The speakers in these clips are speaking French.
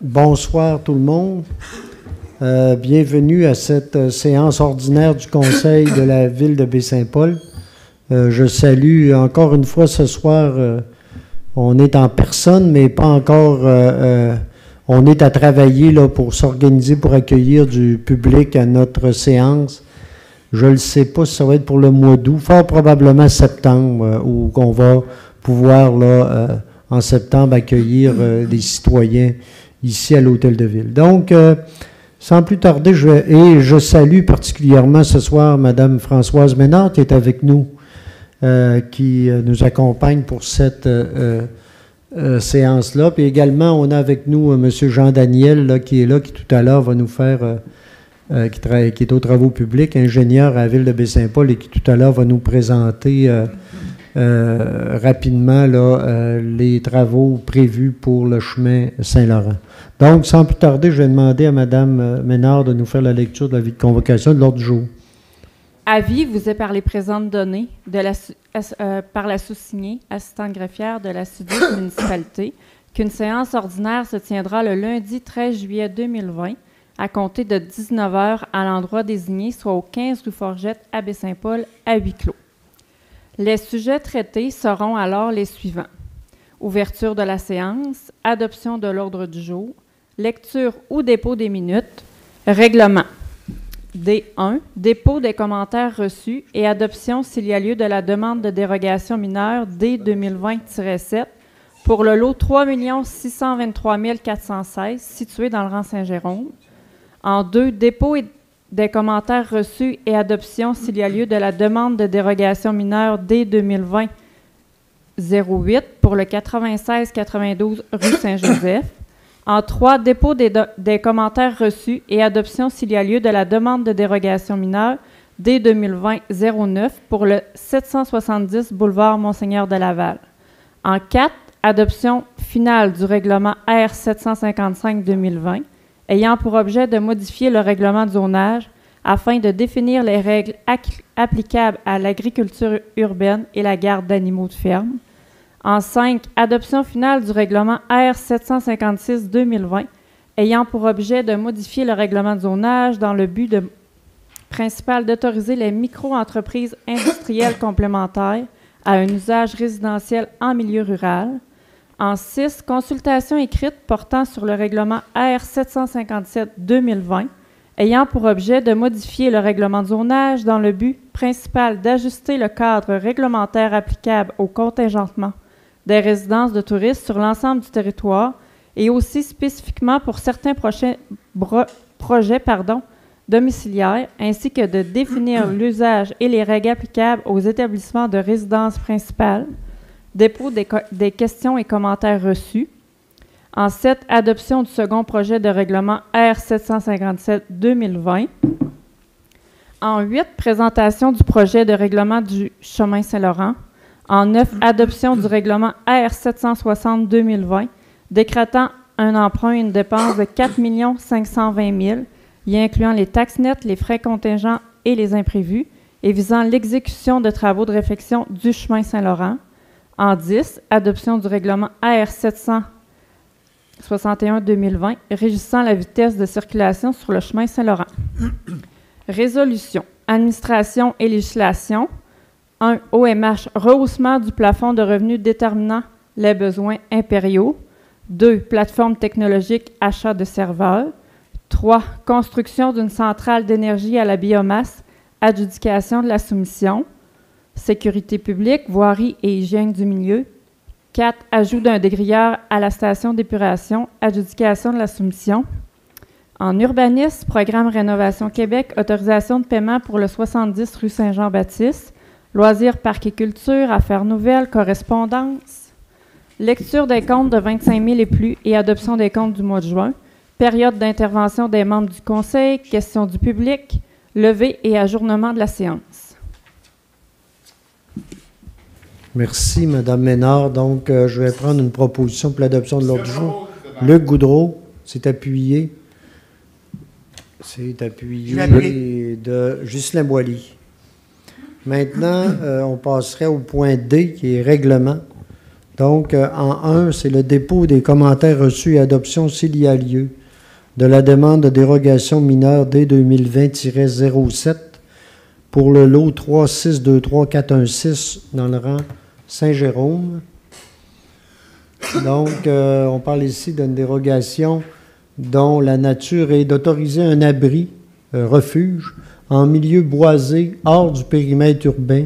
Bonsoir tout le monde. Bienvenue à cette séance ordinaire du Conseil de la Ville de Baie-Saint-Paul. Je salue encore une fois ce soir, on est en personne, mais pas encore, on est à travailler là, pour s'organiser, pour accueillir du public à notre séance. Je ne sais pas si ça va être pour le mois d'août, fort probablement septembre, où on va pouvoir là, en septembre accueillir des citoyens ici à l'Hôtel de Ville. Donc, sans plus tarder, je salue particulièrement ce soir Mme Françoise Ménard qui est avec nous, qui nous accompagne pour cette séance-là. Puis également, on a avec nous M. Jean-Daniel là, qui est là, qui tout à l'heure va nous faire, qui est aux travaux publics, ingénieur à la Ville de Baie-Saint-Paul et qui tout à l'heure va nous présenter rapidement là, les travaux prévus pour le chemin Saint-Laurent. Donc, sans plus tarder, je vais demander à Mme Ménard de nous faire la lecture de l'avis de convocation de l'ordre du jour. Avis vous est par les présentes données par la sous-signée, assistante greffière de la SUDIC municipalité, qu'une séance ordinaire se tiendra le lundi 13 juillet 2020 à compter de 19h à l'endroit désigné, soit au 15 rue Forgette à Baie-Saint-Paul, à huis clos. Les sujets traités seront alors les suivants. Ouverture de la séance, adoption de l'ordre du jour, lecture ou dépôt des minutes, règlement. D1, dépôt des commentaires reçus et adoption s'il y a lieu de la demande de dérogation mineure D 2020-7 pour le lot 3 623 416 situé dans le rang Saint-Jérôme. En 2, dépôt des commentaires reçus et adoption s'il y a lieu de la demande de dérogation mineure D 2020-08 pour le 96-92 rue Saint-Joseph. En 3, dépôt des commentaires reçus et adoption s'il y a lieu de la demande de dérogation mineure D 2020-09 pour le 770 boulevard Monseigneur de Laval. En 4, adoption finale du règlement R 755-2020 ayant pour objet de modifier le règlement de zonage afin de définir les règles applicables à l'agriculture urbaine et la garde d'animaux de ferme. En 5, adoption finale du règlement R 756-2020 ayant pour objet de modifier le règlement de zonage dans le but principal d'autoriser les micro-entreprises industrielles complémentaires à un usage résidentiel en milieu rural. En 6, consultation écrite portant sur le règlement R 757-2020 ayant pour objet de modifier le règlement de zonage dans le but principal d'ajuster le cadre réglementaire applicable au contingentement des résidences de touristes sur l'ensemble du territoire et aussi spécifiquement pour certains projets domiciliaires, ainsi que de définir l'usage et les règles applicables aux établissements de résidence principale, dépôt des questions et commentaires reçus. En 7, adoption du second projet de règlement R 757-2020. En 8, présentation du projet de règlement du chemin Saint-Laurent. En 9, adoption du règlement R 760-2020, décrétant un emprunt et une dépense de 4 520 000, y incluant les taxes nettes, les frais contingents et les imprévus, et visant l'exécution de travaux de réfection du chemin Saint-Laurent. En 10, adoption du règlement R 761-2020, régissant la vitesse de circulation sur le chemin Saint-Laurent. Résolution, administration et législation. 1. OMH, rehaussement du plafond de revenus déterminant les besoins impériaux. 2. Plateforme technologique, achat de serveurs. 3. Construction d'une centrale d'énergie à la biomasse, adjudication de la soumission. Sécurité publique, voirie et hygiène du milieu. 4. Ajout d'un dégrilleur à la station d'épuration, adjudication de la soumission. En urbanisme, programme Rénovation Québec, autorisation de paiement pour le 70 rue Saint-Jean-Baptiste. Loisirs, parc et culture, affaires nouvelles, correspondance. Lecture des comptes de 25 000 et plus et adoption des comptes du mois de juin. Période d'intervention des membres du Conseil, questions du public, levée et ajournement de la séance. Merci, Mme Ménard. Donc, je vais prendre une proposition pour l'adoption de l'ordre du jour. Luc Goudreau, c'est appuyé. C'est appuyé de Ghislain Boily. Maintenant, on passerait au point D, qui est règlement. Donc, en 1, c'est le dépôt des commentaires reçus et adoption s'il y a lieu de la demande de dérogation mineure D 2020-07 pour le lot 3623416 dans le rang Saint-Jérôme. Donc, on parle ici d'une dérogation dont la nature est d'autoriser un abri, refuge, en milieu boisé hors du périmètre urbain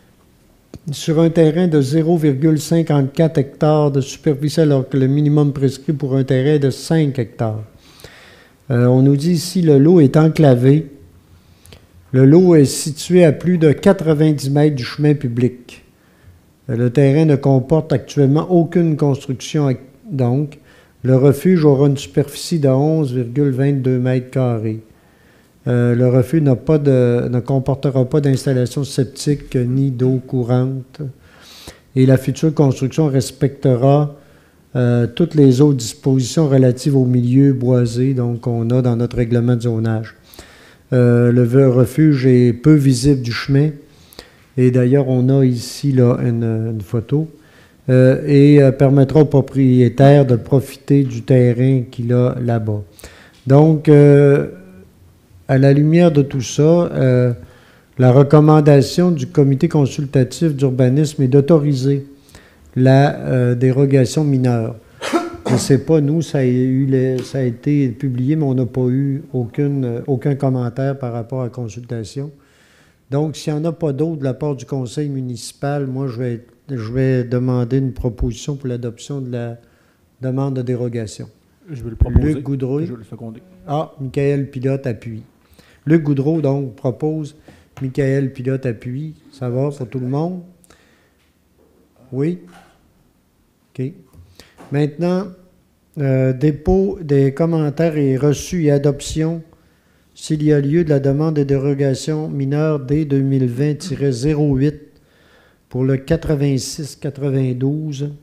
sur un terrain de 0,54 hectares de superficie alors que le minimum prescrit pour un terrain est de 5 hectares. On nous dit ici le lot est enclavé. Le lot est situé à plus de 90 mètres du chemin public. Le terrain ne comporte actuellement aucune construction, donc le refuge aura une superficie de 11,22 mètres carrés. Le refuge ne comportera pas d'installation septique ni d'eau courante. Et la future construction respectera toutes les autres dispositions relatives au milieu boisé, donc qu'on a dans notre règlement de zonage. Le refuge est peu visible du chemin. Et d'ailleurs, on a ici là, une photo. Et permettra au propriétaire de profiter du terrain qu'il a là-bas. Donc, à la lumière de tout ça, la recommandation du comité consultatif d'urbanisme est d'autoriser la dérogation mineure. Je ne sais pas, nous, ça a été publié, mais on n'a pas eu aucun commentaire par rapport à la consultation. Donc, s'il n'y en a pas d'autres de la part du conseil municipal, moi, je vais demander une proposition pour l'adoption de la demande de dérogation. Je vais le proposer. Luc Goudreau. Je vais le seconder. Ah, Michael Pilote appuie. Luc Goudreau, donc, propose. Michael Pilote appuie. Ça va pour tout le monde? Oui? OK. Maintenant, dépôt des commentaires et reçu et adoption s'il y a lieu de la demande de dérogation mineure D 2020-08 pour le 86-92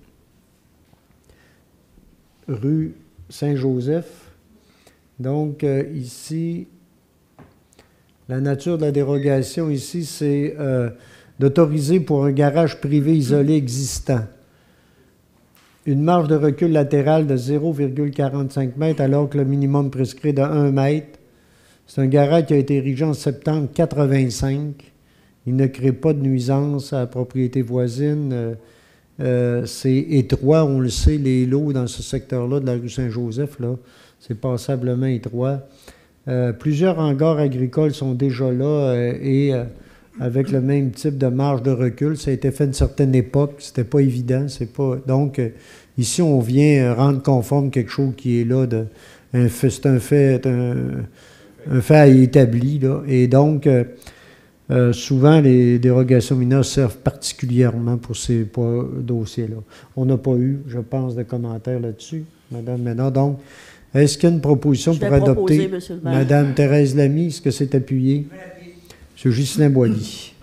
rue Saint-Joseph. Donc, ici, la nature de la dérogation ici, c'est d'autoriser pour un garage privé isolé existant une marge de recul latérale de 0,45 m alors que le minimum prescrit est de 1 m. C'est un garage qui a été érigé en septembre 1985. Il ne crée pas de nuisance à la propriété voisine. C'est étroit, on le sait, les lots dans ce secteur-là de la rue Saint-Joseph, là, c'est passablement étroit. Plusieurs hangars agricoles sont déjà là et avec le même type de marge de recul. Ça a été fait à une certaine époque, c'était pas évident. Donc, ici, on vient rendre conforme quelque chose qui est là. C'est un fait établi. Là. Et donc, souvent, les dérogations mineures servent particulièrement pour ces dossiers-là. On n'a pas eu, je pense, de commentaires là-dessus, Mme Ménard. Donc, est-ce qu'il y a une proposition pour adopter? Mme Thérèse Lamy, est-ce que c'est appuyé? M. Ghislain Boilly.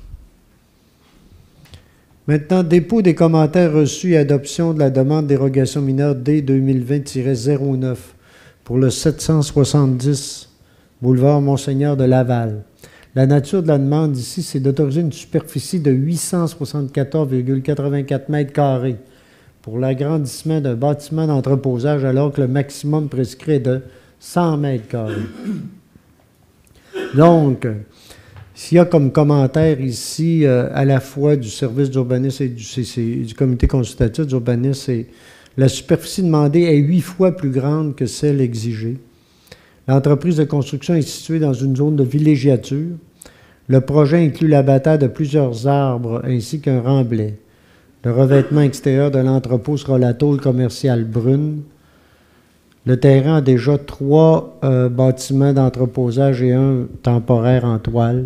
Maintenant, dépôt des commentaires reçus et adoption de la demande de dérogation mineure D 2020-09 pour le 770 boulevard Monseigneur de Laval. La nature de la demande ici, c'est d'autoriser une superficie de 874,84 mètres carrés pour l'agrandissement d'un bâtiment d'entreposage alors que le maximum prescrit est de 100 mètres carrés. Donc, s'il y a comme commentaire ici, à la fois du service d'urbanisme et du comité consultatif d'urbanisme, c'est la superficie demandée est 8 fois plus grande que celle exigée. L'entreprise de construction est située dans une zone de villégiature. Le projet inclut l'abattage de plusieurs arbres ainsi qu'un remblai. Le revêtement extérieur de l'entrepôt sera la tôle commerciale brune. Le terrain a déjà 3 bâtiments d'entreposage et un temporaire en toile.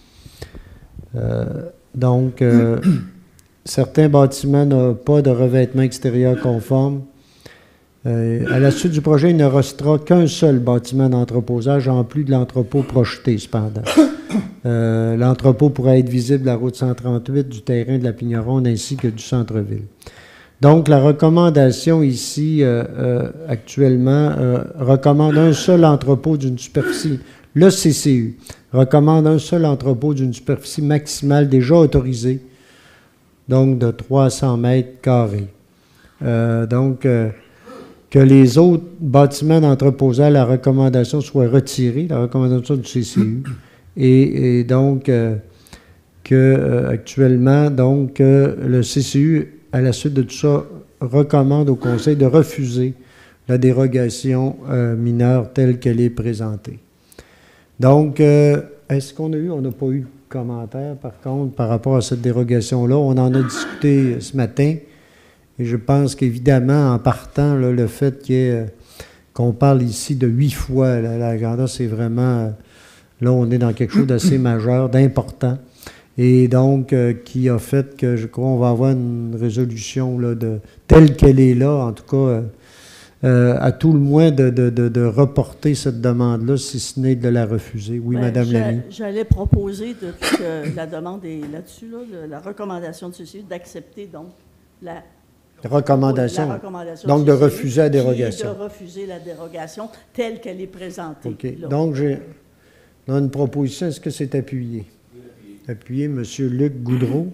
Donc, certains bâtiments n'ont pas de revêtement extérieur conforme. À la suite du projet, il ne restera qu'un seul bâtiment d'entreposage en plus de l'entrepôt projeté, cependant. L'entrepôt pourra être visible à la route 138 du terrain de la Pigneronne ainsi que du centre-ville. Donc, la recommandation ici, actuellement, recommande un seul entrepôt d'une superficie. Le CCU recommande un seul entrepôt d'une superficie maximale déjà autorisée, donc de 300 mètres carrés. Donc, que les autres bâtiments d'entreposage, la recommandation soit retirée, la recommandation du CCU, et donc actuellement, donc, le CCU, à la suite de tout ça, recommande au Conseil de refuser la dérogation mineure telle qu'elle est présentée. Donc, est-ce qu'on a eu, on n'a pas eu de commentaire, par contre, par rapport à cette dérogation-là. On en a discuté ce matin, et je pense qu'évidemment, en partant, là, le fait qu'on parle ici de 8 fois la grandeur, c'est vraiment, là, on est dans quelque chose d'assez majeur, d'important, et donc, qui a fait que, je crois, on va avoir une résolution là, telle qu'elle est là, en tout cas, à tout le moins de reporter cette demande-là, si ce n'est de la refuser. Oui, Mme Lamy. J'allais proposer, depuis que la demande est là-dessus, la recommandation de ceci, d'accepter donc la recommandation donc de refuser la dérogation. De refuser la dérogation telle qu'elle est présentée. OK. Là. Donc, on a une proposition. Est-ce que c'est appuyé? Appuyé, M. Luc Goudreau.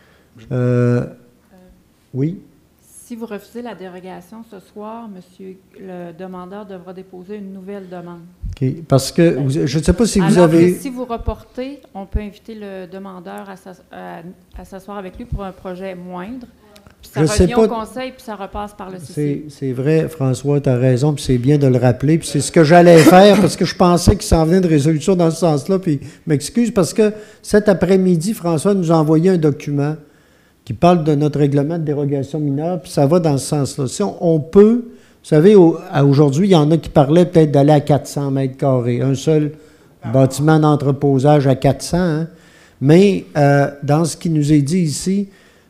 Oui. Si vous refusez la dérogation ce soir, monsieur, le demandeur devra déposer une nouvelle demande. OK. Parce que, je ne sais pas si vous Alors avez... que si vous reportez, on peut inviter le demandeur à s'asseoir avec lui pour un projet moindre. Puis ça revient au Conseil, puis ça repasse par le CCU. C'est vrai, François, tu as raison, puis c'est bien de le rappeler. Puis c'est ce que j'allais faire, parce que je pensais qu'il s'en venait de résolution dans ce sens-là, puis m'excuse, parce que cet après-midi, François nous a envoyé un document qui parle de notre règlement de dérogation mineure, puis ça va dans ce sens-là. Si on peut, vous savez, aujourd'hui, il y en a qui parlaient peut-être d'aller à 400 mètres carrés, un seul bâtiment d'entreposage à 400, hein? Mais dans ce qui nous est dit ici,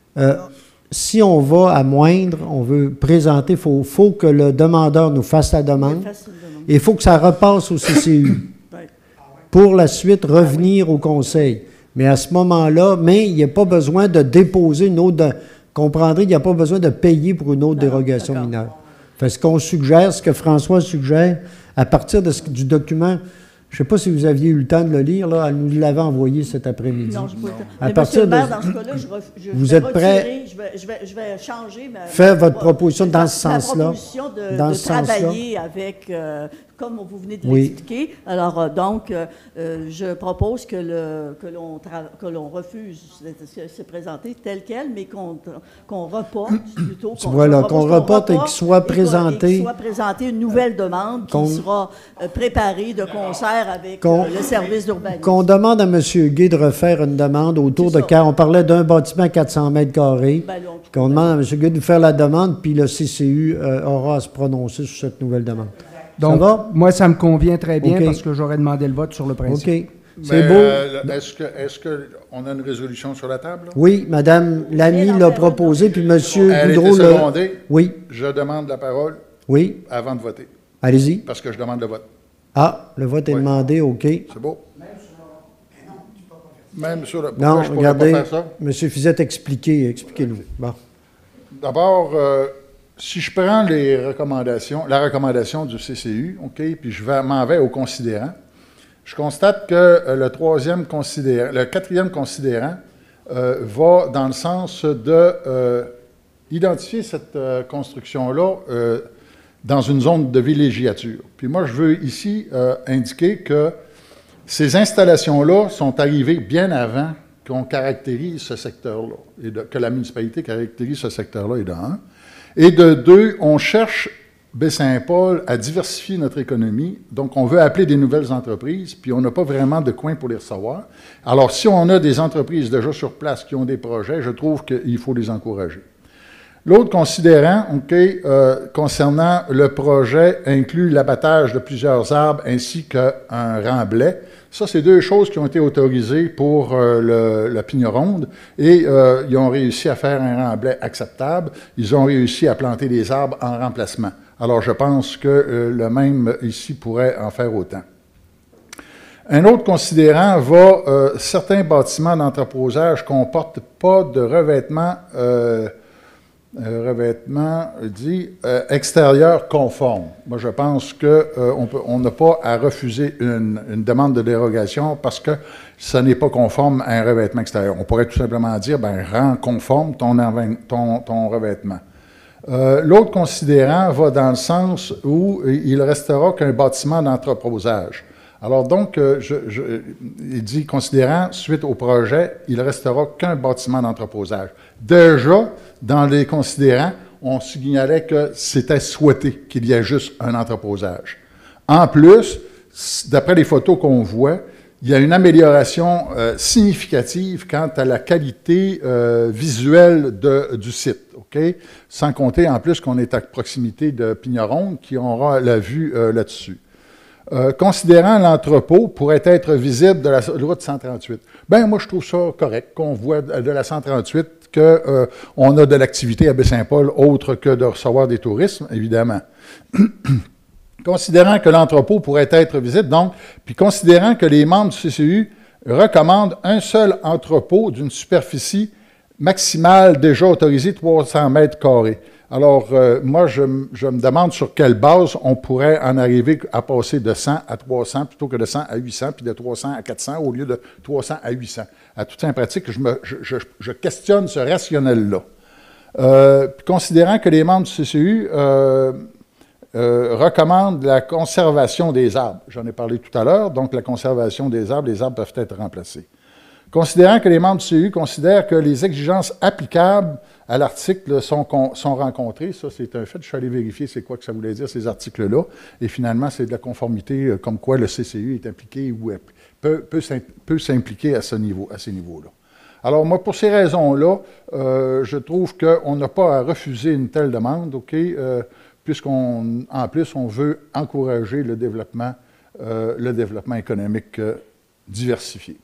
si on va à moindre, on veut présenter, il faut que le demandeur nous fasse la demande, et il faut que ça repasse au CCU pour la suite revenir au Conseil. Mais à ce moment-là, il n'y a pas besoin de déposer une autre... comprendrez, il n'y a pas besoin de payer pour une autre dérogation mineure. Fait ce qu'on suggère, ce que François suggère, à partir du document... Je ne sais pas si vous aviez eu le temps de le lire, là, elle nous l'avait envoyé cet après-midi. Non, je ne peux pas. À partir Monsieur le maire, dans ce cas-là, vous êtes prêt? Je vais changer. Faire votre proposition dans ce sens-là. Ma proposition de travailler avec, comme vous venez de l'expliquer. Alors, donc, je propose que l'on refuse de se présenter tel quel, mais qu'on reporte plutôt. Qu'on reporte et qu'il soit présenté. Qu'il soit présenté une nouvelle demande qui sera préparée de concert avec le service d'urbanisme. Qu'on demande à M. Gay de refaire une demande autour de... On parlait d'un bâtiment à 400 mètres carrés. Qu'on demande à M. Gay de faire la demande, puis le CCU aura à se prononcer sur cette nouvelle demande. Donc, moi, ça me convient très bien parce que j'aurais demandé le vote sur le principe. OK. C'est beau. Est-ce qu'on a une résolution sur la table? Là? Oui, Mme Lamy l'a proposé, puis M. Goudreau l'a... Oui. Je demande la parole avant de voter. Allez-y. Parce que je demande le vote. Ah, le vote est demandé, OK. C'est beau. Même sur le... Non, je regardez, pas faire ça? M. Fizette, expliquez-nous. Bon. D'abord, si je prends la recommandation du CCU, OK, puis m'en vais au considérant, je constate que le quatrième considérant va dans le sens de identifier cette construction-là dans une zone de villégiature. Puis moi, je veux ici indiquer que ces installations-là sont arrivées bien avant qu'on caractérise ce secteur-là, et que la municipalité caractérise ce secteur-là, et de un. Et de deux, on cherche, Baie-Saint-Paul, à diversifier notre économie. Donc, on veut appeler des nouvelles entreprises, puis on n'a pas vraiment de coin pour les recevoir. Alors, si on a des entreprises déjà sur place qui ont des projets, je trouve qu'il faut les encourager. L'autre considérant, concernant le projet, inclut l'abattage de plusieurs arbres ainsi qu'un remblai. Ça, c'est deux choses qui ont été autorisées pour la Pigneronde et ils ont réussi à faire un remblai acceptable. Ils ont réussi à planter des arbres en remplacement. Alors, je pense que le même ici pourrait en faire autant. Un autre considérant certains bâtiments d'entreposage ne comportent pas de revêtement extérieur conforme. Moi, je pense qu'on n'a pas à refuser une demande de dérogation parce que ça n'est pas conforme à un revêtement extérieur. On pourrait tout simplement dire, rends conforme ton revêtement. L'autre considérant va dans le sens où il restera qu'un bâtiment d'entreposage. Alors donc, il dit, considérant, suite au projet, il restera qu'un bâtiment d'entreposage. Déjà, dans les considérants, on signalait que c'était souhaité qu'il y ait juste un entreposage. En plus, d'après les photos qu'on voit, il y a une amélioration significative quant à la qualité visuelle du site, OK? Sans compter en plus qu'on est à proximité de Pigneron qui aura la vue là-dessus. Considérant l'entrepôt pourrait être visible de la route 138. Bien, moi, je trouve ça correct qu'on voit de la 138 qu'on a de l'activité à Baie-Saint-Paul autre que de recevoir des touristes, évidemment. Considérant que l'entrepôt pourrait être visible, donc, puis considérant que les membres du CCU recommandent un seul entrepôt d'une superficie maximale déjà autorisée, 300 mètres carrés. Alors, moi, je me demande sur quelle base on pourrait en arriver à passer de 100 à 300 plutôt que de 100 à 800, puis de 300 à 400 au lieu de 300 à 800. À toute fin pratique, je questionne ce rationnel-là. Considérant que les membres du CCU recommandent la conservation des arbres. J'en ai parlé tout à l'heure, donc la conservation des arbres, les arbres peuvent être remplacés. Considérant que les membres du CCU considèrent que les exigences applicables à l'article sont rencontrées, ça c'est un fait, je suis allé vérifier c'est quoi que ça voulait dire ces articles-là, et finalement c'est de la conformité comme quoi le CCU est impliqué ou peut s'impliquer à ces niveaux-là. Alors moi, pour ces raisons-là, je trouve qu'on n'a pas à refuser une telle demande, OK, puisqu'en plus on veut encourager le développement économique diversifié.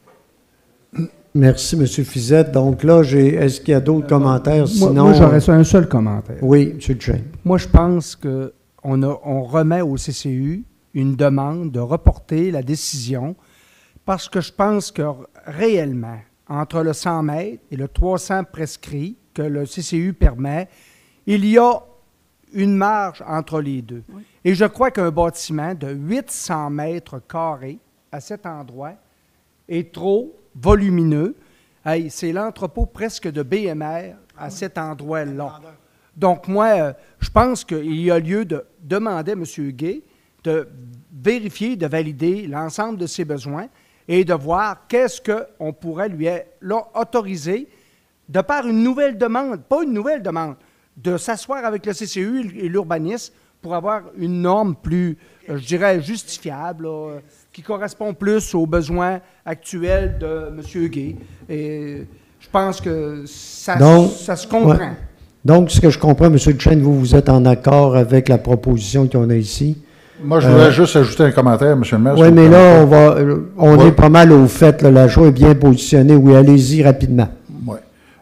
Merci, M. Fizette. Donc là, est-ce qu'il y a d'autres commentaires? Sinon, moi j'aurais un seul commentaire. Oui, M. Duchesne. Moi, je pense qu'on remet au CCU une demande de reporter la décision parce que je pense que réellement, entre le 100 mètres et le 300 prescrit que le CCU permet, il y a une marge entre les deux. Oui. Et je crois qu'un bâtiment de 800 mètres carrés à cet endroit est trop volumineux. Hey, c'est l'entrepôt presque de BMR à cet endroit-là. Donc, moi, je pense qu'il y a lieu de demander à M. Gay de vérifier, de valider l'ensemble de ses besoins et de voir qu'est-ce qu'on pourrait lui autoriser de par une nouvelle demande, pas une nouvelle demande, de s'asseoir avec le CCU et l'urbanisme pour avoir une norme plus, je dirais, justifiable, là, qui correspond plus aux besoins actuels de M. Gay. Et je pense que ça se comprend. Ouais. Donc, ce que je comprends, M. Duchesne, vous êtes en accord avec la proposition qu'on a ici? Moi, je voudrais juste ajouter un commentaire, M. le maire. Oui, mais là, on est pas mal au fait. Là, la joie est bien positionnée. Oui, allez-y rapidement. Oui.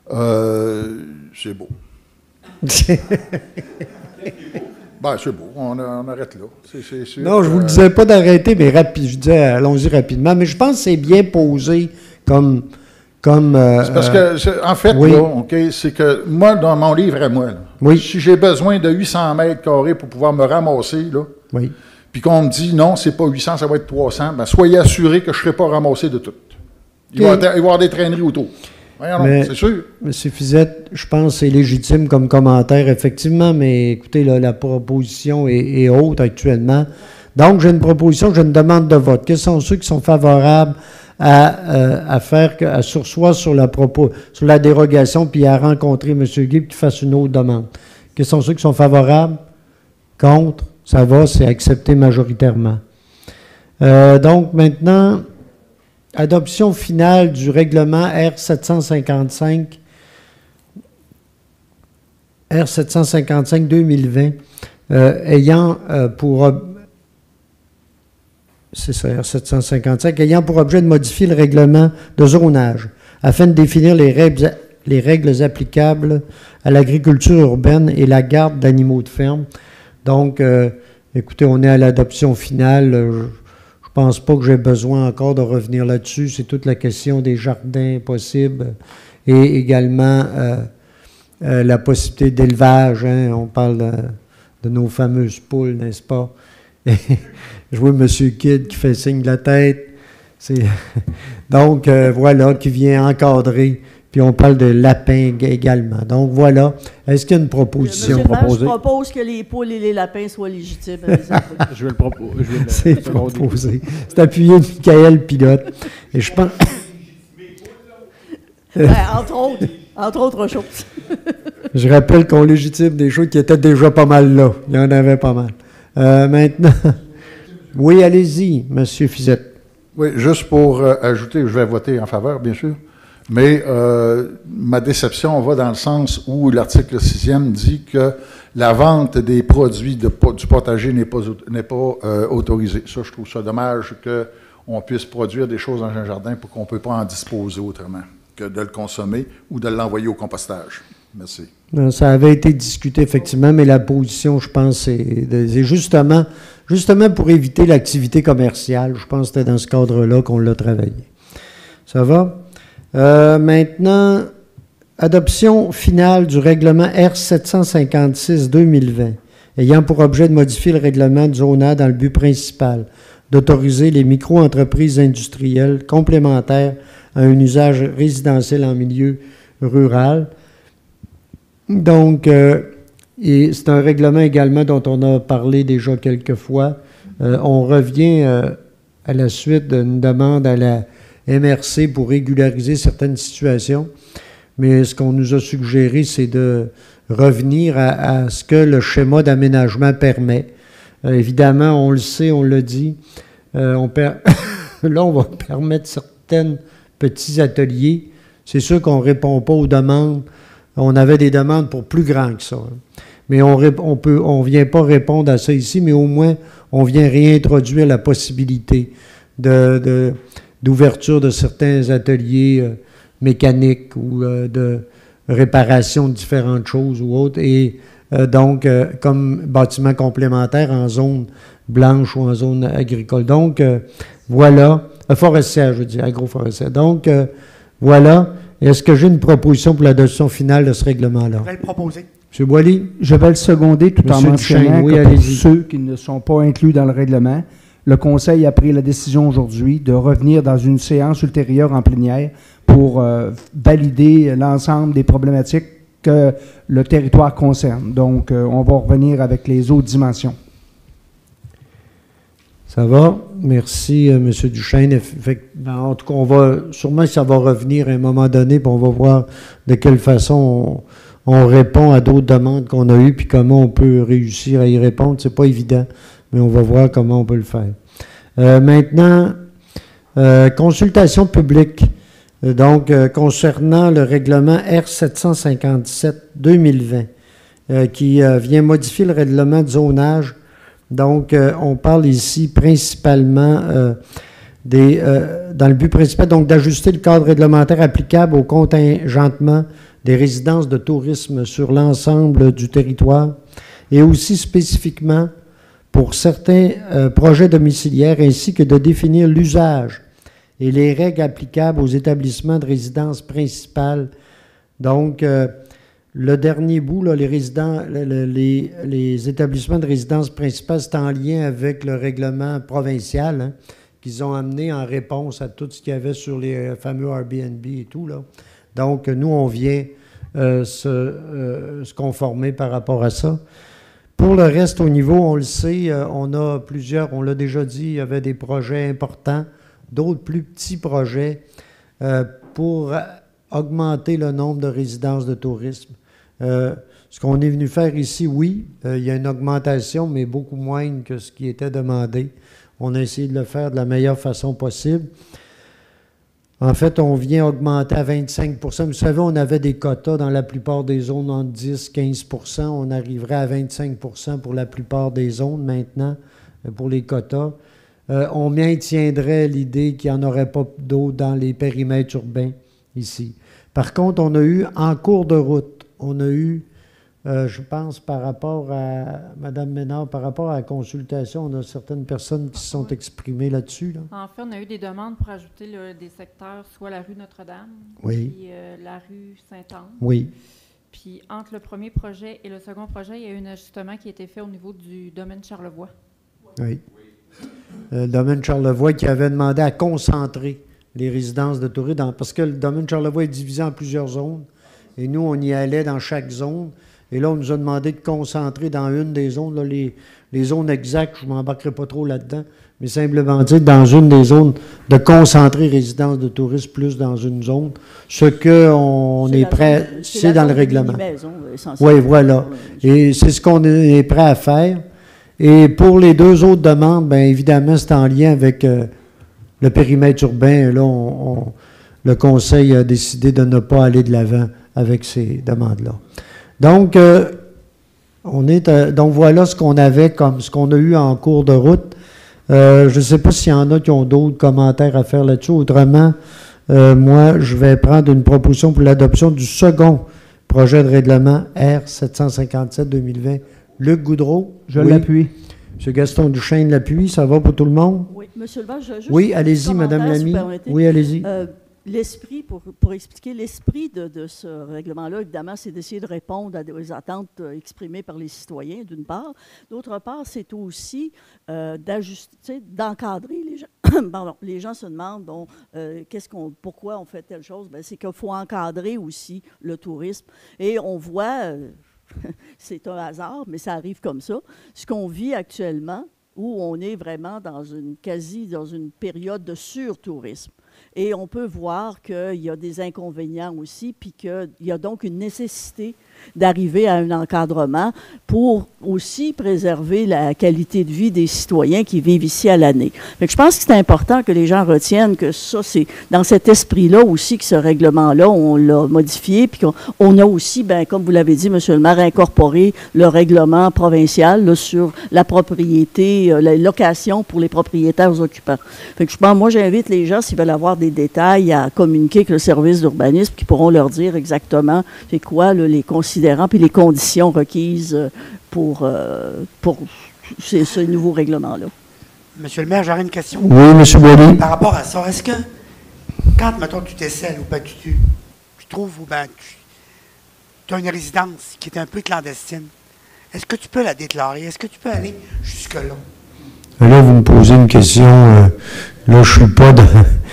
C'est beau. Ben, c'est beau. On arrête là. C'est sûr. Non, je ne vous le disais pas d'arrêter, mais je disais allons-y rapidement. Mais je pense que c'est bien posé comme c'est parce que, en fait, oui. Là, okay, c'est que moi, dans mon livre à moi, là, oui. Si j'ai besoin de 800 mètres carrés pour pouvoir me ramasser, là, oui. Puis qu'on me dit non, c'est pas 800, ça va être 300, ben soyez assurés que je ne serai pas ramassé de tout. Il va y avoir des traîneries autour. Mais, c'est sûr. M. Fizette, je pense que c'est légitime comme commentaire, effectivement, mais écoutez, là, la proposition est haute actuellement. Donc, j'ai une proposition, j'ai une demande de vote. Quels sont ceux qui sont favorables à surseoir sur la dérogation puis à rencontrer M. Guy et qu'il fasse une autre demande? Quels sont ceux qui sont favorables? Contre? Ça va, c'est accepté majoritairement. Donc, maintenant, adoption finale du règlement R755-2020 ayant pour objet de modifier le règlement de zonage afin de définir les règles applicables à l'agriculture urbaine et la garde d'animaux de ferme. Donc, écoutez, on est à l'adoption finale. Je ne pense pas que j'ai besoin encore de revenir là-dessus. C'est toute la question des jardins possibles et également la possibilité d'élevage. Hein. On parle de nos fameuses poules, n'est-ce pas? Et je vois M. Kidd qui fait signe de la tête. Donc, voilà, qui vient encadrer Puis on parle de lapins également. Donc voilà. Est-ce qu'il y a une proposition proposée? Je propose que les poules et les lapins soient légitimes. Je vais le proposer. C'est proposé. C'est appuyé de Michael Pilote. Et je pense... entre autres choses. Je rappelle qu'on légitime des choses qui étaient déjà pas mal là. Il y en avait pas mal. Maintenant... Oui, allez-y, M. Fizette. Oui, juste pour ajouter, je vais voter en faveur, bien sûr, mais ma déception va dans le sens où l'article 6e dit que la vente des produits du potager n'est pas autorisée. Ça, je trouve ça dommage qu'on puisse produire des choses dans un jardin pour qu'on ne peut pas en disposer autrement que de le consommer ou de l'envoyer au compostage. Merci. Non, ça avait été discuté, effectivement, mais la position, je pense, c'est justement pour éviter l'activité commerciale. Je pense que c'était dans ce cadre-là qu'on l'a travaillé. Ça va? Maintenant, adoption finale du règlement R756-2020, ayant pour objet de modifier le règlement de zonage dans le but principal d'autoriser les micro-entreprises industrielles complémentaires à un usage résidentiel en milieu rural. Donc, et c'est un règlement également dont on a parlé déjà quelques fois. On revient à la suite d'une demande à la MRC pour régulariser certaines situations. Mais ce qu'on nous a suggéré, c'est de revenir à ce que le schéma d'aménagement permet. Évidemment, on le sait, on l'a dit. Là, on va permettre certains petits ateliers. C'est sûr qu'on ne répond pas aux demandes. On avait des demandes pour plus grand que ça. Mais on vient pas répondre à ça ici, mais au moins, on vient réintroduire la possibilité d'ouverture de certains ateliers mécaniques ou de réparation de différentes choses ou autres. Et donc, comme bâtiment complémentaire en zone blanche ou en zone agricole. Donc, voilà. Forestière, je veux dire, agroforestière. Donc, voilà. Est-ce que j'ai une proposition pour l'adoption finale de ce règlement-là? Je vais le proposer. M. Boily? Je vais le seconder tout en mentionnant que pour ceux qui ne sont pas inclus dans le règlement, le Conseil a pris la décision aujourd'hui de revenir dans une séance ultérieure en plénière pour valider l'ensemble des problématiques que le territoire concerne. Donc, on va revenir avec les autres dimensions. Ça va? Merci, M. Duchesne. En tout cas, sûrement ça va revenir à un moment donné, puis on va voir de quelle façon on répond à d'autres demandes qu'on a eues, puis comment on peut réussir à y répondre. C'est pas évident, mais on va voir comment on peut le faire. Maintenant, consultation publique. Donc, concernant le règlement R757-2020, qui vient modifier le règlement de zonage. Donc, on parle ici principalement dans le but principal, donc d'ajuster le cadre réglementaire applicable au contingentement des résidences de tourisme sur l'ensemble du territoire et aussi spécifiquement pour certains projets domiciliaires ainsi que de définir l'usage et les règles applicables aux établissements de résidence principale. Donc, le dernier bout, là, les établissements de résidence principale, c'est en lien avec le règlement provincial qu'ils ont amené en réponse à tout ce qu'il y avait sur les fameux Airbnb et tout. Là. Donc, nous, on vient se conformer par rapport à ça. Pour le reste, au niveau, on le sait, on a plusieurs, on l'a déjà dit, il y avait des projets importants, d'autres plus petits projets pour augmenter le nombre de résidences de tourisme. Ce qu'on est venu faire ici, oui, il y a une augmentation, mais beaucoup moindre que ce qui était demandé. On a essayé de le faire de la meilleure façon possible. En fait, on vient augmenter à 25 %. Vous savez, on avait des quotas dans la plupart des zones entre 10 et 15 %. On arriverait à 25 % pour la plupart des zones maintenant, pour les quotas. On maintiendrait l'idée qu'il n'y en aurait pas d'autres dans les périmètres urbains ici. Par contre, on a eu, en cours de route, on a eu, je pense, par rapport à Mme Ménard, par rapport à la consultation, on a certaines personnes qui se sont exprimées là-dessus. Là. En fait, on a eu des demandes pour ajouter des secteurs, soit la rue Notre-Dame, oui. Puis la rue Sainte-Anne. Oui. Puis entre le premier projet et le second projet, il y a eu un ajustement qui a été fait au niveau du domaine Charlevoix. Oui. Le domaine Charlevoix qui avait demandé à concentrer les résidences de touristes, parce que le domaine de Charlevoix est divisé en plusieurs zones. Et nous, on y allait dans chaque zone. Et là, on nous a demandé de concentrer dans une des zones. Là, les zones exactes, je ne m'embarquerai pas trop là-dedans, mais simplement dire dans une des zones, de concentrer résidence de touristes plus dans une zone. Ce qu'on est prêt, c'est dans le règlement. Oui, voilà. Et c'est ce qu'on est prêt à faire. Et pour les deux autres demandes, bien évidemment, c'est en lien avec le périmètre urbain. Là, le Conseil a décidé de ne pas aller de l'avant avec ces demandes-là. Donc, donc voilà ce qu'on avait comme ce qu'on a eu en cours de route. Je ne sais pas s'il y en a qui ont d'autres commentaires à faire là-dessus. Autrement, moi, je vais prendre une proposition pour l'adoption du second projet de règlement R757-2020. Luc Goudreau. Je l'appuie. M. Gaston Duchesne l'appuie. Ça va pour tout le monde? Oui. M. Levain, je juste... Oui, allez-y, Mme Lamy. Oui, allez-y. L'esprit, pour expliquer l'esprit de ce règlement-là, évidemment, c'est d'essayer de répondre aux attentes exprimées par les citoyens, d'une part. D'autre part, c'est aussi d'ajuster, d'encadrer les gens. Pardon, les gens se demandent pourquoi on fait telle chose. Bien, c'est qu'il faut encadrer aussi le tourisme. Et on voit, c'est un hasard, mais ça arrive comme ça, ce qu'on vit actuellement, où on est vraiment dans une période de surtourisme. Et on peut voir qu'il y a des inconvénients aussi, puis qu'il y a donc une nécessité d'arriver à un encadrement pour aussi préserver la qualité de vie des citoyens qui vivent ici à l'année. Je pense que c'est important que les gens retiennent que ça, c'est dans cet esprit-là aussi que ce règlement-là, on l'a modifié, puis qu'on a aussi, bien, comme vous l'avez dit, M. le maire, incorporé le règlement provincial là, sur la propriété, la location pour les propriétaires occupants. Je pense, moi, j'invite les gens, s'ils veulent avoir des détails, à communiquer avec le service d'urbanisme qui pourront leur dire exactement c'est quoi là, les considérants puis les conditions requises pour ce nouveau règlement-là. Monsieur le maire, j'aurais une question. Oui, M. Boilly. Par rapport à ça, est-ce que quand, mettons, tu décèles ou ben, tu trouves ou ben, tu as une résidence qui est un peu clandestine, est-ce que tu peux la déclarer? Est-ce que tu peux aller jusque-là? Là, vous me posez une question. Là, je ne suis pas dans...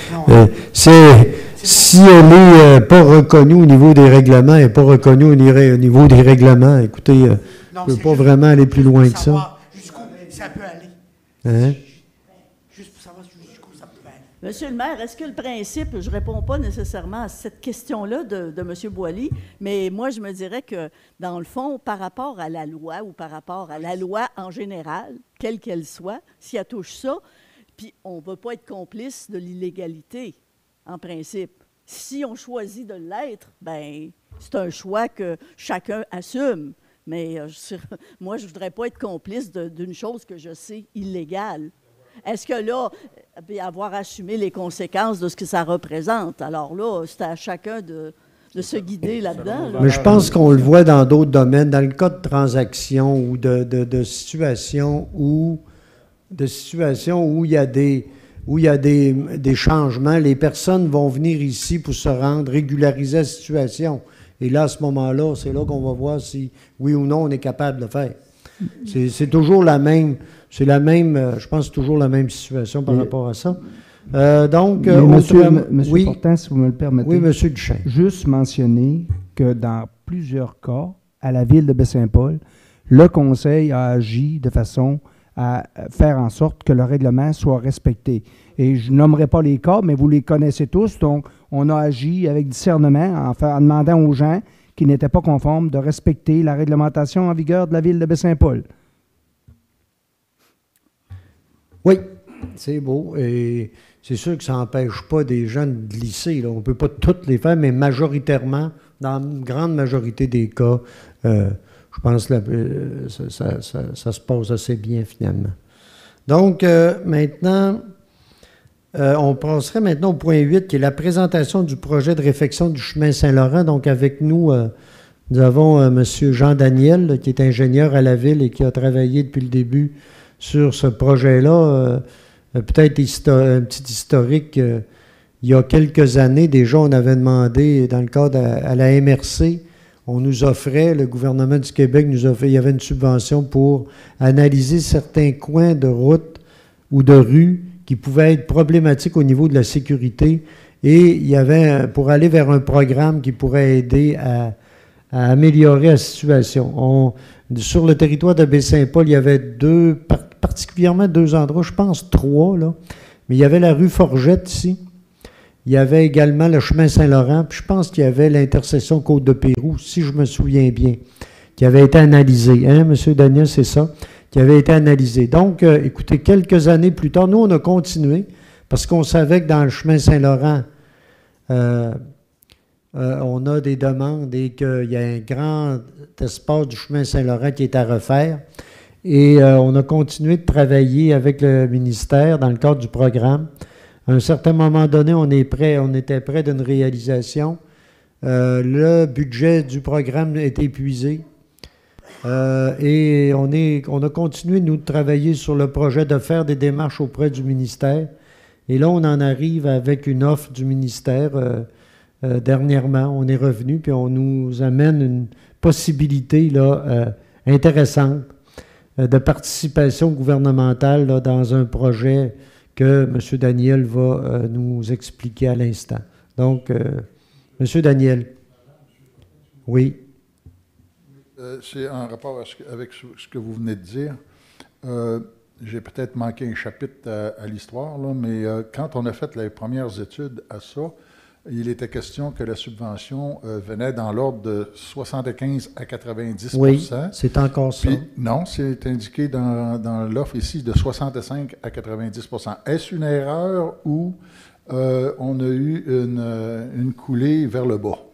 si elle n'est pas reconnue au niveau des règlements, elle n'est pas reconnue au niveau des règlements, écoutez, je ne peux pas vraiment aller plus loin que ça. Jusqu'où ça peut aller? Hein? Juste pour savoir jusqu'où ça peut aller. Monsieur le maire, est-ce que le principe, je ne réponds pas nécessairement à cette question-là de M. Boilly, mais moi, je me dirais que, dans le fond, par rapport à la loi ou par rapport à la loi en général, quelle qu'elle soit, si elle touche ça, puis on ne veut pas être complice de l'illégalité, en principe. Si on choisit de l'être, bien, c'est un choix que chacun assume. Mais moi, je ne voudrais pas être complice d'une chose que je sais illégale. Est-ce que là, avoir assumé les conséquences de ce que ça représente? Alors là, c'est à chacun de se guider là-dedans. Là. Mais je pense qu'on le voit dans d'autres domaines, dans le cas de transactions ou de situations où il y a des changements, les personnes vont venir ici pour se rendre, régulariser la situation. Et là, à ce moment-là, c'est là qu'on va voir si, oui ou non, on est capable de le faire. C'est toujours je pense, toujours la même situation par rapport à ça. Donc, Monsieur Fortin, si vous me le permettez. Oui, Monsieur Duchesne. Juste mentionner que dans plusieurs cas, à la ville de Baie-Saint-Paul, le Conseil a agi de façon à faire en sorte que le règlement soit respecté. Et je nommerai pas les cas, mais vous les connaissez tous. Donc, on a agi avec discernement en demandant aux gens qui n'étaient pas conformes de respecter la réglementation en vigueur de la ville de Baie-Saint-Paul. Oui, c'est beau. Et c'est sûr que ça n'empêche pas des gens de glisser. Là. On ne peut pas toutes les faire, mais majoritairement, dans une grande majorité des cas, je pense que ça se passe assez bien finalement. Donc, maintenant, on passerait maintenant au point 8, qui est la présentation du projet de réfection du chemin Saint-Laurent. Donc, avec nous, nous avons M. Jean Daniel, là, qui est ingénieur à la ville et qui a travaillé depuis le début sur ce projet-là. Peut-être un petit historique. Il y a quelques années, déjà, on avait demandé, dans le cadre à la MRC, on nous offrait, le gouvernement du Québec nous offrait, il y avait une subvention pour analyser certains coins de route ou de rues qui pouvaient être problématiques au niveau de la sécurité. Et il y avait, pour aller vers un programme qui pourrait aider à améliorer la situation. Sur le territoire de Baie-Saint-Paul, il y avait particulièrement deux endroits, je pense 3, là. Mais il y avait la rue Forgette ici. Il y avait également le chemin Saint-Laurent, puis je pense qu'il y avait l'intersection Côte-de-Pérou, si je me souviens bien, qui avait été analysée. Hein, M. Daniel, c'est ça, qui avait été analysé. Donc, écoutez, quelques années plus tard, nous, on a continué, parce qu'on savait que dans le chemin Saint-Laurent, on a des demandes et qu'il y a un grand espace du chemin Saint-Laurent qui est à refaire. Et on a continué de travailler avec le ministère dans le cadre du programme. À un certain moment donné, on était près d'une réalisation. Le budget du programme est épuisé. Et on a continué, nous, de travailler sur le projet de faire des démarches auprès du ministère. Et là, on en arrive avec une offre du ministère. Dernièrement, on est revenu, puis on nous amène une possibilité là, intéressante de participation gouvernementale là, dans un projet que M. Daniel va nous expliquer à l'instant. Donc, M. Daniel. Oui. C'est en rapport avec ce que vous venez de dire. J'ai peut-être manqué un chapitre à l'histoire, là, mais quand on a fait les premières études à ça, il était question que la subvention venait dans l'ordre de 75 à 90 %. Oui, c'est encore ça. Puis, non, c'est indiqué dans l'offre ici de 65 à 90 %. Est-ce une erreur ou on a eu une coulée vers le bas?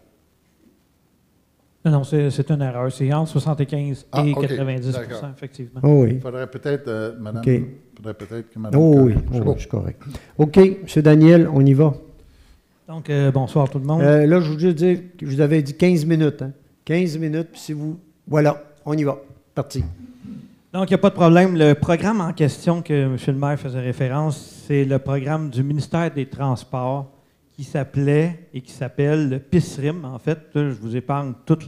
Non, c'est une erreur. C'est entre 75 et 90 %, effectivement. Oh, oui. Il faudrait peut-être, Madame, faudrait peut-être que Madame... Oh, oui, c'est correct. OK, M. Daniel, on y va. Donc, bonsoir tout le monde. Là, je voulais dire, je vous avais dit 15 minutes. Hein? 15 minutes, puis si vous... Voilà, on y va. Parti. Donc, il n'y a pas de problème. Le programme en question que M. le maire faisait référence, c'est le programme du ministère des Transports qui s'appelait et qui s'appelle le PISRIM. En fait, là, je vous épargne toute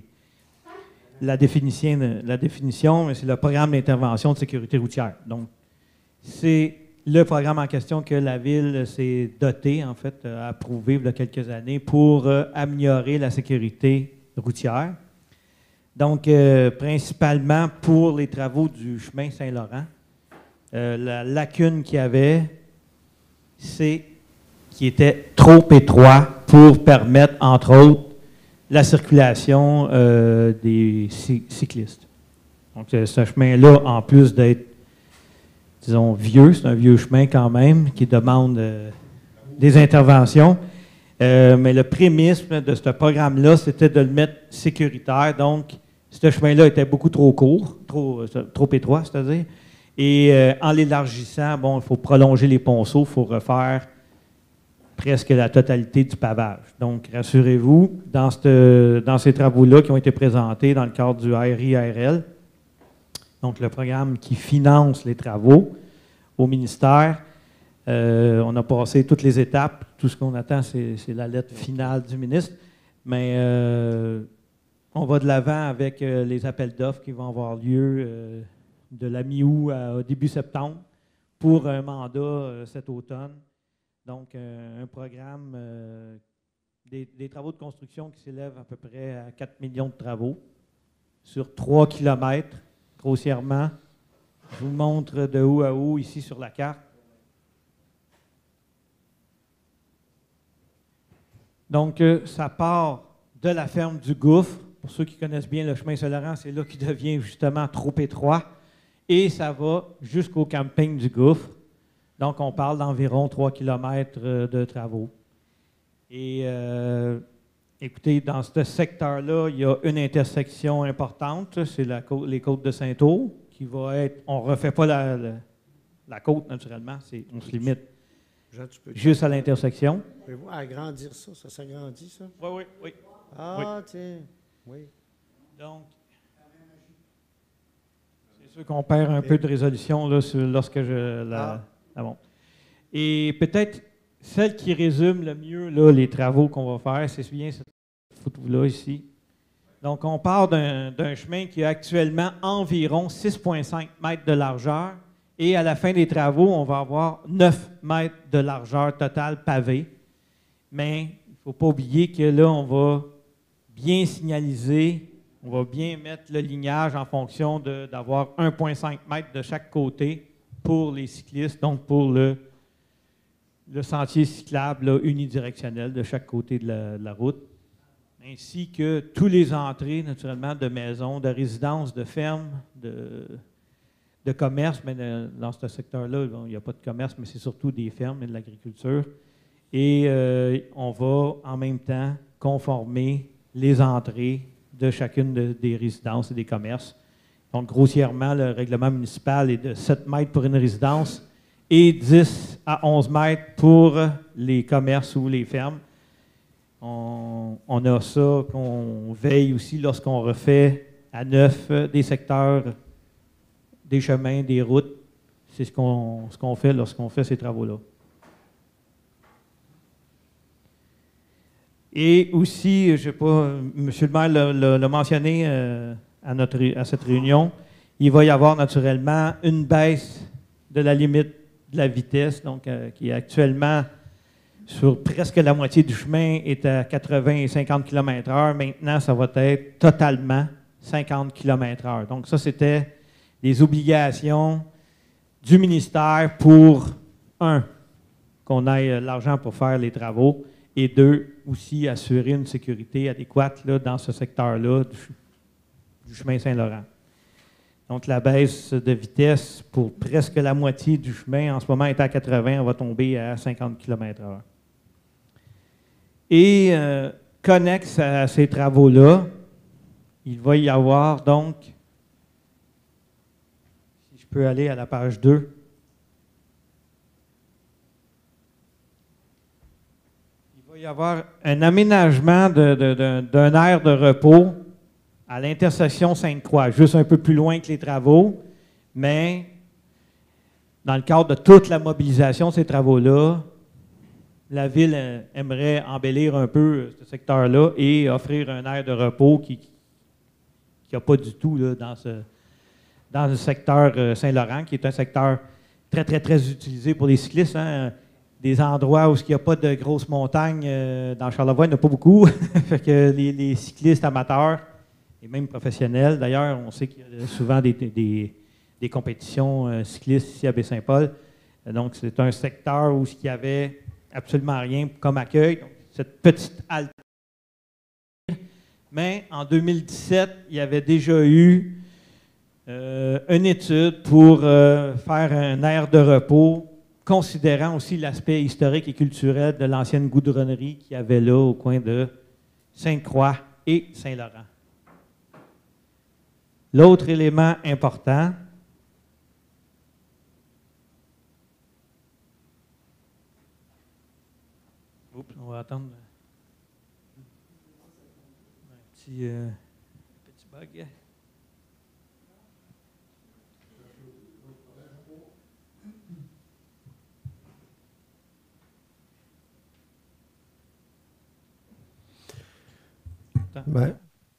la définition, mais c'est le programme d'intervention de sécurité routière. Donc, c'est le programme en question que la Ville s'est dotée, en fait, a approuvé il y a quelques années pour améliorer la sécurité routière. Donc, principalement pour les travaux du chemin Saint-Laurent. La lacune qu'il y avait, c'est qu'il était trop étroit pour permettre, entre autres, la circulation des cyclistes. Donc, ce chemin-là, en plus d'être disons, vieux, c'est un vieux chemin quand même, qui demande des interventions. Mais le prémisse de ce programme-là, c'était de le mettre sécuritaire. Donc, ce chemin-là était beaucoup trop court, trop étroit, c'est-à-dire. Et en l'élargissant, bon, il faut prolonger les ponceaux, il faut refaire presque la totalité du pavage. Donc, rassurez-vous, dans ces travaux-là qui ont été présentés dans le cadre du RIRL, donc le programme qui finance les travaux au ministère. On a passé toutes les étapes. Tout ce qu'on attend, c'est la lettre finale du ministre. Mais on va de l'avant avec les appels d'offres qui vont avoir lieu de la mi-août au début septembre pour un mandat cet automne. Donc, un programme des travaux de construction qui s'élève à peu près à 4 millions de travaux sur 3 kilomètres. Grossièrement, je vous montre de haut à haut ici sur la carte. Donc, ça part de la ferme du Gouffre. Pour ceux qui connaissent bien le chemin Saint-Laurent, c'est là qu'il devient justement trop étroit. Et ça va jusqu'au camping du Gouffre. Donc, on parle d'environ 3 km de travaux. Et écoutez, dans ce secteur-là, il y a une intersection importante, c'est les côtes de Saint-Aur, qui va être, on ne refait pas la côte naturellement, on se limite juste à l'intersection. Pouvez-vous agrandir ça? Ça s'agrandit, ça? Oui. Ah, oui. Tiens, oui. Donc, c'est sûr qu'on perd un peu de résolution là, lorsque je la... Ah bon. Et peut-être celle qui résume le mieux là, les travaux qu'on va faire, c'est bien cette photo-là ici. Donc, on part d'un chemin qui a actuellement environ 6,5 mètres de largeur Et à la fin des travaux, on va avoir 9 mètres de largeur totale pavée. Mais il ne faut pas oublier que là, on va bien signaliser, on va bien mettre le lignage en fonction d'avoir 1,5 mètre de chaque côté pour les cyclistes, donc pour le sentier cyclable là, unidirectionnel de chaque côté de la route, ainsi que toutes les entrées, naturellement, de maisons, de résidences, de fermes, de commerce. Mais dans ce secteur-là, bon, il n'y a pas de commerce, mais c'est surtout des fermes et de l'agriculture. Et on va en même temps conformer les entrées de chacune des résidences et des commerces. Donc, grossièrement, le règlement municipal est de 7 mètres pour une résidence et 10 à 11 mètres pour les commerces ou les fermes. On a ça qu'on veille aussi lorsqu'on refait à neuf des secteurs, des chemins, des routes. C'est ce qu'on fait lorsqu'on fait ces travaux-là. Et aussi, je ne sais pas, M. le maire l'a mentionné à cette réunion, il va y avoir naturellement une baisse de la limite de la vitesse, donc qui est actuellement sur presque la moitié du chemin est à 80 et 50 km/h. Maintenant, ça va être totalement 50 km/h. Donc ça, c'était des obligations du ministère pour, un, qu'on ait l'argent pour faire les travaux, et deux, aussi assurer une sécurité adéquate là, dans ce secteur-là du chemin Saint-Laurent. Donc, la baisse de vitesse pour presque la moitié du chemin, en ce moment, est à 80, on va tomber à 50 km/h. Et connexe à ces travaux-là, il va y avoir donc, si je peux aller à la page 2, il va y avoir un aménagement d'un aire de repos à l'intersection Sainte-Croix, juste un peu plus loin que les travaux, mais dans le cadre de toute la mobilisation de ces travaux-là, la Ville aimerait embellir un peu ce secteur-là et offrir un aire de repos qui n'y a pas du tout là, dans le secteur Saint-Laurent, qui est un secteur très, très, très utilisé pour les cyclistes. Hein. Des endroits où il n'y a pas de grosses montagnes, dans Charlevoix, il n'y en a pas beaucoup. Fait que les cyclistes amateurs et même professionnels, d'ailleurs, on sait qu'il y a souvent des compétitions cyclistes ici à Baie-Saint-Paul. Donc, c'est un secteur où il y avait absolument rien comme accueil. Donc, cette petite halte. Mais en 2017, il y avait déjà eu une étude pour faire un aire de repos, considérant aussi l'aspect historique et culturel de l'ancienne goudronnerie qu'il y avait là au coin de Sainte-Croix et Saint-Laurent. L'autre élément important, on va attendre un petit bug. Ben.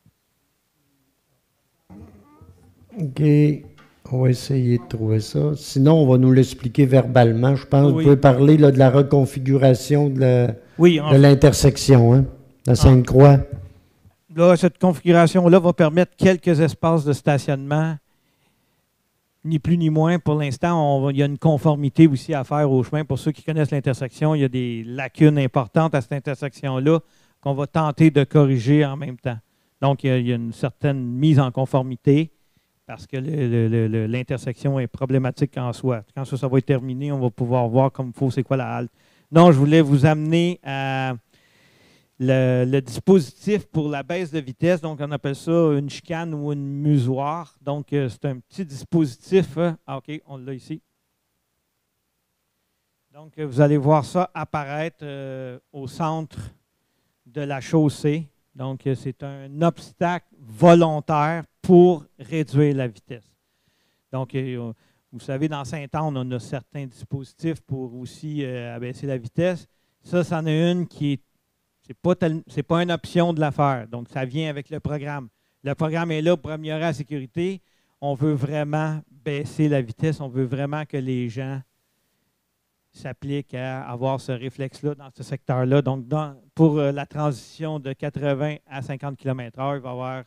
OK. On va essayer de trouver ça. Sinon, on va nous l'expliquer verbalement. Je pense que vous pouvez parler là, de la reconfiguration de l'intersection, hein, la Sainte-Croix. Là, cette configuration-là va permettre quelques espaces de stationnement, ni plus ni moins. Pour l'instant, il y a une conformité aussi à faire au chemin. Pour ceux qui connaissent l'intersection, il y a des lacunes importantes à cette intersection-là qu'on va tenter de corriger en même temps. Donc, il y a une certaine mise en conformité parce que l'intersection est problématique en soi. Quand ça va être terminé, on va pouvoir voir comme il faut c'est quoi la halte. Non, je voulais vous amener à le dispositif pour la baisse de vitesse. Donc, on appelle ça une chicane ou une musoir. Donc, c'est un petit dispositif. OK, on l'a ici. Donc, vous allez voir ça apparaître au centre de la chaussée. Donc, c'est un obstacle volontaire pour réduire la vitesse. Donc, vous savez, dans Sainte-Anne, on a certains dispositifs pour aussi abaisser la vitesse. Ça, c'en est une qui est, c'est pas une option de la faire. Donc, ça vient avec le programme. Le programme est là pour améliorer la sécurité. on veut vraiment baisser la vitesse, on veut vraiment que les gens s'appliquent à avoir ce réflexe-là dans ce secteur-là. Donc, pour la transition de 80 à 50 km/h, il va y avoir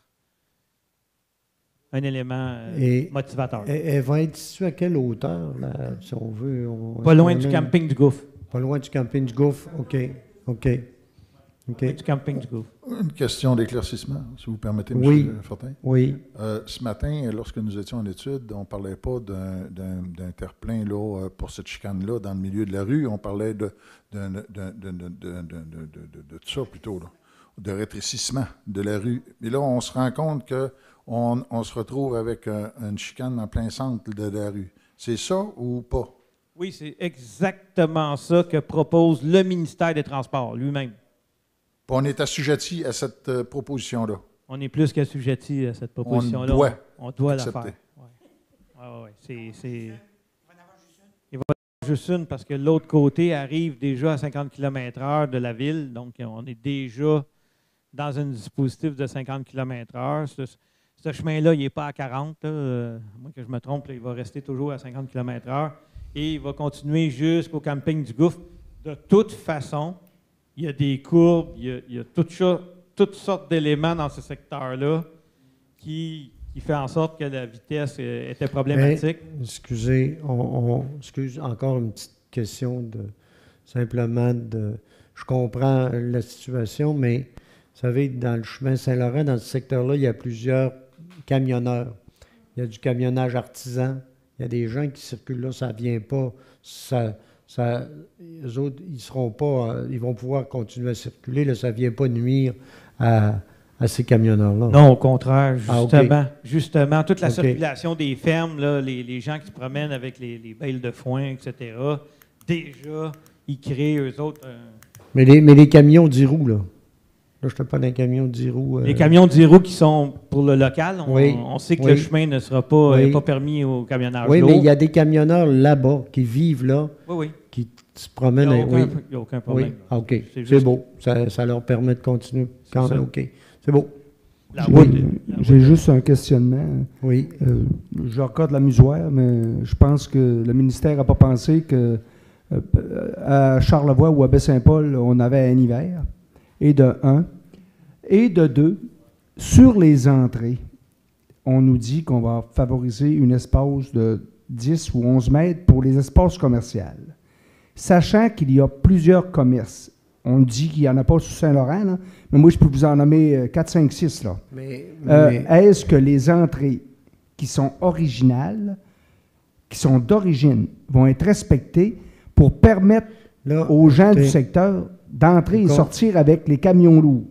un élément motivateur. Elle va être située à quelle hauteur, là, si on veut? Pas loin du camping du Gouffre. Pas loin du camping du Gouffre, OK. Du camping du Gouffre. Une question d'éclaircissement, si vous permettez, M. Fortin. Oui. Ce matin, lorsque nous étions en études, on ne parlait pas d'un terre-plein là, pour cette chicane-là dans le milieu de la rue. On parlait de ça plutôt, là, de rétrécissement de la rue. Et là, on se rend compte qu'on se retrouve avec une chicane en plein centre de la rue. C'est ça ou pas? Oui, c'est exactement ça que propose le ministère des Transports lui-même. Puis on est assujetti à cette proposition-là. On est plus qu'assujetti à cette proposition-là. On doit la faire. Il va y avoir juste une parce que l'autre côté arrive déjà à 50 km/h de la ville. Donc, on est déjà dans un dispositif de 50 km/h. Ce chemin-là, il n'est pas à 40. Moi, que je me trompe, là, il va rester toujours à 50 km/h. Et il va continuer jusqu'au camping du Gouffre. De toute façon, il y a des courbes, il y a toutes sortes d'éléments dans ce secteur-là qui fait en sorte que la vitesse était problématique. Excusez, excuse encore une petite question je comprends la situation, mais vous savez, dans le chemin Saint-Laurent, dans ce secteur-là, il y a plusieurs camionneurs. Il y a du camionnage artisan. Il y a des gens qui circulent là, ça ne vient pas. Eux autres, ils vont pouvoir continuer à circuler. Là, ça ne vient pas nuire à ces camionneurs-là. Non, au contraire, justement. Okay. Justement, toute la circulation des fermes, là, les gens qui se promènent avec les bales de foin, etc., déjà, ils créent, eux autres... Mais les camions 10 roues, là. Là, je te parle d'un camion 10 roues. Les camions 10 roues qui sont pour le local, on sait que le chemin ne sera pas, pas permis aux camionneurs lourds. Oui, mais il y a des camionneurs là-bas qui vivent là, qui se promènent. Il n'y a aucun problème. Oui. OK, c'est beau. Ça leur permet de continuer. Quand même, OK, c'est beau. J'ai juste un questionnement. Oui. Je recorde la musoire, mais je pense que le ministère n'a pas pensé que à Charlevoix ou à Baie-Saint-Paul, on avait un hiver. Et de 1. Et de 2, sur les entrées, on nous dit qu'on va favoriser une espace de 10 ou 11 mètres pour les espaces commerciaux. Sachant qu'il y a plusieurs commerces. On dit qu'il n'y en a pas sur Saint-Laurent, là, mais moi, je peux vous en nommer 4, 5, 6. Là. Est-ce que les entrées qui sont originales, qui sont d'origine, vont être respectées pour permettre aux gens du secteur d'entrer et sortir avec les camions lourds?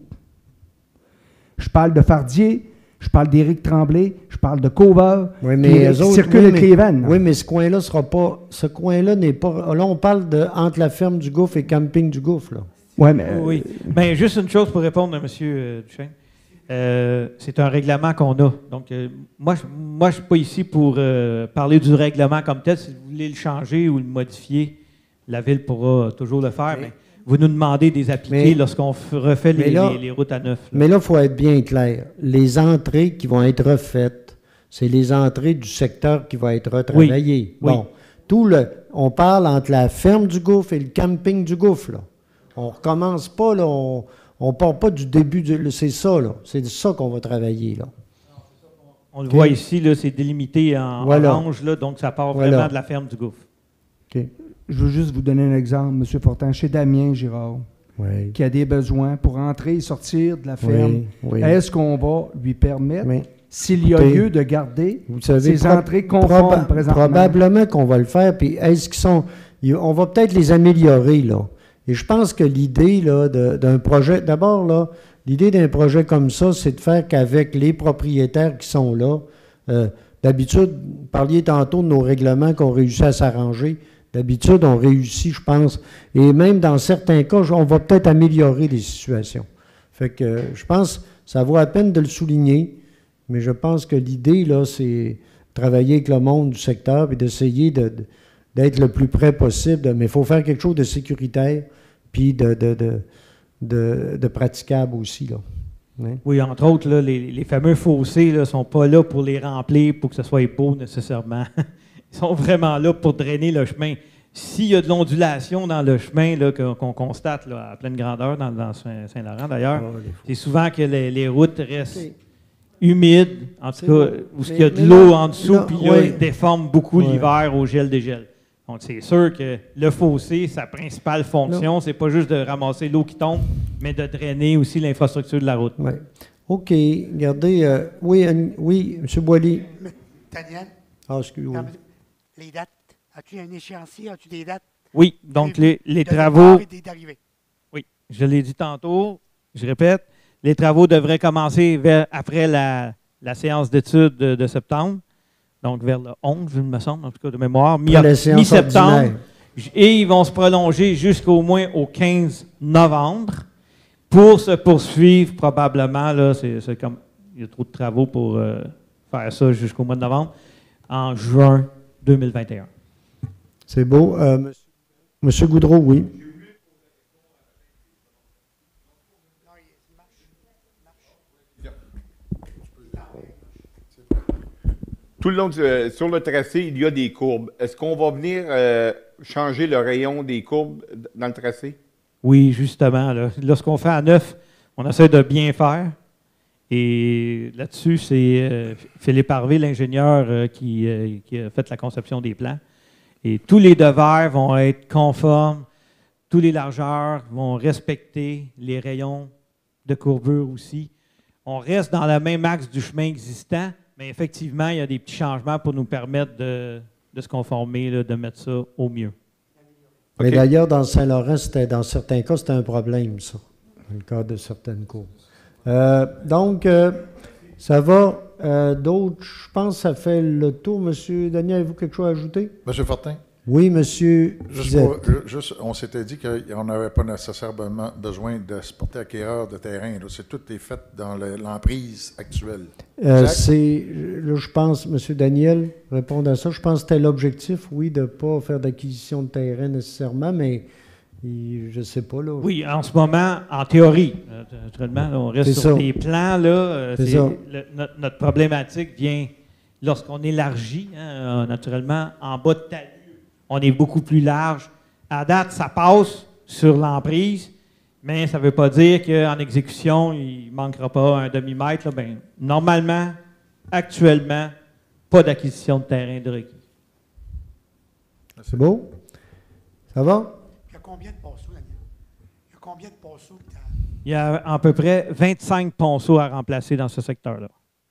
Je parle de Fardier, je parle d'Éric Tremblay, je parle de Cover, qui circulent avec les vannes. Oui, mais ce coin-là sera pas... Ce coin-là n'est pas... Là, on parle entre la ferme du Gouffre et camping du Gouffre, là. Ouais, mais, oui. Bien, juste une chose pour répondre à M. Duchesne. C'est un règlement qu'on a. Donc, moi, je ne suis pas ici pour parler du règlement comme tel. Si vous voulez le changer ou le modifier, la Ville pourra toujours le faire. Mais vous nous demandez de les appliquer lorsqu'on refait les routes à neuf. Là. Mais là, il faut être bien clair. Les entrées qui vont être refaites, c'est les entrées du secteur qui va être retravaillé. Oui. Bon, on parle entre la ferme du Gouffre et le camping du Gouffre, là. On ne recommence pas, là, on ne part pas du début, c'est ça, là. C'est ça qu'on va travailler, là. On le voit ici, là, c'est délimité en orange, là, donc ça part vraiment de la ferme du Gouffre. OK. Je veux juste vous donner un exemple, M. Fortin, chez Damien Girard, qui a des besoins pour entrer et sortir de la ferme. Est-ce qu'on va lui permettre, s'il y a lieu de garder ces entrées conformes présentement? Probablement qu'on va le faire, puis est-ce qu'ils sont... On va peut-être les améliorer, là. Et je pense que l'idée là, d'un projet... D'abord, là, l'idée d'un projet comme ça, c'est de faire qu'avec les propriétaires qui sont là, d'habitude, vous parliez tantôt de nos règlements qu'on réussit à s'arranger. D'habitude, on réussit, je pense. Et même dans certains cas, on va peut-être améliorer les situations. Fait que je pense que ça vaut la peine de le souligner, mais je pense que l'idée, là, c'est travailler avec le monde du secteur et d'essayer d'être le plus près possible. Mais il faut faire quelque chose de sécuritaire puis de praticable aussi, là. Oui, entre autres, là, les fameux fossés ne sont pas là pour les remplir, pour que ce soit beau nécessairement. Ils sont vraiment là pour drainer le chemin. S'il y a de l'ondulation dans le chemin qu'on constate là, à pleine grandeur dans Saint-Laurent, d'ailleurs, c'est souvent que les routes restent humides, en tout cas, où il y a de l'eau en dessous, puis là, ils déforment beaucoup l'hiver au gel-dégel. Donc, c'est sûr que le fossé, sa principale fonction, c'est pas juste de ramasser l'eau qui tombe, mais de drainer aussi l'infrastructure de la route. Oui. OK. Regardez. Oui, M. Boilly. Daniel? Ah, excusez-moi. Les dates. As-tu un échéancier? As-tu des dates? Oui. Donc, les travaux. Oui. Je l'ai dit tantôt. Je répète. Les travaux devraient commencer après la séance d'études de septembre. Donc, vers le 11, il me semble, en tout cas de mémoire, mi-septembre. Et ils vont se prolonger jusqu'au moins au 15 novembre pour se poursuivre probablement. Là, c'est comme il y a trop de travaux pour faire ça jusqu'au mois de novembre, en juin 2021. C'est beau. Monsieur Goudreau, oui. Tout le long sur le tracé, il y a des courbes. Est-ce qu'on va venir changer le rayon des courbes dans le tracé? Oui, justement. Lorsqu'on fait à neuf, on essaie de bien faire. Et là-dessus, c'est Philippe Harvey, l'ingénieur, qui a fait la conception des plans. Et tous les devers vont être conformes, tous les largeurs vont respecter les rayons de courbure aussi. On reste dans le même axe du chemin existant, mais effectivement, il y a des petits changements pour nous permettre de se conformer, là, de mettre ça au mieux. Mais d'ailleurs, dans Saint-Laurent, dans certains cas, c'était un problème, ça, dans le cas de certaines courbes. Donc, ça va. D'autres, je pense que ça fait le tour. Monsieur Daniel, avez-vous quelque chose à ajouter? Monsieur Fortin? Oui, monsieur. On s'était dit qu'on n'avait pas nécessairement besoin de se porter acquéreur de terrain. Tout est fait dans l'emprise actuelle. Là, je pense, monsieur Daniel, répondre à ça, je pense que c'était l'objectif, oui, de ne pas faire d'acquisition de terrain nécessairement, mais je ne sais pas. Là. Oui, en ce moment, en théorie, naturellement, là, on reste sur les plans. Là, notre problématique vient lorsqu'on élargit, naturellement, en bas de talus. On est beaucoup plus large. À date, ça passe sur l'emprise, mais ça ne veut pas dire qu'en exécution, il ne manquera pas un demi-mètre. Là. Ben, normalement, actuellement, pas d'acquisition de terrain de requis. C'est beau? Ça va? Il y a combien de ponceaux, Daniel? Il y a combien de ponceaux? Il y a à peu près 25 ponceaux à remplacer dans ce secteur-là.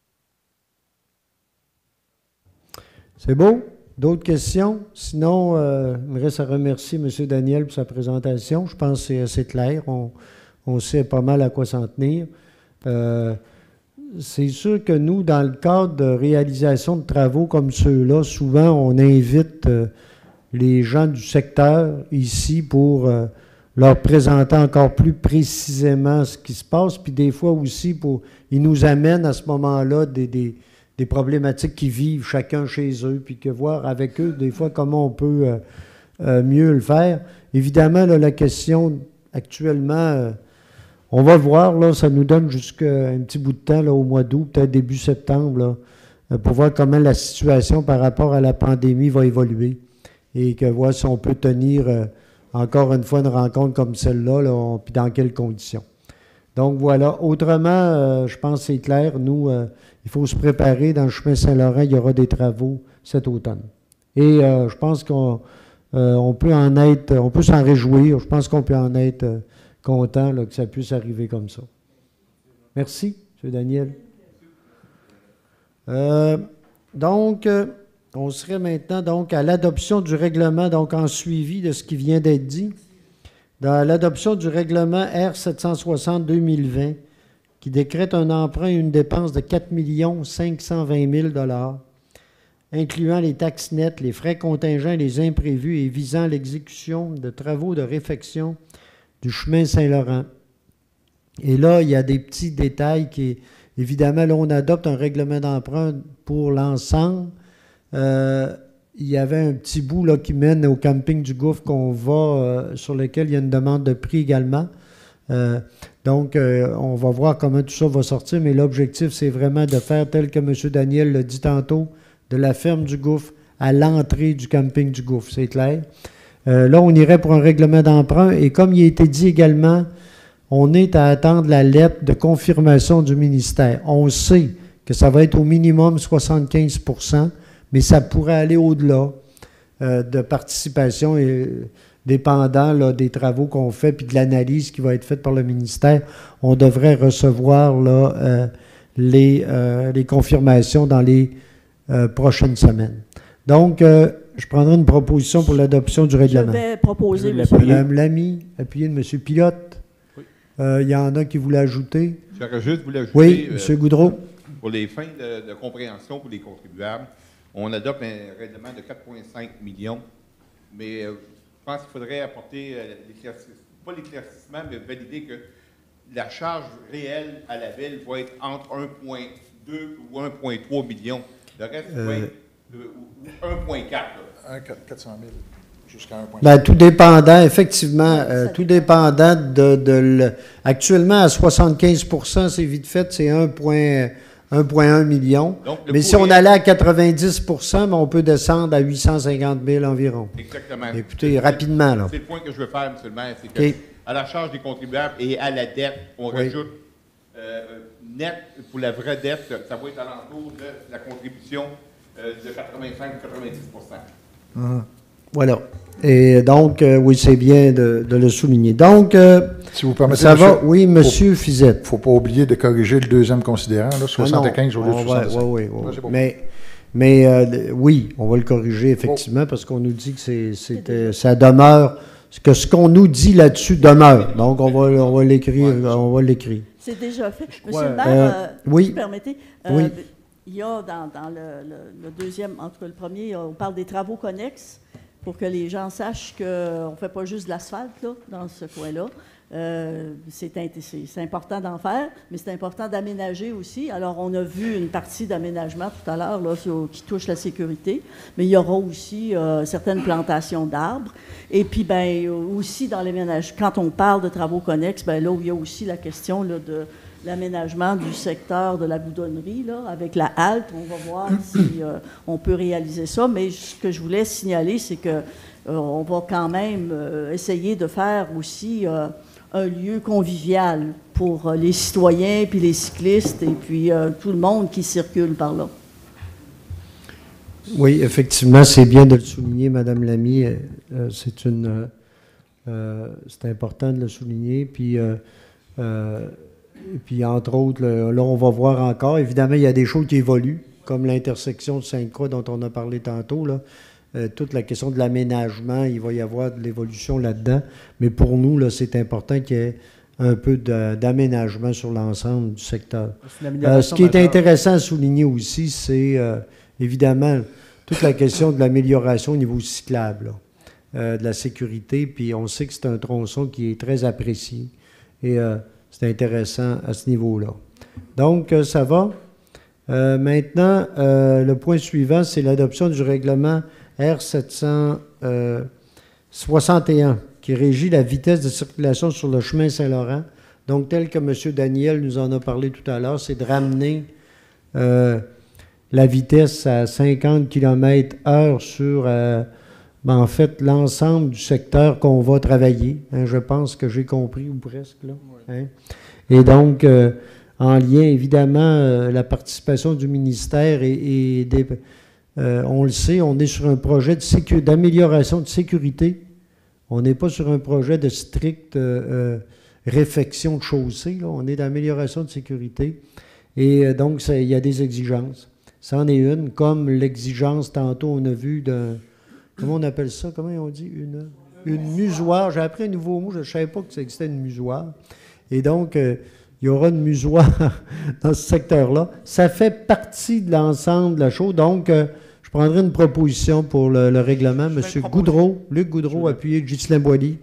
C'est beau? D'autres questions? Sinon, il me reste à remercier M. Daniel pour sa présentation. Je pense que c'est assez clair. On sait pas mal à quoi s'en tenir. C'est sûr que nous, dans le cadre de réalisation de travaux comme ceux-là, souvent, on invite les gens du secteur ici pour leur présenter encore plus précisément ce qui se passe. Puis des fois aussi, ils nous amènent à ce moment-là des problématiques qu'ils vivent chacun chez eux, puis que voir avec eux, des fois, comment on peut mieux le faire. Évidemment, là, la question actuellement, on va voir, là, ça nous donne jusqu'à un petit bout de temps, là, au mois d'août, peut-être début septembre, là, pour voir comment la situation par rapport à la pandémie va évoluer et que voir si on peut tenir encore une fois une rencontre comme celle-là, là, puis dans quelles conditions. Donc voilà. Autrement, je pense que c'est clair. Nous, il faut se préparer. Dans le chemin Saint-Laurent, il y aura des travaux cet automne. Et je pense qu'on peut en être, on peut s'en réjouir. Je pense qu'on peut en être content là, que ça puisse arriver comme ça. Merci, M. Daniel. Donc, on serait maintenant donc à l'adoption du règlement, donc en suivi de ce qui vient d'être dit. Dans l'adoption du règlement R760-2020, qui décrète un emprunt et une dépense de 4 520 000 $, incluant les taxes nettes, les frais contingents et les imprévus et visant l'exécution de travaux de réfection du chemin Saint-Laurent. Et là, il y a des petits détails qui, évidemment, là, on adopte un règlement d'emprunt pour l'ensemble. Il y avait un petit bout là, qui mène au camping du Gouffre qu'on va, sur lequel il y a une demande de prix également. Donc, on va voir comment tout ça va sortir, mais l'objectif, c'est vraiment de faire tel que M. Daniel l'a dit tantôt, de la ferme du gouffre à l'entrée du camping du gouffre, c'est clair. Là, on irait pour un règlement d'emprunt, et comme il a été dit également, on est à attendre la lettre de confirmation du ministère. On sait que ça va être au minimum 75 %, mais ça pourrait aller au-delà de participation et dépendant là, des travaux qu'on fait puis de l'analyse qui va être faite par le ministère. On devrait recevoir là, les confirmations dans les prochaines semaines. Donc, je prendrai une proposition pour l'adoption du règlement. Je vais proposer, M. Mme Lamy, appuyé de M. Pilote. Il y en a qui voulaient ajouter. J'aurais juste voulu ajouter. Oui, M. Goudreau. Pour les fins de compréhension pour les contribuables, on adopte un règlement de 4,5 millions, mais je pense qu'il faudrait apporter pas l'éclaircissement, mais valider que la charge réelle à la ville va être entre 1,2 ou 1,3 millions. Le reste va être 1,4. 400 000 jusqu'à 1,5. Bien, tout dépendant, effectivement, tout dépendant actuellement, à 75 % c'est vite fait, c'est 1,1 million. Donc, mais si on allait à 90 %, on peut descendre à 850 000 environ. Exactement. Écoutez, rapidement, là. C'est le point que je veux faire, M. le maire, c'est que à la charge des contribuables et à la dette, on rajoute net, pour la vraie dette, ça va être alentour de la contribution de 85 ou 90 %. Voilà. Et donc, oui, c'est bien de le souligner. Donc, si vous permettez, ça va. Oui, M. Fizette. Il ne faut pas oublier de corriger le deuxième considérant, là, 75 au lieu de 65. Oui. Mais oui, on va le corriger, effectivement, parce qu'on nous dit que ça demeure, que ce qu'on nous dit là-dessus demeure. Donc, on va l'écrire. On va l'écrire. C'est déjà fait. Monsieur le maire, si vous permettez, il y a dans le deuxième, en tout cas le premier, on parle des travaux connexes pour que les gens sachent qu'on ne fait pas juste de l'asphalte là, dans ce coin-là. C'est important d'en faire, mais c'est important d'aménager aussi. Alors, on a vu une partie d'aménagement tout à l'heure qui touche la sécurité, mais il y aura aussi certaines plantations d'arbres. Et puis, aussi dans l'aménagement, quand on parle de travaux connexes, là où il y a aussi la question là, de l'aménagement du secteur de la boudonnerie, là, avec la halte, on va voir si on peut réaliser ça. Mais ce que je voulais signaler, c'est que on va quand même essayer de faire aussi un lieu convivial pour les citoyens, puis les cyclistes, et puis tout le monde qui circule par là. Oui, effectivement, c'est bien de le souligner, Mme Lamy. C'est important de le souligner. Puis entre autres, là, on va voir encore. Évidemment, il y a des choses qui évoluent, comme l'intersection de Sainte-Croix dont on a parlé tantôt, là. Toute la question de l'aménagement, il va y avoir de l'évolution là-dedans. Mais pour nous, là, c'est important qu'il y ait un peu d'aménagement sur l'ensemble du secteur. Ce qui est intéressant à souligner aussi, c'est évidemment toute la question de l'amélioration au niveau cyclable, de la sécurité. Puis on sait que c'est un tronçon qui est très apprécié. Et c'est intéressant à ce niveau-là. Donc, ça va. Maintenant, le point suivant, c'est l'adoption du règlement R761 qui régit la vitesse de circulation sur le chemin Saint-Laurent. Donc, tel que M. Daniel nous en a parlé tout à l'heure, c'est de ramener la vitesse à 50 km/h sur, en fait, l'ensemble du secteur qu'on va travailler. Hein, je pense que j'ai compris, ou presque, là. Hein? Et donc, en lien, évidemment, la participation du ministère et des... on le sait, on est sur un projet d'amélioration de sécurité. On n'est pas sur un projet de stricte réfection de chaussée. Là. On est d'amélioration de sécurité. Et donc, il y a des exigences. C'en est une, comme l'exigence, tantôt, on a vu comment on appelle ça? Comment on dit? Une musoire. J'ai appris un nouveau mot. Je ne savais pas que ça existait, une musoire. Et donc, il y aura une musoire dans ce secteur-là. Ça fait partie de l'ensemble de la chose. Donc, je prendrai une proposition pour le règlement. M. Goudreau, Luc Goudreau, appuyé de Ghislain Boilly.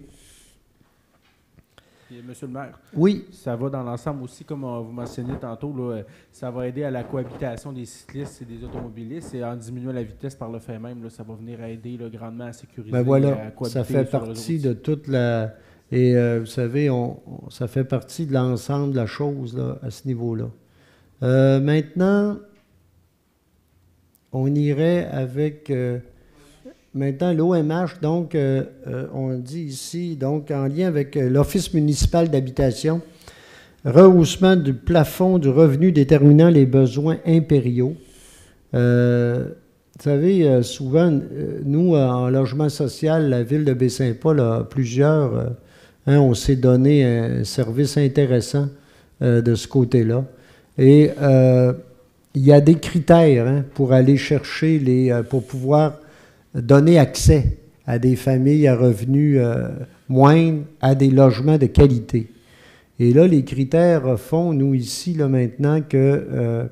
Monsieur le maire, oui. Ça va dans l'ensemble aussi, comme vous mentionniez tantôt, là, ça va aider à la cohabitation des cyclistes et des automobilistes. Et en diminuant la vitesse par le fait même, là, ça va venir aider là, grandement à sécuriser. Ben voilà, ça fait partie de toute Et vous savez, ça fait partie de l'ensemble de la chose là, à ce niveau-là. Maintenant, on irait avec maintenant l'OMH, donc on dit ici, donc en lien avec l'Office municipal d'habitation, rehaussement du plafond du revenu déterminant les besoins impériaux. Vous savez, souvent, nous, en logement social, la ville de Baie-Saint-Paul a plusieurs... on s'est donné un service intéressant de ce côté-là. Et il y a des critères pour aller chercher pour pouvoir donner accès à des familles à revenus moindres à des logements de qualité. Et là, les critères font, nous, ici, là, maintenant, que...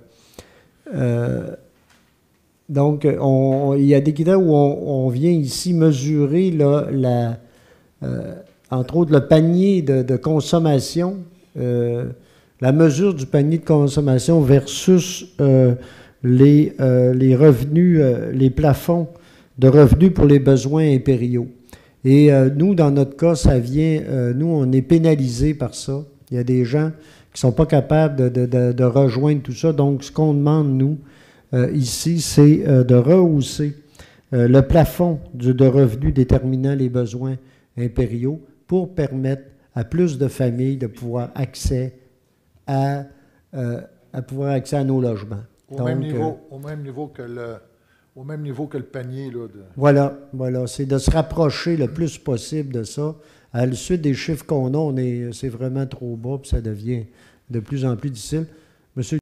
donc, il y a des critères où on vient ici mesurer là, entre autres le panier de consommation, la mesure du panier de consommation versus les revenus, les plafonds de revenus pour les besoins impériaux. Et nous, dans notre cas, ça vient, nous, on est pénalisés par ça. Il y a des gens qui ne sont pas capables de rejoindre tout ça. Donc, ce qu'on demande, nous, ici, c'est de rehausser le plafond de revenus déterminant les besoins impériaux pour permettre à plus de familles de pouvoir accès à nos logements. Au même niveau que le panier. Là, Voilà, c'est de se rapprocher le plus possible de ça. À la suite des chiffres qu'on a, c'est vraiment trop bas, puis ça devient de plus en plus difficile. Monsieur.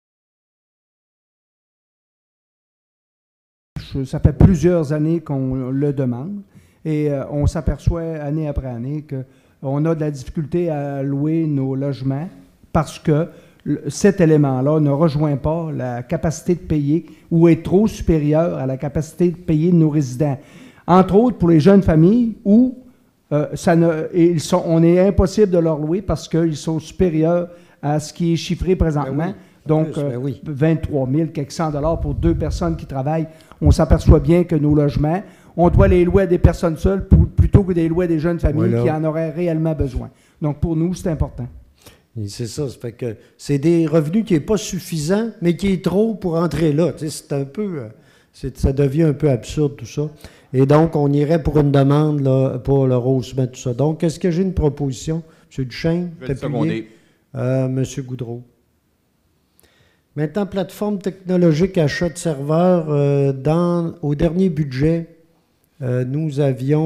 Ça fait plusieurs années qu'on le demande et on s'aperçoit année après année qu'on a de la difficulté à louer nos logements parce que cet élément-là ne rejoint pas la capacité de payer ou est trop supérieur à la capacité de payer de nos résidents. Entre autres, pour les jeunes familles où on est impossible de leur louer parce qu'ils sont supérieurs à ce qui est chiffré présentement. Ben oui. Donc, 23 000, quelques cents dollars pour 2 personnes qui travaillent. On s'aperçoit bien que nos logements, on doit les louer à des personnes seules plutôt que des louer à des jeunes familles qui en auraient réellement besoin. Donc, pour nous, c'est important. Et c'est ça. Ça fait que c'est des revenus qui n'est pas suffisant, mais qui est trop pour entrer là. Tu sais, c'est un peu... ça devient un peu absurde, tout ça. Et donc, on irait pour une demande là, pour le rehaussement, tout ça. Donc, est-ce que j'ai une proposition? M. Duchesne? Je vais le seconder. M. Goudreau. Maintenant, plateforme technologique achat de serveurs. Au dernier budget, nous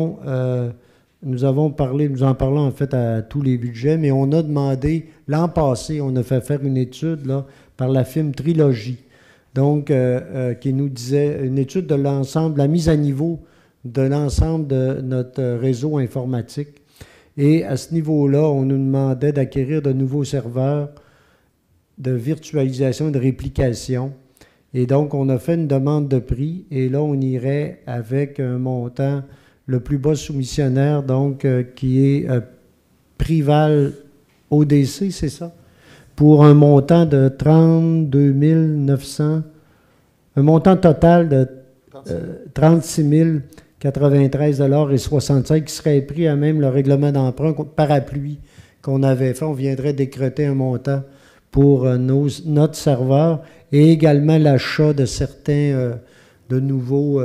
en parlons en fait à tous les budgets, mais on a demandé, l'an passé, on a fait faire une étude là, par la firme Trilogy, donc qui nous disait une étude de l'ensemble, la mise à niveau de l'ensemble de notre réseau informatique. Et à ce niveau-là, on nous demandait d'acquérir de nouveaux serveurs de virtualisation et de réplication. Et donc, on a fait une demande de prix et là, on irait avec un montant le plus bas soumissionnaire, donc qui est Prival ODC, c'est ça? Pour un montant de 32 900, un montant total de 36 093,65 $ qui serait pris à même le règlement d'emprunt parapluie qu'on avait fait. On viendrait décréter un montant pour notre serveur et également l'achat de certains de nouveaux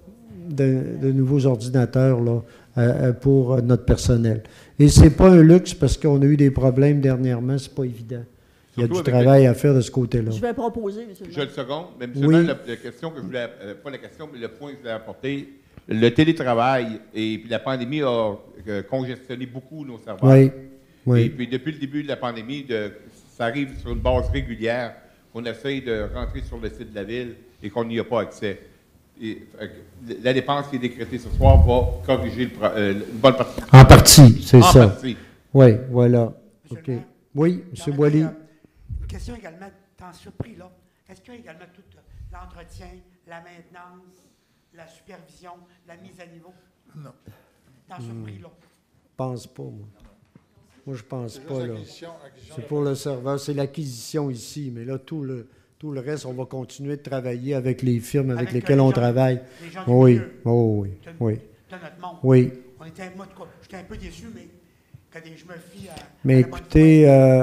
ordinateurs là, pour notre personnel. Et ce n'est pas un luxe parce qu'on a eu des problèmes dernièrement, ce n'est pas évident. Il y a du travail à faire de ce côté-là. Je vais proposer, M. le maire. Je le seconde, mais M. le maire, la question que je voulais, pas la question, mais le point que je voulais apporter, le télétravail et puis la pandémie a congestionné beaucoup nos serveurs. Oui. Oui. Et puis depuis le début de la pandémie, ça arrive sur une base régulière qu'on essaye de rentrer sur le site de la ville et qu'on n'y a pas accès. Et, la dépense qui est décrétée ce soir va corriger une bonne partie. En partie, c'est ça. En partie. Oui, voilà. Monsieur OK. le maire, Oui, M. Boilly. Une question également, dans ce prix-là, est-ce qu'il y a également tout l'entretien, la maintenance, la supervision, la mise à niveau? Non. Dans ce prix-là? Je pense pas, moi. Moi, je pense pas, là. Acquisition. C'est pour le serveur, c'est l'acquisition ici, mais là, tout le reste, on va continuer de travailler avec les firmes avec lesquelles on travaille. Les gens Oui, milieu, oui. de notre monde. Oui. Moi, j'étais un peu déçu, mais Je me fie à mais écoutez,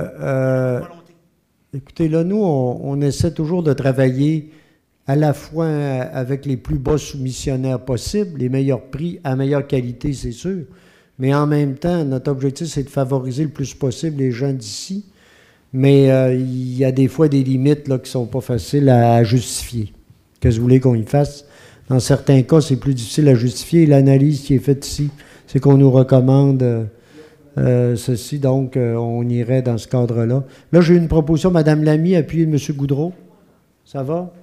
écoutez, là, nous, on essaie toujours de travailler à la fois avec les plus bas soumissionnaires possibles, les meilleurs prix à meilleure qualité, c'est sûr, mais en même temps, notre objectif, c'est de favoriser le plus possible les gens d'ici, mais il y a des fois des limites là, qui ne sont pas faciles à justifier. Qu'est-ce que vous voulez qu'on y fasse? Dans certains cas, c'est plus difficile à justifier. L'analyse qui est faite ici, c'est qu'on nous recommande ceci, donc on irait dans ce cadre-là. Là, j'ai une proposition, Mme Lamy, appuyée de M. Goudreau. Ça va?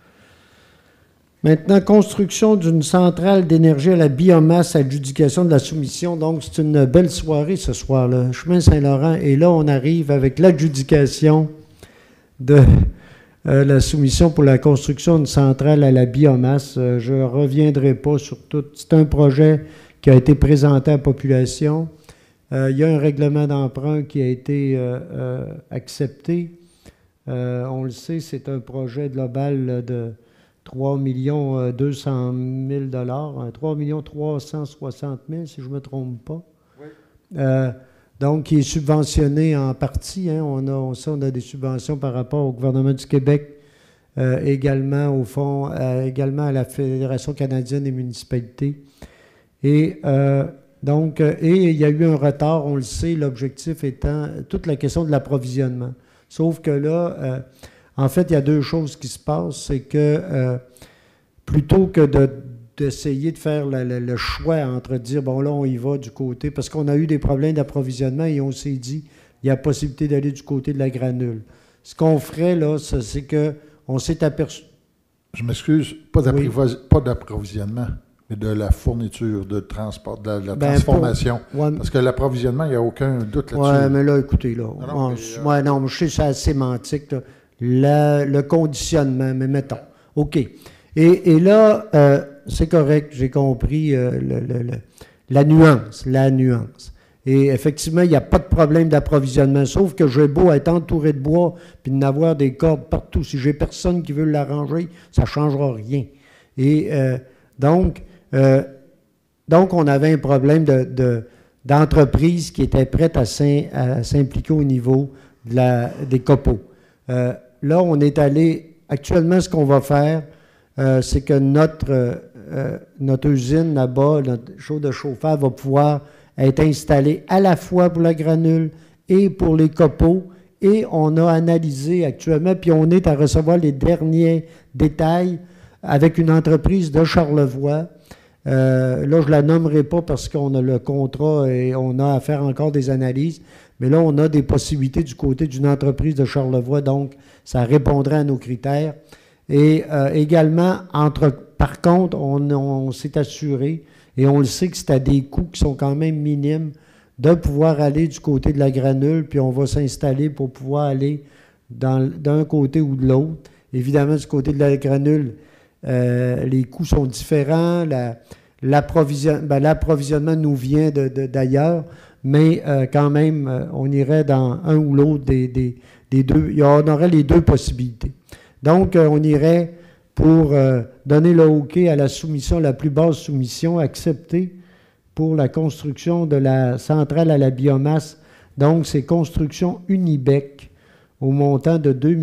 Maintenant, construction d'une centrale d'énergie à la biomasse, adjudication de la soumission. Donc, c'est une belle soirée ce soir-là. Chemin Saint-Laurent. Et là, on arrive avec l'adjudication de la soumission pour la construction d'une centrale à la biomasse. Je ne reviendrai pas sur tout. C'est un projet qui a été présenté à la population. Il y a un règlement d'emprunt qui a été accepté. On le sait, c'est un projet global de 3 200 000 $, 3 360 000 si je ne me trompe pas. Oui. Donc, qui est subventionné en partie. Hein. On a des subventions par rapport au gouvernement du Québec, également au fond, également à la Fédération canadienne des municipalités. Et donc, il y a eu un retard, on le sait, l'objectif étant toute la question de l'approvisionnement. Sauf que là, en fait, il y a deux choses qui se passent. C'est que plutôt que d'essayer de faire le choix entre dire, bon là, on y va du côté, parce qu'on a eu des problèmes d'approvisionnement et on s'est dit, il y a possibilité d'aller du côté de la granule. Ce qu'on ferait, là, c'est qu'on s'est aperçu... Je m'excuse, pas d'approvisionnement, mais de la fourniture, de transport, de la transformation. Parce que l'approvisionnement, il n'y a aucun doute là-dessus. Oui, mais là, écoutez, là, non, je sais, c'est assez sémantique, là. Le conditionnement, mais mettons. OK. Et là, c'est correct, j'ai compris la nuance. Et effectivement, il n'y a pas de problème d'approvisionnement, sauf que j'ai beau être entouré de bois puis d'avoir des cordes partout. Si j'ai personne qui veut l'arranger, ça ne changera rien. Et donc, on avait un problème d'entreprise qui était prête à s'impliquer au niveau des copeaux. Là, on est allé... Actuellement, ce qu'on va faire, c'est que notre usine là-bas, notre chaude de chauffage, va pouvoir être installée à la fois pour la granule et pour les copeaux. Et on a analysé actuellement, puis on est à recevoir les derniers détails avec une entreprise de Charlevoix. Là, je ne la nommerai pas parce qu'on a le contrat et on a à faire encore des analyses. Mais là, on a des possibilités du côté d'une entreprise de Charlevoix, donc ça répondrait à nos critères. Et également, par contre, on s'est assuré, et on le sait que c'est à des coûts qui sont quand même minimes, de pouvoir aller du côté de la granule, puis on va s'installer pour pouvoir aller d'un côté ou de l'autre. Évidemment, du côté de la granule, les coûts sont différents, l'approvisionnement nous vient d'ailleurs, mais quand même, on irait dans un ou l'autre des deux. On aurait les deux possibilités. Donc, on irait pour donner le OK à la soumission, la plus basse soumission acceptée pour la construction de la centrale à la biomasse. Donc, c'est construction Unibec au montant de 2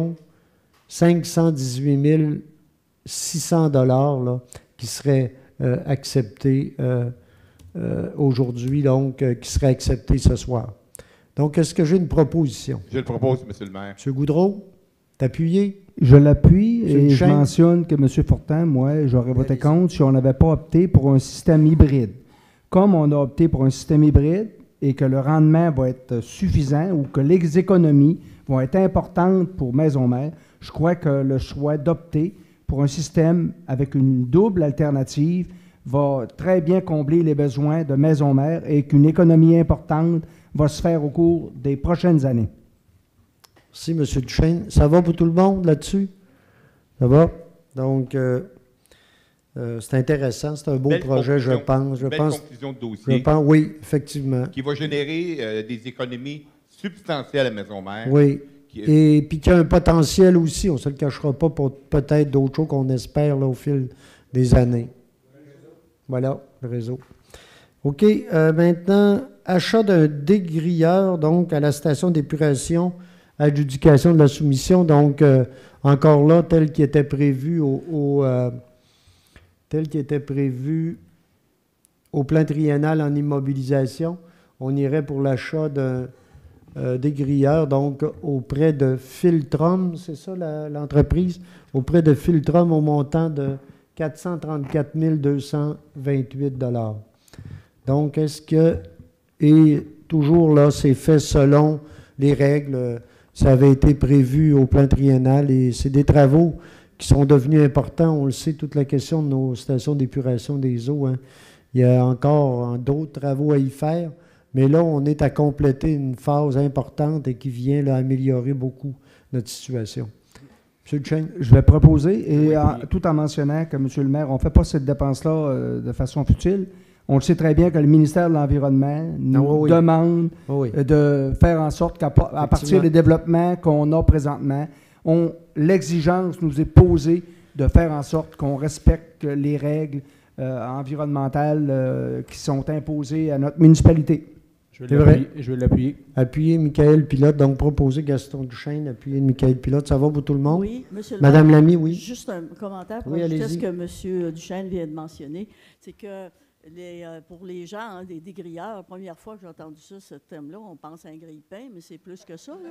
518 600 $ là, qui serait accepté aujourd'hui, donc qui serait accepté ce soir. Donc, est-ce que j'ai une proposition? Je le propose, M. le maire. M. Goudreau, t'appuies? Je l'appuie et je mentionne que M. Fortin, moi, j'aurais voté contre si on n'avait pas opté pour un système hybride. Comme on a opté pour un système hybride et que le rendement va être suffisant ou que les économies vont être importantes pour Maison-Mère, je crois que le choix d'opter pour un système avec une double alternative va très bien combler les besoins de Maison-Mère et qu'une économie importante va se faire au cours des prochaines années. Merci, M. Duchesne. Ça va pour tout le monde là-dessus? Ça va? Donc, c'est intéressant. C'est un beau projet, je pense. Belle conclusion de dossier. Je pense, oui, effectivement. Qui va générer des économies substantielles à Maison-Mère. Oui. Et puis qui a un potentiel aussi. On ne se le cachera pas pour peut-être d'autres choses qu'on espère là, au fil des années. Voilà, le réseau. OK. Maintenant, achat d'un dégrilleur, donc, à la station d'épuration, adjudication de la soumission. Donc, encore là, tel qui était prévu au plan triennal en immobilisation, on irait pour l'achat d'un dégrilleur, donc auprès de Filtrum, c'est ça l'entreprise, auprès de Filtrum au montant de 434 228 $. Donc, est-ce que, et toujours là, c'est fait selon les règles, ça avait été prévu au plan triennal et c'est des travaux qui sont devenus importants. On le sait, toute la question de nos stations d'épuration des eaux, hein. Il y a encore d'autres travaux à y faire. Mais là, on est à compléter une phase importante et qui vient là, améliorer beaucoup notre situation. M. Duchesne? Je vais proposer, et tout en mentionnant que, M. le maire, on ne fait pas cette dépense-là de façon futile. On le sait très bien que le ministère de l'Environnement nous demande de faire en sorte qu'à partir des développements qu'on a présentement, l'exigence nous est posée de faire en sorte qu'on respecte les règles environnementales qui sont imposées à notre municipalité. Je vais l'appuyer. Appuyer Michael Pilote, donc proposer Gaston Duchesne, appuyer Michael Pilote. Ça va pour tout le monde? Oui, M. le Madame maire, Lamy, oui. Juste un commentaire pour ajouter ce que M. Duchesne vient de mentionner. C'est que pour les gens, hein, des dégrilleurs, la première fois que j'ai entendu ça, ce thème-là, on pense à un grille-pain, mais c'est plus que ça.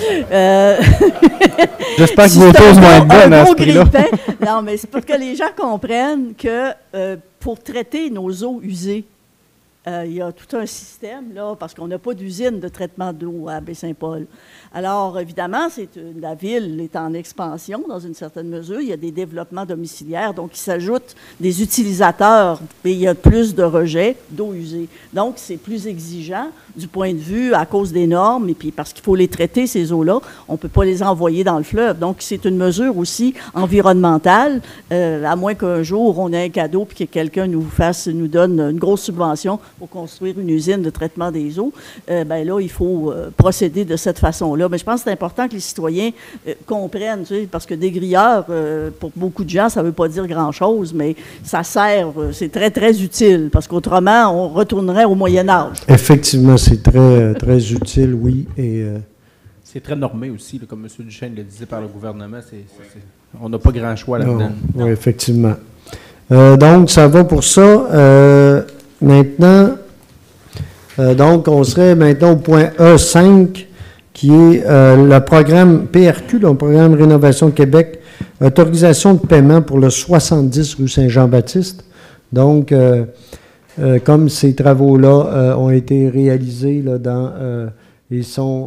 J'espère que vos pauses vont être bonnes à ce prix-là. Non, mais c'est pour que les gens comprennent que pour traiter nos eaux usées, il y a tout un système, là, parce qu'on n'a pas d'usine de traitement d'eau à Baie-Saint-Paul. Alors, évidemment, la ville est en expansion dans une certaine mesure. Il y a des développements domiciliaires, donc il s'ajoute des utilisateurs et il y a plus de rejets d'eau usée. Donc, c'est plus exigeant du point de vue à cause des normes et puis parce qu'il faut les traiter, ces eaux-là. On ne peut pas les envoyer dans le fleuve. Donc, c'est une mesure aussi environnementale, à moins qu'un jour, on ait un cadeau puis que quelqu'un nous donne une grosse subvention pour construire une usine de traitement des eaux, bien là, il faut procéder de cette façon-là. Mais je pense que c'est important que les citoyens comprennent, tu sais, parce que des grilleurs, pour beaucoup de gens, ça ne veut pas dire grand-chose, mais ça sert, c'est très, très utile, parce qu'autrement, on retournerait au Moyen-Âge. Effectivement, c'est très, très utile, oui. Et, c'est très normé aussi, là, comme M. Duchesne le disait par le gouvernement. On n'a pas grand choix là-dedans. Oui, effectivement. Donc, ça va pour ça. Maintenant, donc, on serait maintenant au point E5, qui est le programme PRQ, le programme Rénovation Québec, autorisation de paiement pour le 70 rue Saint-Jean-Baptiste. Donc, comme ces travaux-là ont été réalisés là, et sont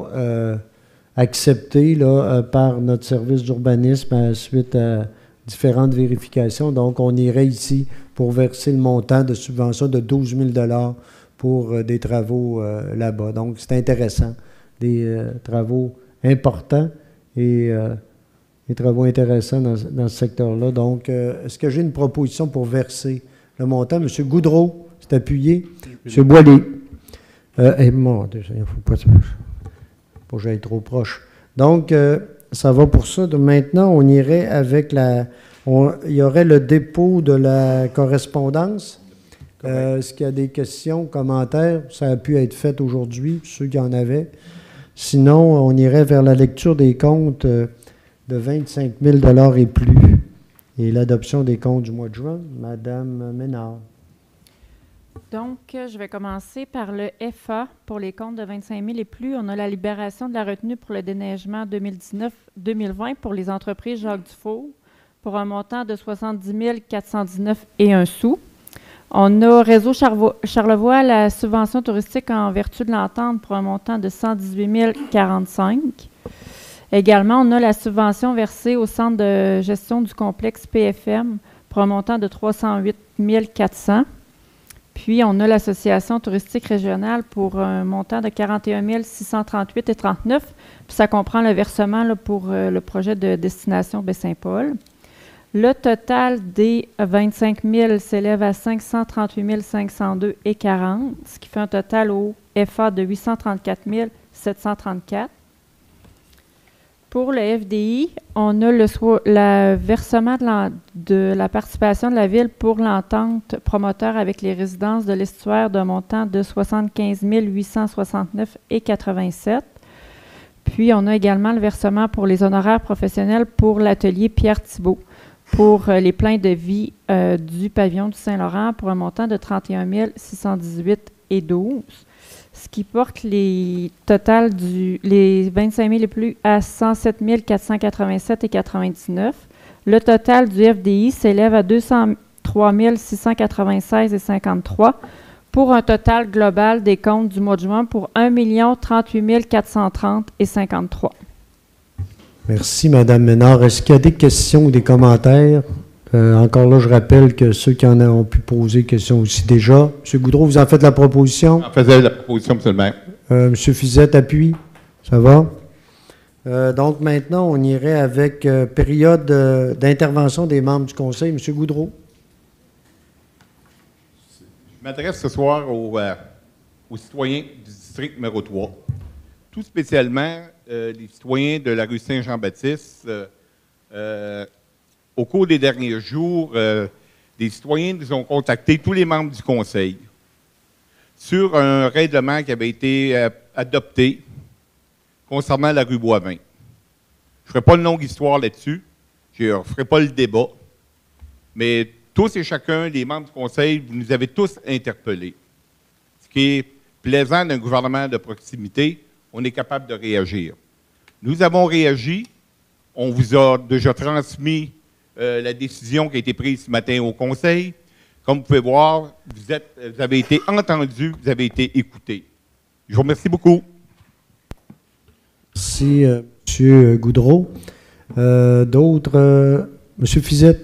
acceptés là, par notre service d'urbanisme suite à différentes vérifications, donc on irait ici pour verser le montant de subvention de 12 000 $ pour des travaux là-bas. Donc, c'est intéressant. Des travaux importants et des travaux intéressants dans ce secteur-là. Donc, est-ce que j'ai une proposition pour verser le montant? M. Goudreau, c'est appuyé. M. Boilly. Il ne faut pas que j'aille trop proche. Donc, ça va pour ça. Donc, maintenant, on irait avec il y aurait le dépôt de la correspondance. Est-ce qu'il y a des questions, commentaires? Ça a pu être fait aujourd'hui, ceux qui en avaient. Sinon, on irait vers la lecture des comptes de 25 000 $ et plus et l'adoption des comptes du mois de juin. Madame Ménard. Donc, je vais commencer par le FA pour les comptes de 25 000 et plus. On a la libération de la retenue pour le déneigement 2019-2020 pour les entreprises Jacques Dufour pour un montant de 70 419 et 1 sou. On a Réseau Charlevoix, la subvention touristique en vertu de l'entente pour un montant de 118 045. Également, on a la subvention versée au centre de gestion du complexe PFM pour un montant de 308 400. Puis, on a l'association touristique régionale pour un montant de 41 638 et 39. Puis, ça comprend le versement là, pour le projet de destination Baie-Saint-Paul. Le total des 25 000 s'élève à 538 502 et 40, ce qui fait un total au FA de 834 734. Pour le FDI, on a le versement de la participation de la Ville pour l'entente promoteur avec les résidences de l'estuaire d'un montant de 75 869,87 $. Puis, on a également le versement pour les honoraires professionnels pour l'atelier Pierre Thibault pour les pleins de vie du pavillon du Saint-Laurent pour un montant de 31 618,12 $. Ce qui porte les les 25 000 et plus à 107 487,99 $. Le total du FDI s'élève à 203 696,53 $ pour un total global des comptes du mois de juin pour 1 038 430,53 $. Merci, Mme Ménard. Est-ce qu'il y a des questions ou des commentaires? Encore là, je rappelle que ceux qui en ont pu poser des questions aussi déjà. M. Goudreau, vous en faites la proposition? J'en faisais la proposition, M. le maire. M. Fizette appuie. Ça va? Donc, maintenant, on irait avec période d'intervention des membres du Conseil. M. Goudreau. Je m'adresse ce soir aux citoyens du district numéro 3, tout spécialement les citoyens de la rue Saint-Jean-Baptiste. Au cours des derniers jours, des citoyens nous ont contacté, tous les membres du Conseil, sur un règlement qui avait été adopté concernant la rue Boivin. Je ne ferai pas une longue histoire là-dessus, je ne ferai pas le débat, mais tous et chacun des membres du Conseil, vous nous avez tous interpellés. Ce qui est plaisant d'un gouvernement de proximité, on est capable de réagir. Nous avons réagi, on vous a déjà transmis la décision qui a été prise ce matin au Conseil. Comme vous pouvez voir, vous avez été entendus, vous avez été écoutés. Je vous remercie beaucoup. Merci, M. Goudreau. D'autres? M. Fizette?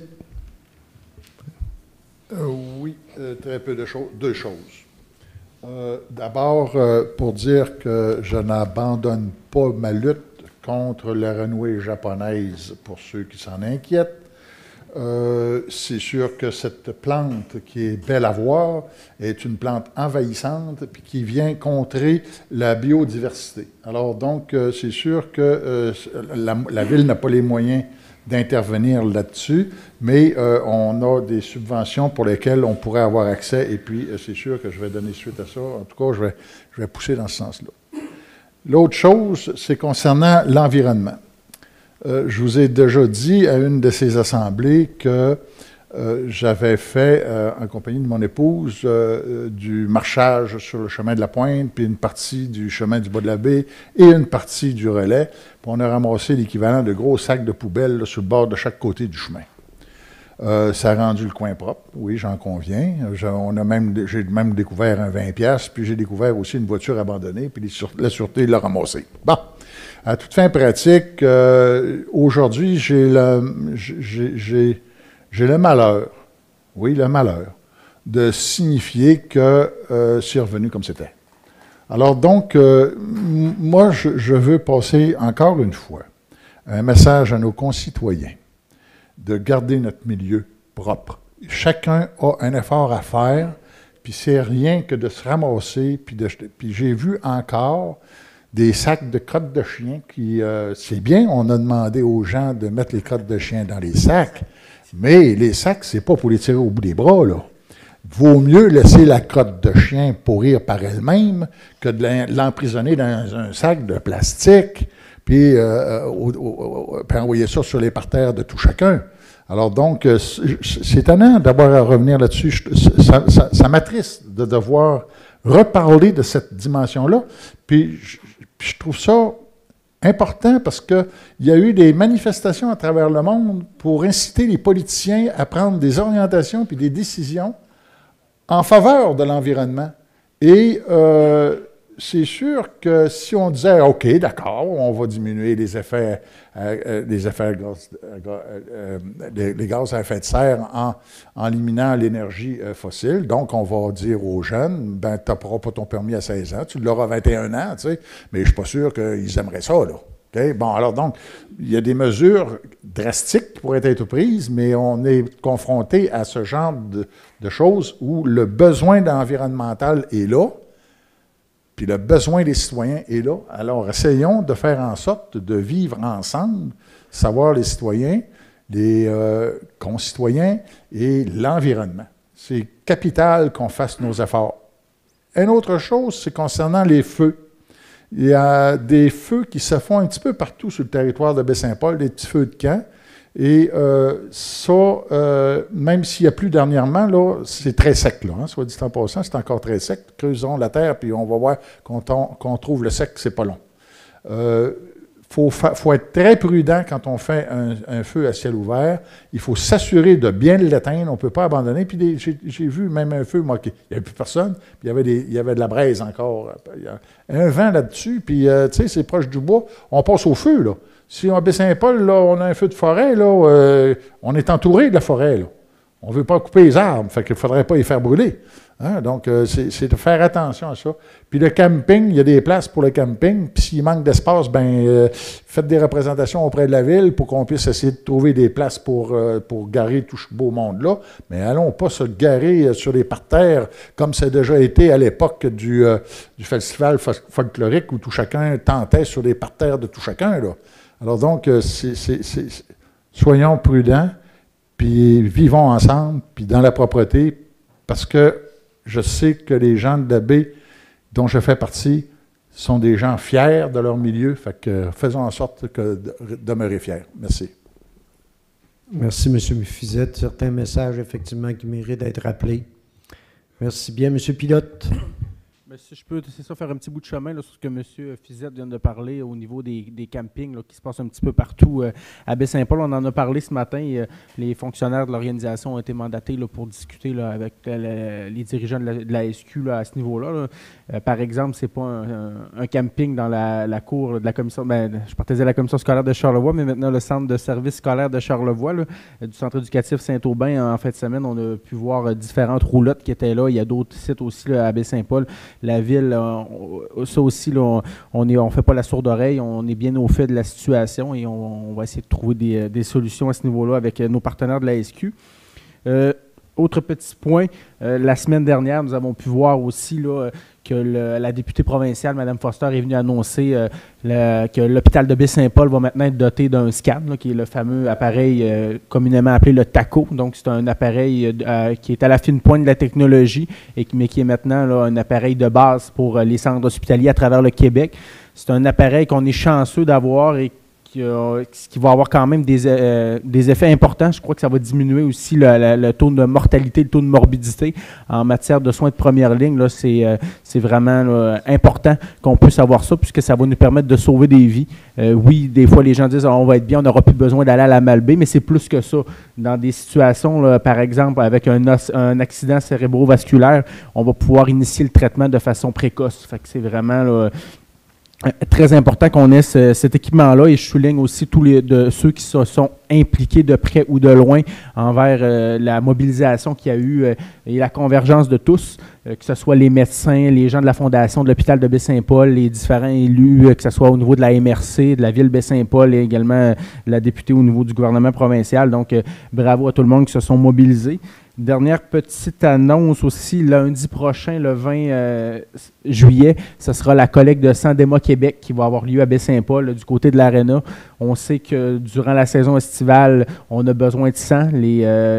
Oui, très peu de choses. Deux choses. D'abord, pour dire que je n'abandonne pas ma lutte contre la renouée japonaise pour ceux qui s'en inquiètent. C'est sûr que cette plante qui est belle à voir est une plante envahissante puis qui vient contrer la biodiversité. Alors donc, c'est sûr que la Ville n'a pas les moyens d'intervenir là-dessus, mais on a des subventions pour lesquelles on pourrait avoir accès et puis c'est sûr que je vais donner suite à ça. En tout cas, je vais pousser dans ce sens-là. L'autre chose, c'est concernant l'environnement. Je vous ai déjà dit à une de ces assemblées que j'avais fait, en compagnie de mon épouse, du marchage sur le chemin de la Pointe, puis une partie du chemin du Bas-de-la-Baie et une partie du relais. Puis on a ramassé l'équivalent de gros sacs de poubelles là, sur le bord de chaque côté du chemin. Ça a rendu le coin propre, oui, j'en conviens. J'ai même découvert un 20$, puis j'ai découvert aussi une voiture abandonnée, puis la Sûreté l'a ramassée. Bon. À toute fin pratique, aujourd'hui, j'ai le malheur, oui, le malheur, de signifier que c'est revenu comme c'était. Alors donc, moi, je veux passer encore une fois un message à nos concitoyens de garder notre milieu propre. Chacun a un effort à faire, puis c'est rien que de se ramasser, puis j'ai vu encore des sacs de crottes de chien qui, c'est bien, on a demandé aux gens de mettre les crottes de chien dans les sacs, mais les sacs, c'est pas pour les tirer au bout des bras, là. Vaut mieux laisser la crotte de chien pourrir par elle-même que de l'emprisonner dans un sac de plastique, puis envoyer ça sur les parterres de tout chacun. Alors donc, c'est étonnant d'avoir à revenir là-dessus. Ça m'attriste de devoir reparler de cette dimension-là, puis je trouve ça important parce qu'il y a eu des manifestations à travers le monde pour inciter les politiciens à prendre des orientations puis des décisions en faveur de l'environnement. Et c'est sûr que si on disait, OK, d'accord, on va diminuer les gaz à effet de serre en éliminant l'énergie fossile, donc on va dire aux jeunes, ben tu n'auras pas ton permis à 16 ans, tu l'auras à 21 ans, tu sais, mais je ne suis pas sûr qu'ils aimeraient ça, là. Okay? Bon, alors donc, il y a des mesures drastiques qui pourraient être prises, mais on est confronté à ce genre de choses où le besoin environnemental est là. Puis le besoin des citoyens est là. Alors, essayons de faire en sorte de vivre ensemble, savoir les citoyens, les concitoyens et l'environnement. C'est capital qu'on fasse nos efforts. Une autre chose, c'est concernant les feux. Il y a des feux qui se font un petit peu partout sur le territoire de Baie-Saint-Paul, des petits feux de camp. Et même s'il n'y a plus dernièrement, là, c'est très sec, là, hein, soit dit en passant, c'est encore très sec. Creusons la terre, puis on va voir qu'on trouve le sec, c'est pas long. Faut être très prudent quand on fait un feu à ciel ouvert. Il faut s'assurer de bien l'éteindre. On ne peut pas abandonner. Puis j'ai vu même un feu, moi, il n'y avait plus personne, puis il y avait de la braise encore. Il y a un vent là-dessus, puis tu sais, c'est proche du bois. On passe au feu, là. Si on à Baie-Saint-Paul, là, on a un feu de forêt, là, on est entouré de la forêt, là. On ne veut pas couper les arbres, fait qu'il ne faudrait pas les faire brûler. Hein? Donc, c'est de faire attention à ça. Puis le camping, il y a des places pour le camping, puis s'il manque d'espace, faites des représentations auprès de la ville pour qu'on puisse essayer de trouver des places pour garer tout ce beau monde-là. Mais allons pas se garer sur les parterres, comme ça a déjà été à l'époque du festival folklorique, où tout chacun tentait sur les parterres de tout chacun, là. Alors donc, soyons prudents, puis vivons ensemble, puis dans la propreté, parce que je sais que les gens de la baie dont je fais partie sont des gens fiers de leur milieu, fait que faisons en sorte de demeurer fiers. Merci. Merci, M. Fizette. Certains messages, effectivement, qui méritent d'être rappelés. Merci bien, M. Pilote. Si je peux, c'est ça, faire un petit bout de chemin là, sur ce que M. Fizette vient de parler au niveau des campings là, qui se passent un petit peu partout à Baie-Saint-Paul. On en a parlé ce matin. Les fonctionnaires de l'organisation ont été mandatés là, pour discuter là, avec les dirigeants de la SQ là, à ce niveau-là. Là. Par exemple, c'est pas un camping dans la cour de la commission. Je partageais la commission scolaire de Charlevoix, mais maintenant le centre de service scolaire de Charlevoix, là, du centre éducatif Saint-Aubin, en fin de semaine, on a pu voir différentes roulottes qui étaient là. Il y a d'autres sites aussi là, à Baie-Saint-Paul. La ville, ça aussi, là, on fait pas la sourde oreille, on est bien au fait de la situation et on va essayer de trouver des solutions à ce niveau-là avec nos partenaires de la SQ. Autre petit point, la semaine dernière, nous avons pu voir aussi là, que la députée provinciale, Mme Foster, est venue annoncer que l'hôpital de Baie-Saint-Paul va maintenant être doté d'un scan, là, qui est le fameux appareil communément appelé le TACO. Donc, c'est un appareil qui est à la fine pointe de la technologie, mais qui est maintenant là, un appareil de base pour les centres hospitaliers à travers le Québec. C'est un appareil qu'on est chanceux d'avoir et qui va avoir quand même des effets importants. Je crois que ça va diminuer aussi le taux de mortalité, le taux de morbidité en matière de soins de première ligne. Là, c'est vraiment là, important qu'on puisse avoir ça puisque ça va nous permettre de sauver des vies. Oui, des fois, les gens disent on va être bien, on n'aura plus besoin d'aller à la Malbaie, mais c'est plus que ça. Dans des situations, là, par exemple, avec un accident cérébrovasculaire, on va pouvoir initier le traitement de façon précoce. Fait que c'est vraiment... Là, très important qu'on ait cet équipement-là et je souligne aussi tous ceux qui se sont impliqués de près ou de loin envers la mobilisation qu'il y a eu et la convergence de tous, que ce soit les médecins, les gens de la Fondation de l'hôpital de Baie-Saint-Paul, les différents élus, que ce soit au niveau de la MRC, de la ville de Baie-Saint-Paul et également la députée au niveau du gouvernement provincial. Donc, bravo à tout le monde qui se sont mobilisés. Dernière petite annonce aussi, lundi prochain, le 20 juillet, ce sera la collecte de sang d'Emma Québec qui va avoir lieu à Baie-Saint-Paul, du côté de l'Arena. On sait que durant la saison estivale, on a besoin de sang. Il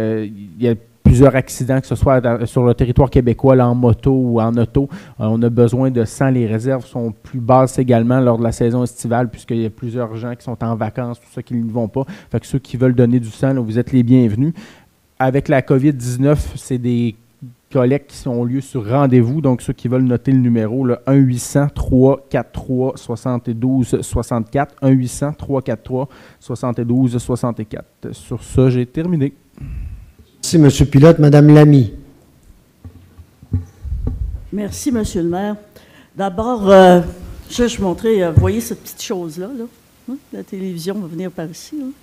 y a plusieurs accidents, que ce soit sur le territoire québécois, là, en moto ou en auto. On a besoin de sang. Les réserves sont plus basses également lors de la saison estivale, puisqu'il y a plusieurs gens qui sont en vacances, tout ça, qui ne vont pas. Fait que ceux qui veulent donner du sang, là, vous êtes les bienvenus. Avec la COVID-19, c'est des collectes qui ont lieu sur rendez-vous. Donc, ceux qui veulent noter le numéro, le 1-800-343-72-64. 1-800-343-72-64. Sur ça, j'ai terminé. Merci, M. Pilote. Mme Lamy. Merci, M. le maire. D'abord, je montrer, vous voyez cette petite chose-là, là? Hein? La télévision va venir par ici, là.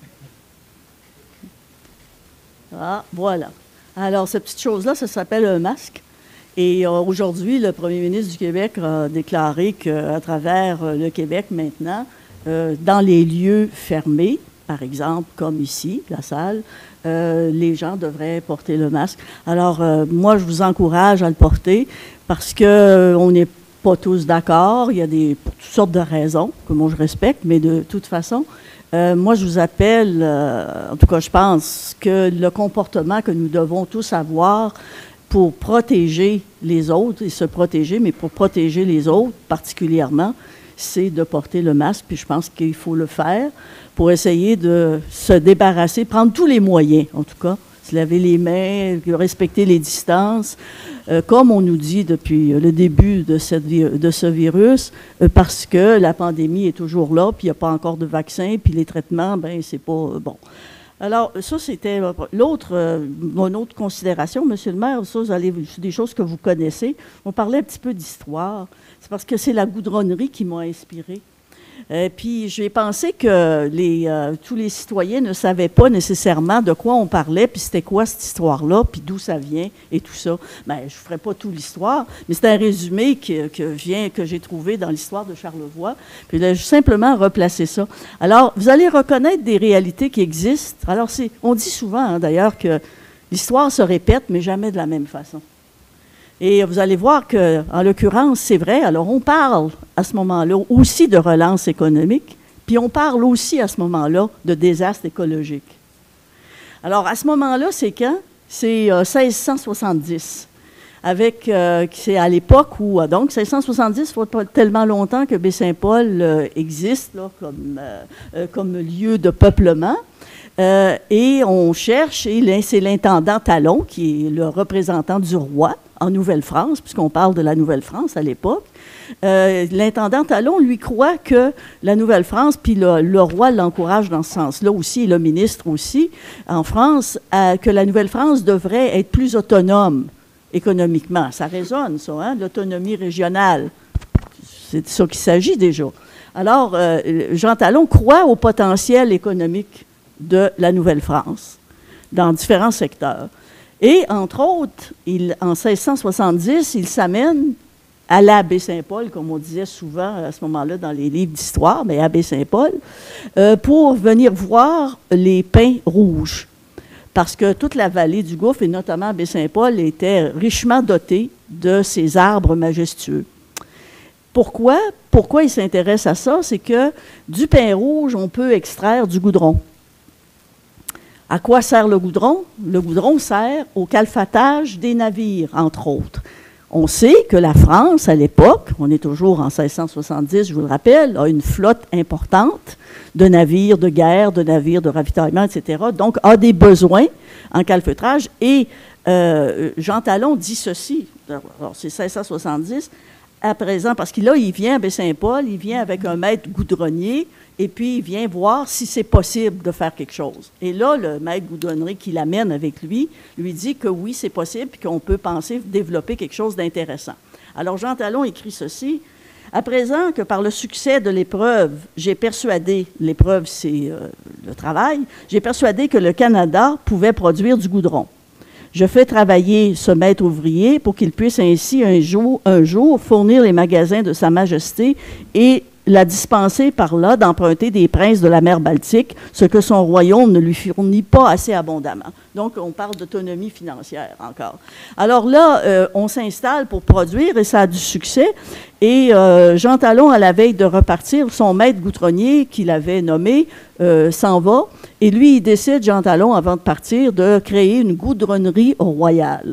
Ah, voilà. Alors, cette petite chose-là, ça s'appelle un masque. Et aujourd'hui, le premier ministre du Québec a déclaré qu'à travers le Québec maintenant, dans les lieux fermés, par exemple, comme ici, la salle, les gens devraient porter le masque. Alors, moi, je vous encourage à le porter parce qu'on est pas tous d'accord. Il y a toutes sortes de raisons que moi je respecte, mais de toute façon, moi je vous appelle, en tout cas je pense que le comportement que nous devons tous avoir pour protéger les autres et se protéger, mais pour protéger les autres particulièrement, c'est de porter le masque, puis je pense qu'il faut le faire pour essayer de se débarrasser, prendre tous les moyens, en tout cas, se laver les mains, respecter les distances, comme on nous dit depuis le début de ce virus, parce que la pandémie est toujours là, puis il n'y a pas encore de vaccin, puis les traitements, ben c'est pas bon. Alors, ça, c'était mon autre considération, Monsieur le maire, ça, c'est des choses que vous connaissez. On parlait un petit peu d'histoire. C'est parce que c'est la goudronnerie qui m'a inspirée. Puis j'ai pensé que tous les citoyens ne savaient pas nécessairement de quoi on parlait, puis c'était quoi cette histoire-là, puis d'où ça vient et tout ça. Bien, je ne ferai pas toute l'histoire, mais c'est un résumé que j'ai trouvé dans l'histoire de Charlevoix. Puis là, j'ai simplement replacé ça. Alors, vous allez reconnaître des réalités qui existent. Alors, on dit souvent, d'ailleurs, que l'histoire se répète, mais jamais de la même façon. Et vous allez voir qu'en l'occurrence, c'est vrai. Alors, on parle à ce moment-là aussi de relance économique, puis on parle aussi à ce moment-là de désastre écologique. Alors, à ce moment-là, c'est quand? C'est 1670. C'est à l'époque où, donc, 1670, il ne faut pas tellement longtemps que Baie-Saint-Paul existe là, comme lieu de peuplement. Et on cherche, et c'est l'intendant Talon, qui est le représentant du roi en Nouvelle-France, puisqu'on parle de la Nouvelle-France à l'époque. L'intendant Talon, lui, croit que la Nouvelle-France, puis le roi l'encourage dans ce sens-là aussi, et le ministre aussi, en France, que la Nouvelle-France devrait être plus autonome économiquement. Ça résonne, ça, hein, l'autonomie régionale. C'est de ça qu'il s'agit déjà. Alors, Jean Talon croit au potentiel économique de la Nouvelle-France dans différents secteurs. Et, entre autres, en 1670, il s'amène à la Baie-Saint-Paul, comme on disait souvent à ce moment-là dans les livres d'histoire, mais à Baie-Saint-Paul, pour venir voir les pins rouges. Parce que toute la vallée du Gouffre, et notamment Baie-Saint-Paul, était richement dotée de ces arbres majestueux. Pourquoi il s'intéresse à ça? C'est que du pin rouge, on peut extraire du goudron. À quoi sert le goudron? Le goudron sert au calfatage des navires, entre autres. On sait que la France, à l'époque, on est toujours en 1670, je vous le rappelle, a une flotte importante de navires de guerre, de navires de ravitaillement, etc. Donc, a des besoins en calfeutrage. Et Jean Talon dit ceci, alors c'est 1670, à présent, parce que là, il vient à Baie-Saint-Paul, il vient avec un maître goudronnier, et puis il vient voir si c'est possible de faire quelque chose. Et là, le maître goudronnerie qui l'amène avec lui dit que oui, c'est possible, puis qu'on peut penser développer quelque chose d'intéressant. Alors, Jean Talon écrit ceci. « À présent que par le succès de l'épreuve, j'ai persuadé, l'épreuve c'est le travail, j'ai persuadé que le Canada pouvait produire du goudron. Je fais travailler ce maître ouvrier pour qu'il puisse ainsi un jour fournir les magasins de Sa Majesté et la dispenser par là d'emprunter des princes de la mer Baltique, ce que son royaume ne lui fournit pas assez abondamment. » Donc, on parle d'autonomie financière encore. Alors là, on s'installe pour produire et ça a du succès. Et Jean Talon, à la veille de repartir, son maître goudronnier qu'il avait nommé s'en va. Et lui, il décide, Jean Talon, avant de partir, de créer une goudronnerie royale.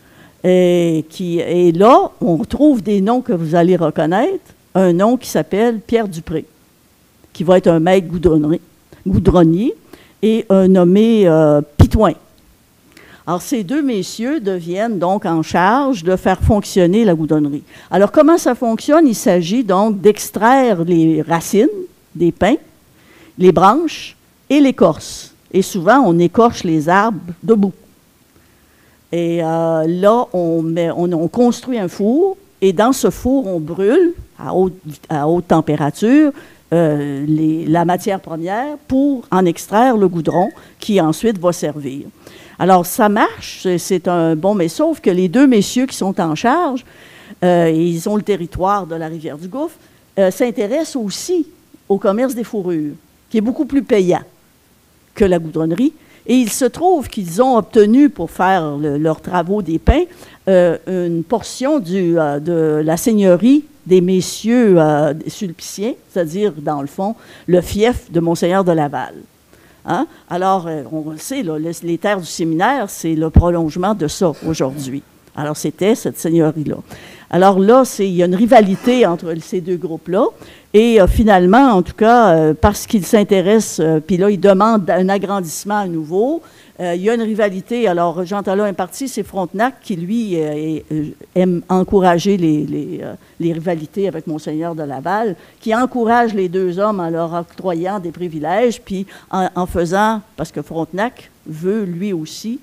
Et là, on retrouve des noms que vous allez reconnaître. Un nom qui s'appelle Pierre Dupré, qui va être un maître goudronnier, et un nommé Pitouin. Alors, ces deux messieurs deviennent donc en charge de faire fonctionner la goudronnerie. Alors, comment ça fonctionne? Il s'agit donc d'extraire les racines des pins, les branches et l'écorce. Et souvent, on écorche les arbres debout. Et là, on construit un four, et dans ce four, on brûle à haute température la matière première pour en extraire le goudron qui ensuite va servir. Alors, ça marche, c'est un bon, mais sauf que les deux messieurs qui sont en charge, ils ont le territoire de la rivière du Gouffre, s'intéressent aussi au commerce des fourrures, qui est beaucoup plus payant que la goudronnerie. Et il se trouve qu'ils ont obtenu, pour faire leurs travaux des pins, une portion de la seigneurie des messieurs sulpiciens, c'est-à-dire, dans le fond, le fief de Monseigneur de Laval. Hein? Alors, on le sait, là, les terres du séminaire, c'est le prolongement de ça aujourd'hui. Alors, c'était cette seigneurie-là. Alors là, il y a une rivalité entre ces deux groupes-là. Et finalement, en tout cas, parce qu'ils s'intéressent, puis là, ils demandent un agrandissement à nouveau. Il y a une rivalité. Alors, Jean Talon est parti, c'est Frontenac qui, lui, aime encourager les rivalités avec Monseigneur de Laval, qui encourage les deux hommes en leur octroyant des privilèges, puis en faisant, parce que Frontenac veut, lui aussi,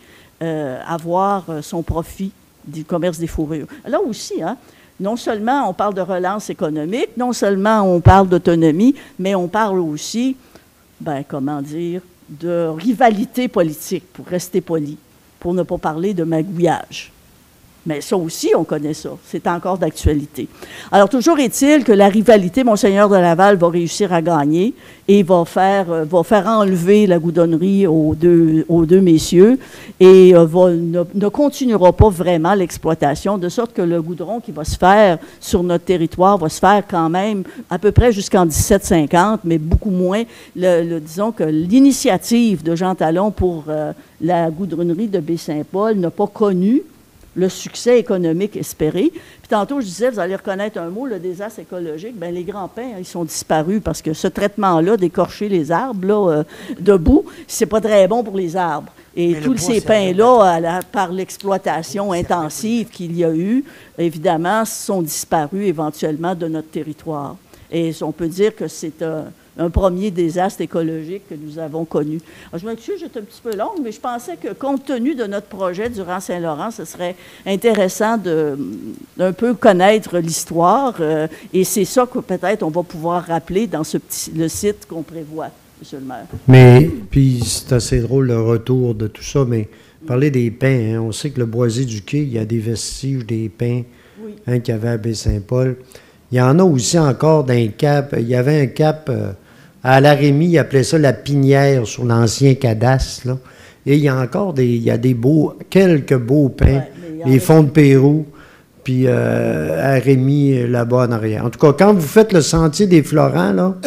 avoir son profit du commerce des fourrures. Là aussi, hein, non seulement on parle de relance économique, non seulement on parle d'autonomie, mais on parle aussi, comment dire, de rivalité politique, pour rester poli, pour ne pas parler de magouillage. Mais ça aussi, on connaît ça. C'est encore d'actualité. Alors, toujours est-il que la rivalité, Monseigneur de Laval va réussir à gagner et va faire enlever la goudronnerie aux deux messieurs et ne continuera pas vraiment l'exploitation, de sorte que le goudron qui va se faire sur notre territoire va se faire quand même à peu près jusqu'en 1750, mais beaucoup moins. Disons que l'initiative de Jean Talon pour la goudronnerie de Baie-Saint-Paul n'a pas connu le succès économique espéré. Puis tantôt, je disais, vous allez reconnaître un mot, le désastre écologique. Bien, les grands pins, ils sont disparus parce que ce traitement-là, d'écorcher les arbres là, debout, c'est pas très bon pour les arbres. Et tous ces pins-là, par l'exploitation intensive qu'il y a eu, évidemment, sont disparus éventuellement de notre territoire. Et on peut dire que c'est un premier désastre écologique que nous avons connu. Alors, je m'excuse, j'étais un petit peu longue, mais je pensais que, compte tenu de notre projet durant Saint-Laurent, ce serait intéressant d'un peu connaître l'histoire. Et c'est ça que peut-être on va pouvoir rappeler dans le site qu'on prévoit, M. le maire. Mais, puis c'est assez drôle le retour de tout ça, mais parler des pins, hein, on sait que le boisé du quai, il y a des vestiges des pins qu'il y avait à Baie-Saint-Paul. Il y en a aussi encore d'un cap. Il y avait un cap à Larémie, ils appelaient ça la pinière sur l'ancien cadastre. Là. Et il y a encore quelques beaux pins, les fonds de Pérou, puis à Rémy, là-bas en arrière. En tout cas, quand vous faites le sentier des Florents, là,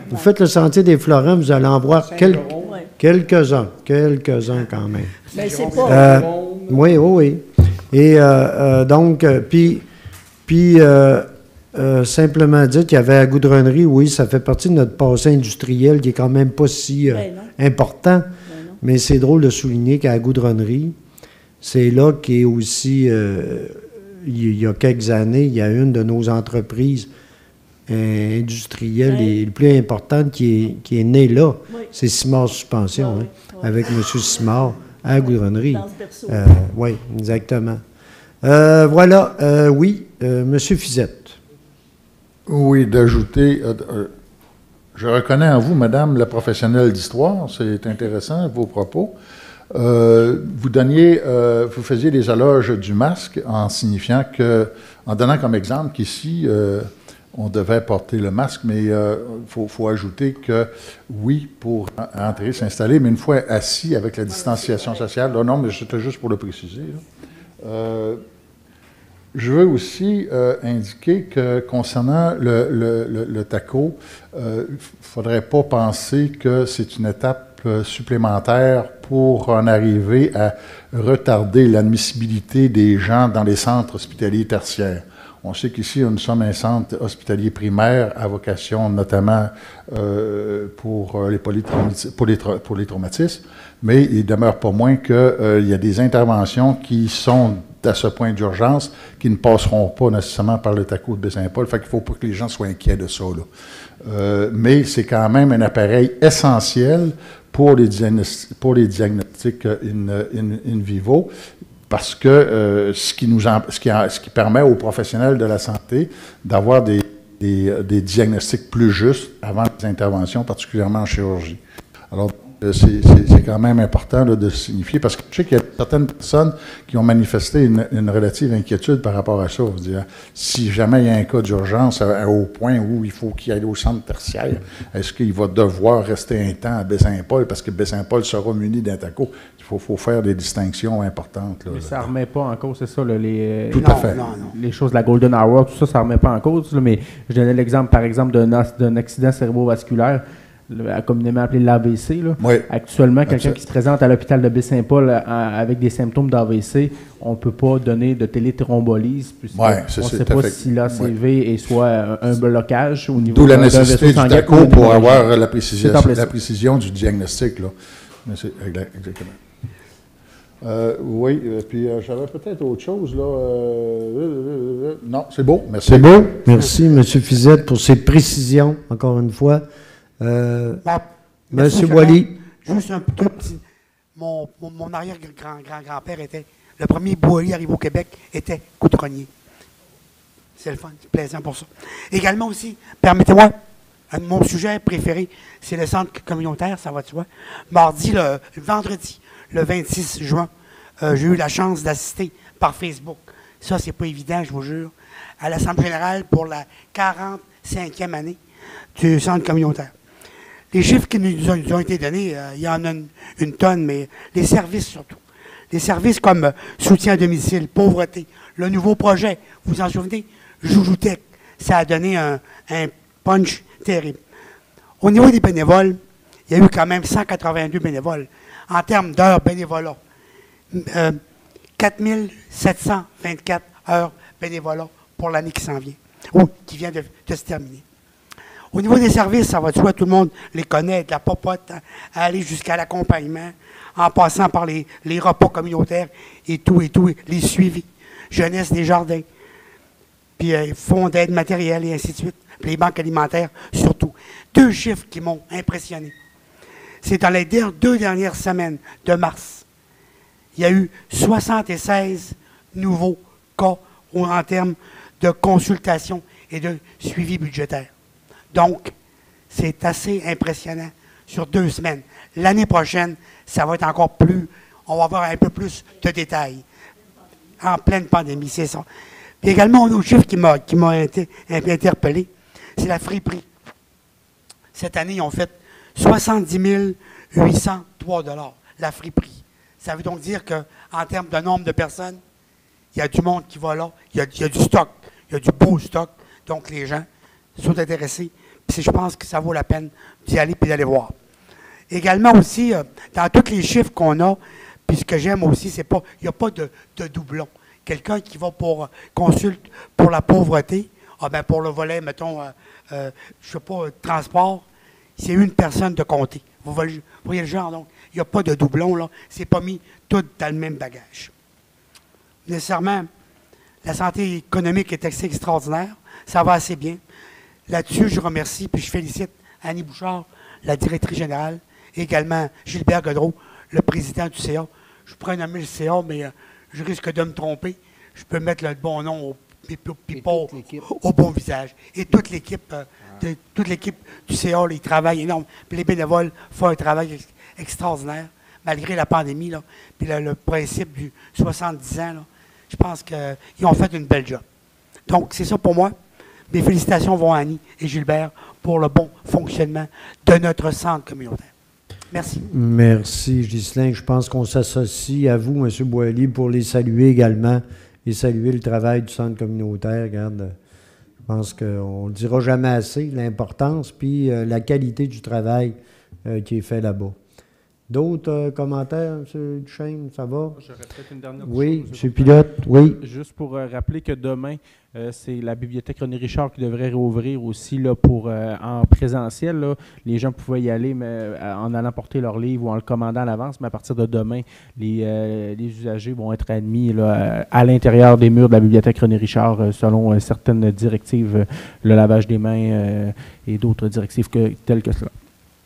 vous allez en voir quelques-uns quand même. Mais c'est pas... oui. Et donc, simplement dire qu'il y avait la goudronnerie, oui, ça fait partie de notre passé industriel qui est quand même pas si important. Mais c'est drôle de souligner qu'à la goudronnerie, c'est là qu'est aussi, il y a quelques années, il y a une de nos entreprises industrielles les plus importantes qui est née là. Oui. C'est Simard Suspension, avec M. Simard à la goudronnerie. Oui, exactement. Voilà, M. Fizette. Oui, d'ajouter, je reconnais en vous, madame, la professionnelle d'histoire, c'est intéressant, vos propos. Vous faisiez des éloges du masque en signifiant en donnant comme exemple qu'ici, on devait porter le masque, mais il faut ajouter que, oui, pour entrer, s'installer, mais une fois assis avec la distanciation sociale, non, mais c'était juste pour le préciser. Je veux aussi indiquer que concernant le TACO, il ne faudrait pas penser que c'est une étape supplémentaire pour en arriver à retarder l'admissibilité des gens dans les centres hospitaliers tertiaires. On sait qu'ici, nous sommes un centre hospitalier primaire à vocation notamment pour les traumatismes, mais il demeure pas moins qu'il y a des interventions qui sont à ce point d'urgence qui ne passeront pas nécessairement par le TACO de Baie-Saint-Paul. Fait qu'il ne faut pas que les gens soient inquiets de ça. Mais c'est quand même un appareil essentiel pour les diagnostics in vivo, parce que ce qui permet aux professionnels de la santé d'avoir des diagnostics plus justes avant les interventions, particulièrement en chirurgie. Alors, c'est quand même important là, de signifier, parce que je sais qu'il y a certaines personnes qui ont manifesté une relative inquiétude par rapport à ça. Dire, si jamais il y a un cas d'urgence au point où il faut qu'il aille au centre tertiaire, est-ce qu'il va devoir rester un temps à Baie-Saint-Paul, parce que Baie-Saint-Paul sera muni d'un TACO? Il faut faire des distinctions importantes. Là, mais ça ne remet pas en cause, c'est ça, là, tout à fait. Les choses de la Golden Hour, tout ça ne remet pas en cause. Là, mais je donnais l'exemple, par exemple, d'un accident cérébrovasculaire, communément appelé l'AVC. Oui. Actuellement, quelqu'un qui se présente à l'hôpital de Baie-Saint-Paul avec des symptômes d'AVC, on ne peut pas donner de téléthrombolyse, puisqu'on ne sait pas si l'ACV est soit un blocage au niveau d'où la nécessité du TACO pour avoir la précision du diagnostic. Là. Exactement. Oui, puis j'avais peut-être autre chose, là. Non, c'est beau, merci. C'est beau. Merci, M. Fizette, pour ces précisions, encore une fois. M. Boily. Juste un petit... Mon arrière-grand-père était... Le premier Boily arrivé au Québec était coutronnier. C'est le fun, c'est plaisant pour ça. Également aussi, permettez-moi, mon sujet préféré, c'est le centre communautaire, ça va de soi. Vendredi, le 26 juin, j'ai eu la chance d'assister par Facebook. Ça, c'est pas évident, je vous jure, à l'Assemblée générale pour la 45e année du centre communautaire. Les chiffres qui nous ont été donnés, il y en a une tonne, mais les services surtout. Les services comme soutien à domicile, pauvreté, le nouveau projet, vous vous en souvenez, Joujoutech, ça a donné un punch terrible. Au niveau des bénévoles, il y a eu quand même 182 bénévoles. En termes d'heures bénévolat, 4724 heures bénévolat pour l'année qui s'en vient, ou qui vient de se terminer. Au niveau des services, ça va de soi, tout le monde les connaît, de la popote à aller jusqu'à l'accompagnement, en passant par les repas communautaires et tout, les suivis, jeunesse des jardins, puis fonds d'aide matérielle et ainsi de suite, puis les banques alimentaires surtout. 2 chiffres qui m'ont impressionné. C'est dans les 2 dernières semaines de mars, il y a eu 76 nouveaux cas en termes de consultation et de suivi budgétaire. Donc, c'est assez impressionnant sur 2 semaines. L'année prochaine, ça va être encore plus, on va avoir un peu plus de détails. En pleine pandémie, c'est ça. Puis également, un autre chiffre qui m'a interpellé, c'est la friperie. Cette année, ils ont fait 70 803 $, la friperie. Ça veut donc dire qu'en termes de nombre de personnes, il y a du monde qui va là, il y a du stock, il y a du beau stock, donc les gens sont intéressés. Puis je pense que ça vaut la peine d'y aller et d'aller voir. Également aussi, dans tous les chiffres qu'on a, puis ce que j'aime aussi, il n'y a pas de doublon. Quelqu'un qui va consulte pour la pauvreté, pour le volet, mettons, je ne sais pas, transport, c'est une personne de compter. Vous voyez le genre, donc, il n'y a pas de doublon, là. C'est pas mis tout dans le même bagage. Nécessairement, la santé économique est assez extraordinaire. Ça va assez bien. Là-dessus, je remercie puis je félicite Annie Bouchard, la directrice générale, et également Gilbert Godreau, le président du CA. Je pourrais nommer le CA, mais je risque de me tromper. Je peux mettre le bon nom au bon visage. Et toute l'équipe du CA, ils travaillent énorme. Puis les bénévoles font un travail extraordinaire, malgré la pandémie. Là. Puis le principe du 70 ans, là, je pense qu'ils ont fait une belle job. Donc, c'est ça pour moi. Mes félicitations vont à Annie et Gilbert pour le bon fonctionnement de notre centre communautaire. Merci. Merci, Ghislain. Je pense qu'on s'associe à vous, M. Boily, pour les saluer également et saluer le travail du centre communautaire. Regarde, je pense qu'on ne dira jamais assez l'importance puis la qualité du travail qui est fait là-bas. D'autres commentaires, M. Duchesne, ça va? J'aurais peut-être une dernière oui, chose. M. Pilote, oui. Juste pour rappeler que demain, c'est la bibliothèque René Richard qui devrait réouvrir aussi là, en présentiel. Là. Les gens pouvaient y aller mais, en allant porter leur livre ou en le commandant à l'avance, mais à partir de demain, les usagers vont être admis là, à l'intérieur des murs de la bibliothèque René Richard selon certaines directives, le lavage des mains et d'autres directives telles que cela.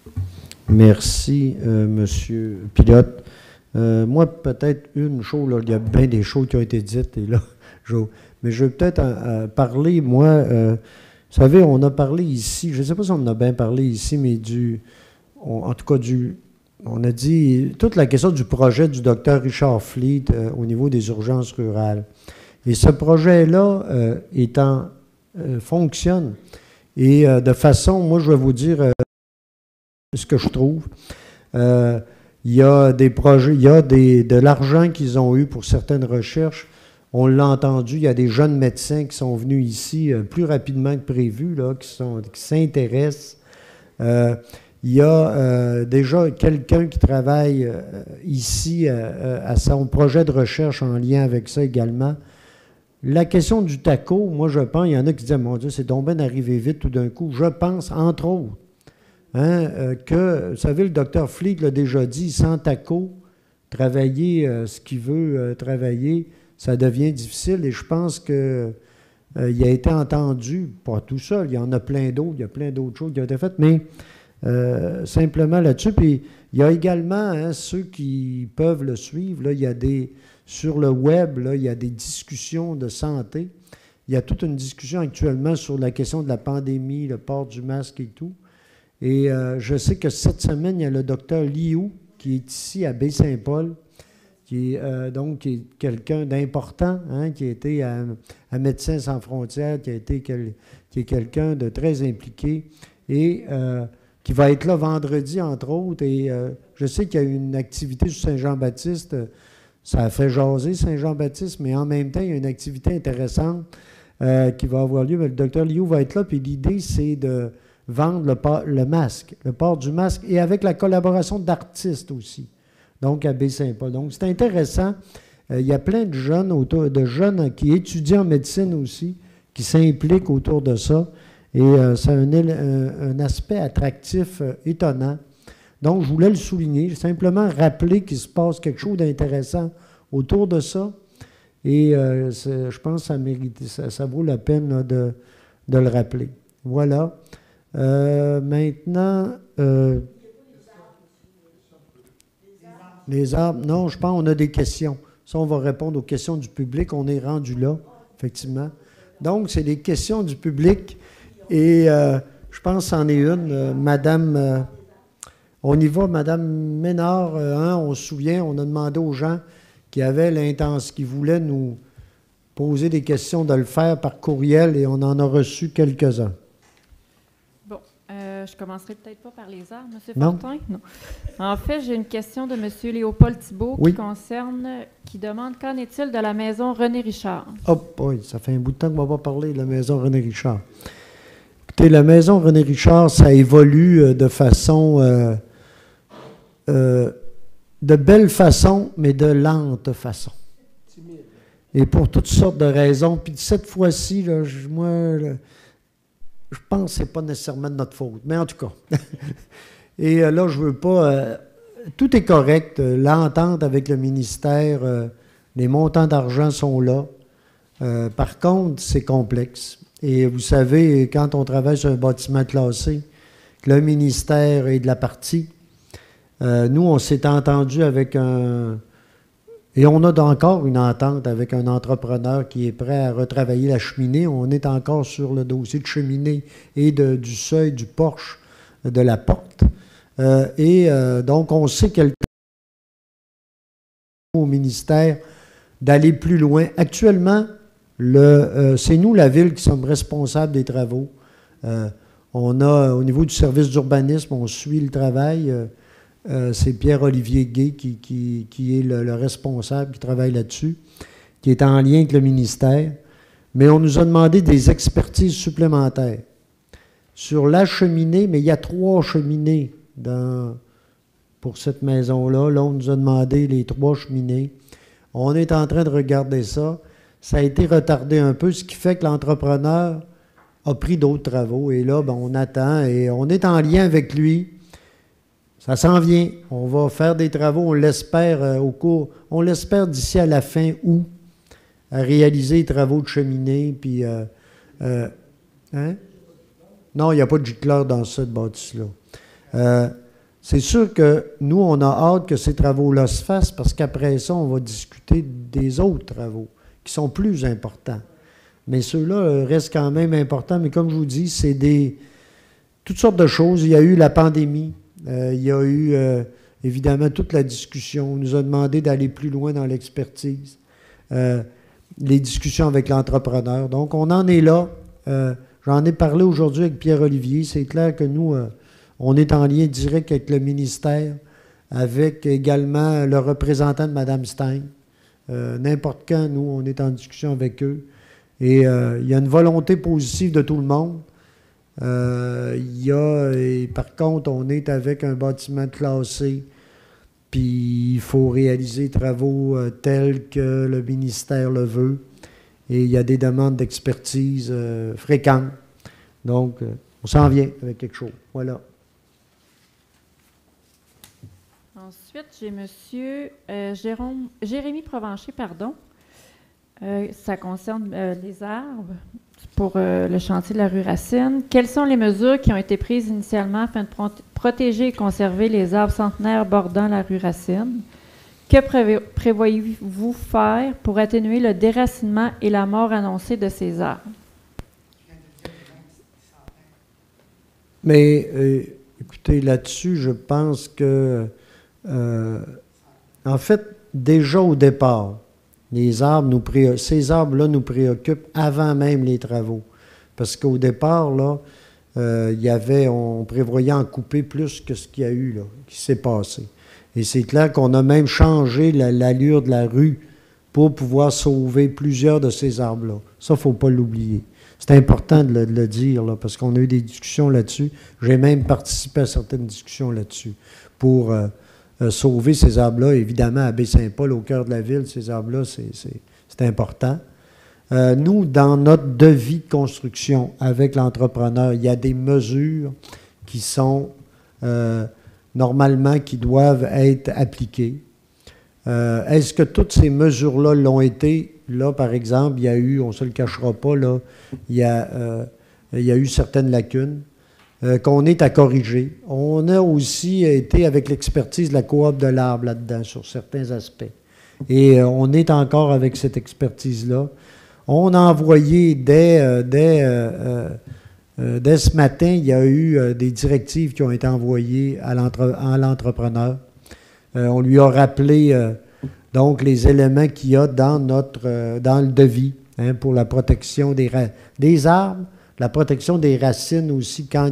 Merci, Monsieur Pilote. Moi, peut-être une chose, là, il y a bien des choses qui ont été dites, et là, mais je vais peut-être parler, moi, vous savez, on a parlé ici, je ne sais pas si on en a bien parlé ici, mais en tout cas, on a dit toute la question du projet du docteur Richard Fleet au niveau des urgences rurales. Et ce projet-là fonctionne. Et de façon, moi je vais vous dire ce que je trouve. Il y a des projets, il y a de l'argent qu'ils ont eu pour certaines recherches. On l'a entendu, il y a des jeunes médecins qui sont venus ici plus rapidement que prévu, là, qui s'intéressent. Il y a déjà quelqu'un qui travaille ici à son projet de recherche en lien avec ça également. La question du TACO, moi je pense, il y en a qui disent, mon Dieu, c'est donc bien arrivé vite tout d'un coup. Je pense, entre autres, que, vous savez, le docteur Fleet l'a déjà dit, sans TACO, travailler ce qu'il veut travailler, ça devient difficile. Et je pense qu'il a été entendu, pas tout seul, il y en a plein d'autres, il y a plein d'autres choses qui ont été faites, mais simplement là-dessus. Puis il y a également ceux qui peuvent le suivre, là, il y a sur le web, là, il y a des discussions de santé. Il y a toute une discussion actuellement sur la question de la pandémie, le port du masque et tout. Et je sais que cette semaine, il y a le docteur Liu qui est ici à Baie-Saint-Paul, qui est quelqu'un d'important, qui a été à Médecins sans frontières, qui est quelqu'un de très impliqué et qui va être là vendredi, entre autres. Et je sais qu'il y a une activité sur Saint-Jean-Baptiste. Ça a fait jaser Saint-Jean-Baptiste, mais en même temps, il y a une activité intéressante qui va avoir lieu. Mais le docteur Liu va être là, puis l'idée, c'est de vendre le masque, le port du masque, et avec la collaboration d'artistes aussi, donc à Baie-Saint-Paul. Donc, c'est intéressant. Il y a plein de jeunes qui étudient en médecine aussi, qui s'impliquent autour de ça, et c'est un aspect attractif étonnant. Donc, je voulais le souligner, simplement rappeler qu'il se passe quelque chose d'intéressant autour de ça, et je pense que ça vaut la peine là, de le rappeler. Voilà. Maintenant, les arbres, non, je pense qu'on a des questions. Ça, on va répondre aux questions du public. On est rendu là, effectivement. Donc, c'est des questions du public. Et je pense que c'en est une. Madame, on y va, Madame Ménard. On se souvient, on a demandé aux gens qui avaient l'intention, qui voulaient nous poser des questions, de le faire par courriel, et on en a reçu quelques-uns. Je commencerai peut-être pas par les arbres, M. Fortin. Non. En fait, j'ai une question de M. Léopold Thibault qui demande qu'en est-il de la maison René Richard? Oui, ça fait un bout de temps qu'on ne va pas parler de la maison René Richard. Écoutez, la maison René Richard, ça évolue de façon, de belle façon, mais de lente façon. Et pour toutes sortes de raisons. Puis cette fois-ci, là, je pense que ce n'est pas nécessairement de notre faute, mais en tout cas. Et là, je ne veux pas... tout est correct. L'entente avec le ministère, les montants d'argent sont là. Par contre, c'est complexe. Et vous savez, quand on travaille sur un bâtiment classé, que le ministère est de la partie, nous, on s'est entendu avec et on a encore une entente avec un entrepreneur qui est prêt à retravailler la cheminée. On est encore sur le dossier de cheminée et du seuil, du porche, de la porte. Donc, on sait au ministère d'aller plus loin. Actuellement, c'est nous, la Ville, qui sommes responsables des travaux. On a, au niveau du service d'urbanisme, on suit le travail. C'est Pierre-Olivier Gay qui est le responsable, qui travaille là-dessus, qui est en lien avec le ministère. Mais on nous a demandé des expertises supplémentaires sur la cheminée, mais il y a 3 cheminées pour cette maison-là. Là, on nous a demandé les 3 cheminées. On est en train de regarder ça. Ça a été retardé un peu, ce qui fait que l'entrepreneur a pris d'autres travaux. Et là, on attend et on est en lien avec lui. Ça s'en vient. On va faire des travaux, on l'espère on l'espère d'ici à la fin août, à réaliser les travaux de cheminée. Puis, Non, il n'y a pas de gicleur dans ce bâtisse-là. C'est sûr que nous, on a hâte que ces travaux-là se fassent parce qu'après ça, on va discuter des autres travaux qui sont plus importants. Mais ceux-là restent quand même importants. Mais comme je vous dis, c'est toutes sortes de choses. Il y a eu la pandémie. Il y a eu évidemment, toute la discussion. On nous a demandé d'aller plus loin dans l'expertise. Les discussions avec l'entrepreneur. Donc, on en est là. J'en ai parlé aujourd'hui avec Pierre-Olivier. C'est clair que nous, on est en lien direct avec le ministère, avec également le représentant de Mme Stein. N'importe quand, nous, on est en discussion avec eux. Et il y a une volonté positive de tout le monde. Et par contre, on est avec un bâtiment classé, puis il faut réaliser des travaux tels que le ministère le veut. Et il y a des demandes d'expertise fréquentes. Donc, on s'en vient avec quelque chose. Voilà. Ensuite, j'ai M. Jérémy Provencher, pardon. Ça concerne les arbres pour le chantier de la rue Racine. Quelles sont les mesures qui ont été prises initialement afin de protéger et conserver les arbres centenaires bordant la rue Racine? Que prévoyez-vous faire pour atténuer le déracinement et la mort annoncée de ces arbres? Mais, écoutez, là-dessus, je pense que, en fait, déjà au départ, ces arbres-là nous préoccupent avant même les travaux. Parce qu'au départ, là, on prévoyait en couper plus que ce qu'il y a eu, là, qui s'est passé. Et c'est clair qu'on a même changé l'allure de la rue pour pouvoir sauver plusieurs de ces arbres-là. Ça, il ne faut pas l'oublier. C'est important de le dire, là, parce qu'on a eu des discussions là-dessus. J'ai même participé à certaines discussions là-dessus pour sauver ces arbres-là. Évidemment, à Baie-Saint-Paul, au cœur de la ville, ces arbres-là, c'est important. Nous, dans notre devis de construction avec l'entrepreneur, il y a des mesures qui sont normalement qui doivent être appliquées. Est-ce que toutes ces mesures-là l'ont été? Là, par exemple, il y a eu, on ne se le cachera pas, là, il y a eu certaines lacunes qu'on est à corriger. On a aussi été avec l'expertise de la coop de l'arbre là-dedans, sur certains aspects. Et on est encore avec cette expertise-là. On a envoyé dès ce matin, il y a eu des directives qui ont été envoyées à l'entrepreneur. On lui a rappelé donc les éléments qu'il y a dans le devis pour la protection des arbres, la protection des racines aussi quand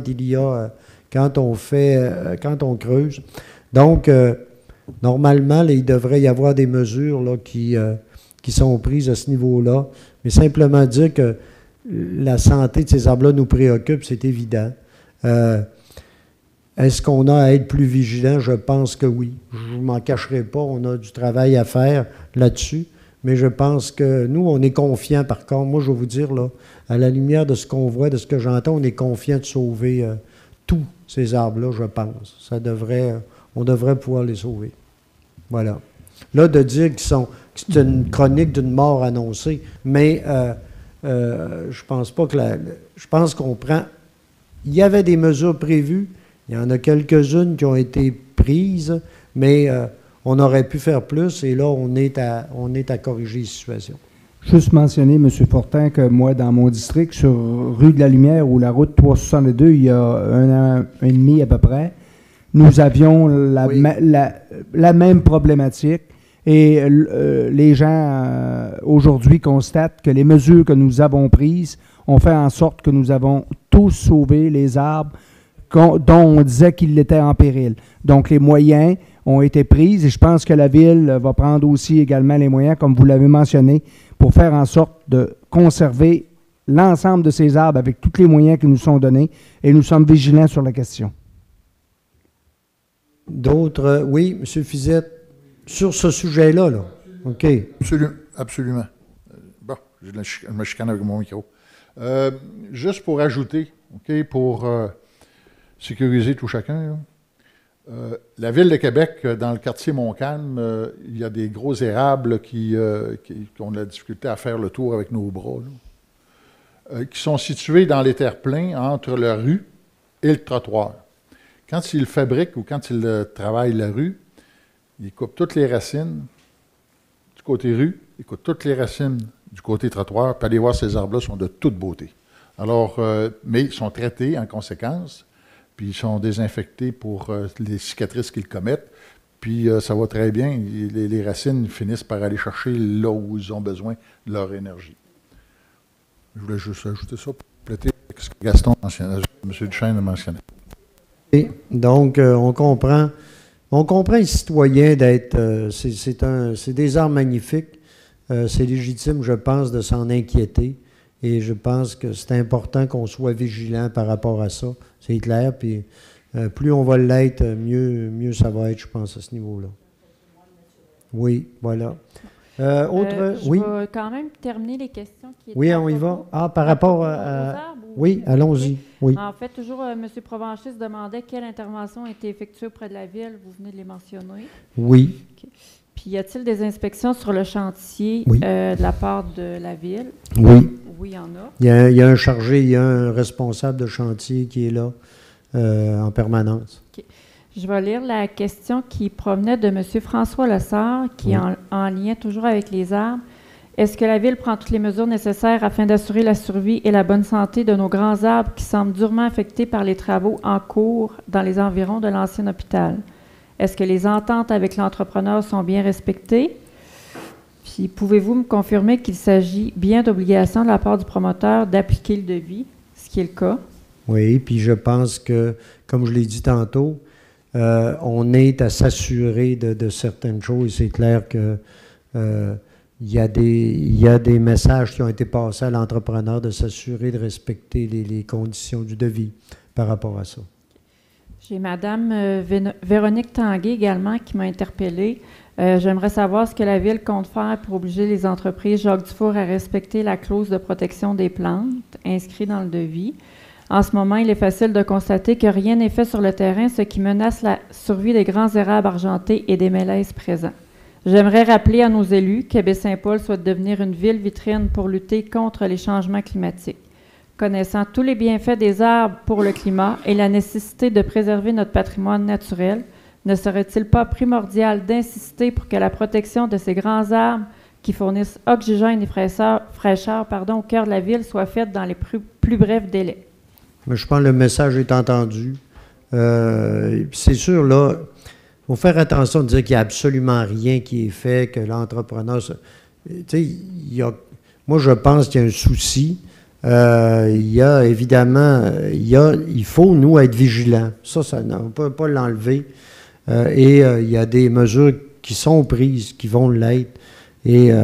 on creuse. Donc, normalement, là, il devrait y avoir des mesures là, qui sont prises à ce niveau-là. Mais simplement dire que la santé de ces arbres-là nous préoccupe, c'est évident. Est-ce qu'on a à être plus vigilant? Je pense que oui. Je ne m'en cacherai pas, on a du travail à faire là-dessus. Mais je pense que nous, on est confiants, par contre. Moi, je vais vous dire, là, à la lumière de ce qu'on voit, de ce que j'entends, on est confiants de sauver tous ces arbres-là, je pense. On devrait pouvoir les sauver. Voilà. Là, de dire que c'est une chronique d'une mort annoncée, mais je pense pas que je pense qu'on prend... Il y avait des mesures prévues, il y en a quelques-unes qui ont été prises, mais on aurait pu faire plus, et là, on est à corriger les situations. Juste mentionner, M. Fortin, que moi, dans mon district, sur rue de la Lumière ou la route 362, il y a un an et demi à peu près, nous avions la même problématique. Et les gens, aujourd'hui, constatent que les mesures que nous avons prises ont fait en sorte que nous avons tous sauvé les arbres dont on disait qu'ils étaient en péril. Donc, les moyens ont été pris et je pense que la Ville va prendre aussi également les moyens, comme vous l'avez mentionné, pour faire en sorte de conserver l'ensemble de ces arbres avec tous les moyens qui nous sont donnés et nous sommes vigilants sur la question. D'autres? Oui, M. Fizette, sur ce sujet-là, là. OK. Absolument. Bon, je me chicane avec mon micro. Juste pour ajouter, OK, pour sécuriser tout chacun, la Ville de Québec, dans le quartier Montcalm, il y a des gros érables qui ont de la difficulté à faire le tour avec nos bras, là, qui sont situés dans les terre-pleins entre la rue et le trottoir. Quand ils fabriquent ou quand ils travaillent la rue, ils coupent toutes les racines du côté rue, ils coupent toutes les racines du côté trottoir, puis allez voir, ces arbres-là sont de toute beauté. Alors, mais ils sont traités en conséquence, puis ils sont désinfectés pour les cicatrices qu'ils commettent, Puis ça va très bien. Les racines finissent par aller chercher là où ils ont besoin de leur énergie. Je voulais juste ajouter ça pour compléter ce que Gaston mentionnait, M. Duchesne a mentionné. Et donc, on comprend les citoyens d'être... c'est des arts magnifiques. C'est légitime, je pense, de s'en inquiéter. Et je pense que c'est important qu'on soit vigilant par rapport à ça. C'est clair. Puis plus on va l'être, mieux ça va être, je pense, à ce niveau-là. Oui, voilà. Je vais quand même terminer les questions qui étaient. Oui, on y va. Par rapport à... Oui, allons-y. Oui. En fait, toujours, M. Provencher se demandait quelle intervention a été effectuée auprès de la Ville. Vous venez de les mentionner. Oui. Okay. Puis, y a-t-il des inspections sur le chantier de la part de la Ville? Oui. Oui, il y en a. Il y a un chargé, il y a un responsable de chantier qui est là en permanence. Okay. Je vais lire la question qui provenait de M. François Lessard, qui est en lien toujours avec les arbres. Est-ce que la Ville prend toutes les mesures nécessaires afin d'assurer la survie et la bonne santé de nos grands arbres qui semblent durement affectés par les travaux en cours dans les environs de l'ancien hôpital? Est-ce que les ententes avec l'entrepreneur sont bien respectées? Puis, pouvez-vous me confirmer qu'il s'agit bien d'obligation de la part du promoteur d'appliquer le devis, ce qui est le cas? Oui, puis je pense que, comme je l'ai dit tantôt, on est à s'assurer de certaines choses. C'est clair que il y a des messages qui ont été passés à l'entrepreneur de s'assurer de respecter les conditions du devis par rapport à ça. J'ai Mme Véronique Tanguay également qui m'a interpellée. J'aimerais savoir ce que la Ville compte faire pour obliger les entreprises Jacques Dufour à respecter la clause de protection des plantes inscrite dans le devis. En ce moment, il est facile de constater que rien n'est fait sur le terrain, ce qui menace la survie des grands érables argentés et des mélèzes présents. J'aimerais rappeler à nos élus que Baie-Saint-Paul souhaite devenir une ville vitrine pour lutter contre les changements climatiques. Connaissant tous les bienfaits des arbres pour le climat et la nécessité de préserver notre patrimoine naturel, ne serait-il pas primordial d'insister pour que la protection de ces grands arbres qui fournissent oxygène et fraîcheur au cœur de la ville soit faite dans les plus brefs délais? Mais je pense que le message est entendu. C'est sûr, là, il faut faire attention de dire qu'il n'y a absolument rien qui est fait, que l'entrepreneur... Tu sais, moi, je pense qu'il y a un souci. Il y a évidemment... il faut, nous, être vigilants. Ça on ne peut pas l'enlever. Et il y a des mesures qui sont prises, qui vont l'être. Et...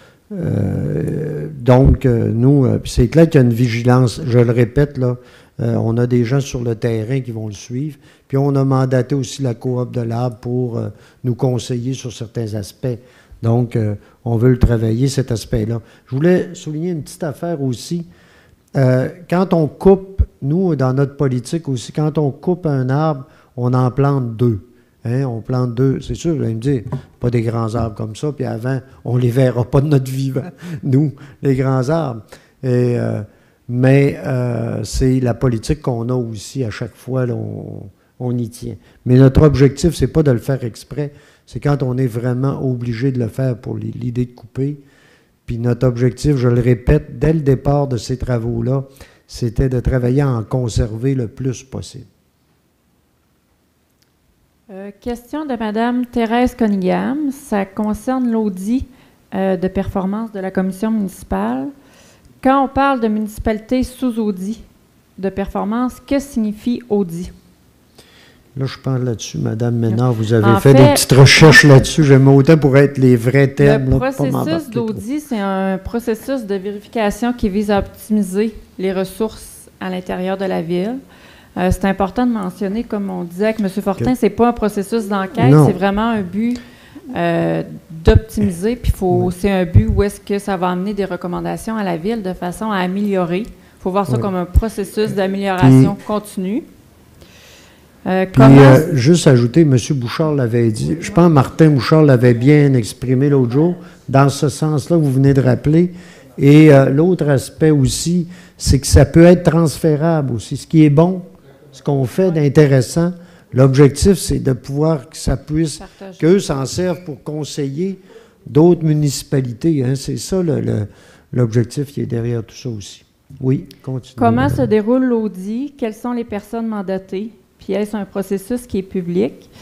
donc, nous, c'est clair qu'il y a une vigilance. Je le répète, là, on a des gens sur le terrain qui vont le suivre. Puis on a mandaté aussi la coop de l'arbre pour nous conseiller sur certains aspects. Donc, on veut le travailler, cet aspect-là. Je voulais souligner une petite affaire aussi. Quand on coupe, nous, dans notre politique aussi, quand on coupe un arbre, on en plante deux. Hein, on plante deux, c'est sûr, vous allez me dire, pas des grands arbres comme ça, puis avant, on ne les verra pas de notre vivant, nous, les grands arbres. Mais c'est la politique qu'on a aussi à chaque fois, là, on y tient. Mais notre objectif, c'est pas de le faire exprès, c'est quand on est vraiment obligé de le faire pour l'idée de couper. Puis notre objectif, je le répète, dès le départ de ces travaux-là, c'était de travailler à en conserver le plus possible. Question de Mme Thérèse Cunningham. Ça concerne l'audit de performance de la commission municipale. Quand on parle de municipalité sous audit de performance, que signifie audit? Là, je parle là-dessus. Madame Ménard, vous avez fait des petites recherches là-dessus. J'aime autant pour être les vrais termes. Le processus d'audit, c'est un processus de vérification qui vise à optimiser les ressources à l'intérieur de la ville. C'est important de mentionner, comme on disait avec M. Fortin, c'est pas un processus d'enquête, c'est vraiment un but d'optimiser, puis c'est un but où est-ce que ça va amener des recommandations à la ville de façon à améliorer. Il faut voir ça comme un processus d'amélioration continue. Juste ajouter, M. Bouchard l'avait dit, je pense que Martin Bouchard l'avait bien exprimé l'autre jour, dans ce sens-là que vous venez de rappeler. Et l'autre aspect aussi, c'est que ça peut être transférable aussi. Ce qui est bon, ce qu'on fait d'intéressant, l'objectif, c'est de pouvoir que ça puisse, qu'eux s'en servent pour conseiller d'autres municipalités. Hein. C'est ça l'objectif qui est derrière tout ça aussi. Oui, continue. Comment se déroule l'audit? Quelles sont les personnes mandatées? Puis est-ce un processus qui est public?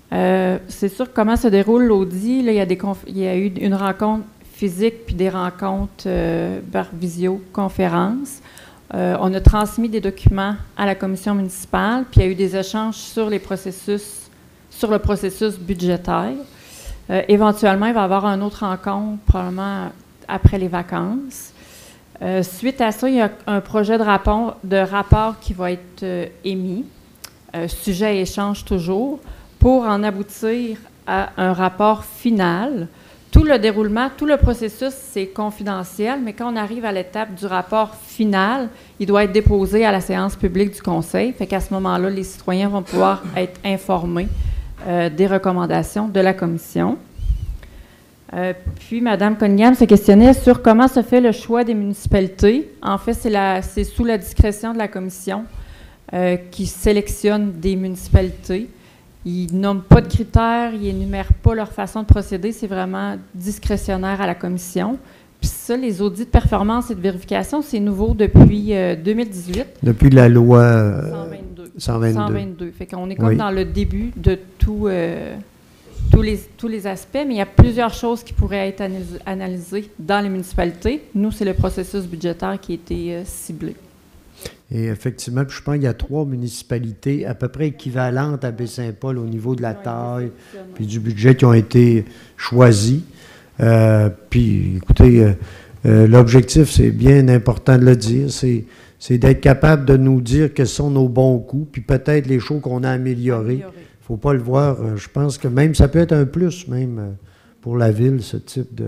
C'est sûr comment se déroule l'audit. Là, il y a eu une rencontre physique puis des rencontres par visioconférence. On a transmis des documents à la commission municipale, puis il y a eu des échanges sur le processus budgétaire. Éventuellement, il va y avoir une autre rencontre, probablement après les vacances. Suite à ça, il y a un projet de rapport qui va être émis, sujet à échange toujours, pour en aboutir à un rapport final. Tout le déroulement, tout le processus, c'est confidentiel, mais quand on arrive à l'étape du rapport final, il doit être déposé à la séance publique du Conseil. Fait qu'à ce moment-là, les citoyens vont pouvoir être informés des recommandations de la Commission. Puis, Mme Cunningham se questionnait sur comment se fait le choix des municipalités. En fait, c'est sous la discrétion de la Commission qui sélectionne des municipalités. Ils nomment pas de critères, ils énumèrent pas leur façon de procéder, c'est vraiment discrétionnaire à la Commission. Puis ça, les audits de performance et de vérification, c'est nouveau depuis 2018. Depuis la loi 122. Fait qu'on est comme dans le début de tous les aspects, mais il y a plusieurs choses qui pourraient être analysées dans les municipalités. Nous, c'est le processus budgétaire qui a été ciblé. Et effectivement, je pense qu'il y a 3 municipalités à peu près équivalentes à Baie-Saint-Paul au niveau de la taille puis du budget qui ont été choisis. Puis, écoutez, l'objectif, c'est bien important de le dire, c'est d'être capable de nous dire quels sont nos bons coups, puis peut-être les choses qu'on a améliorées. Il ne faut pas le voir. Je pense que même ça peut être un plus, même, pour la ville, ce type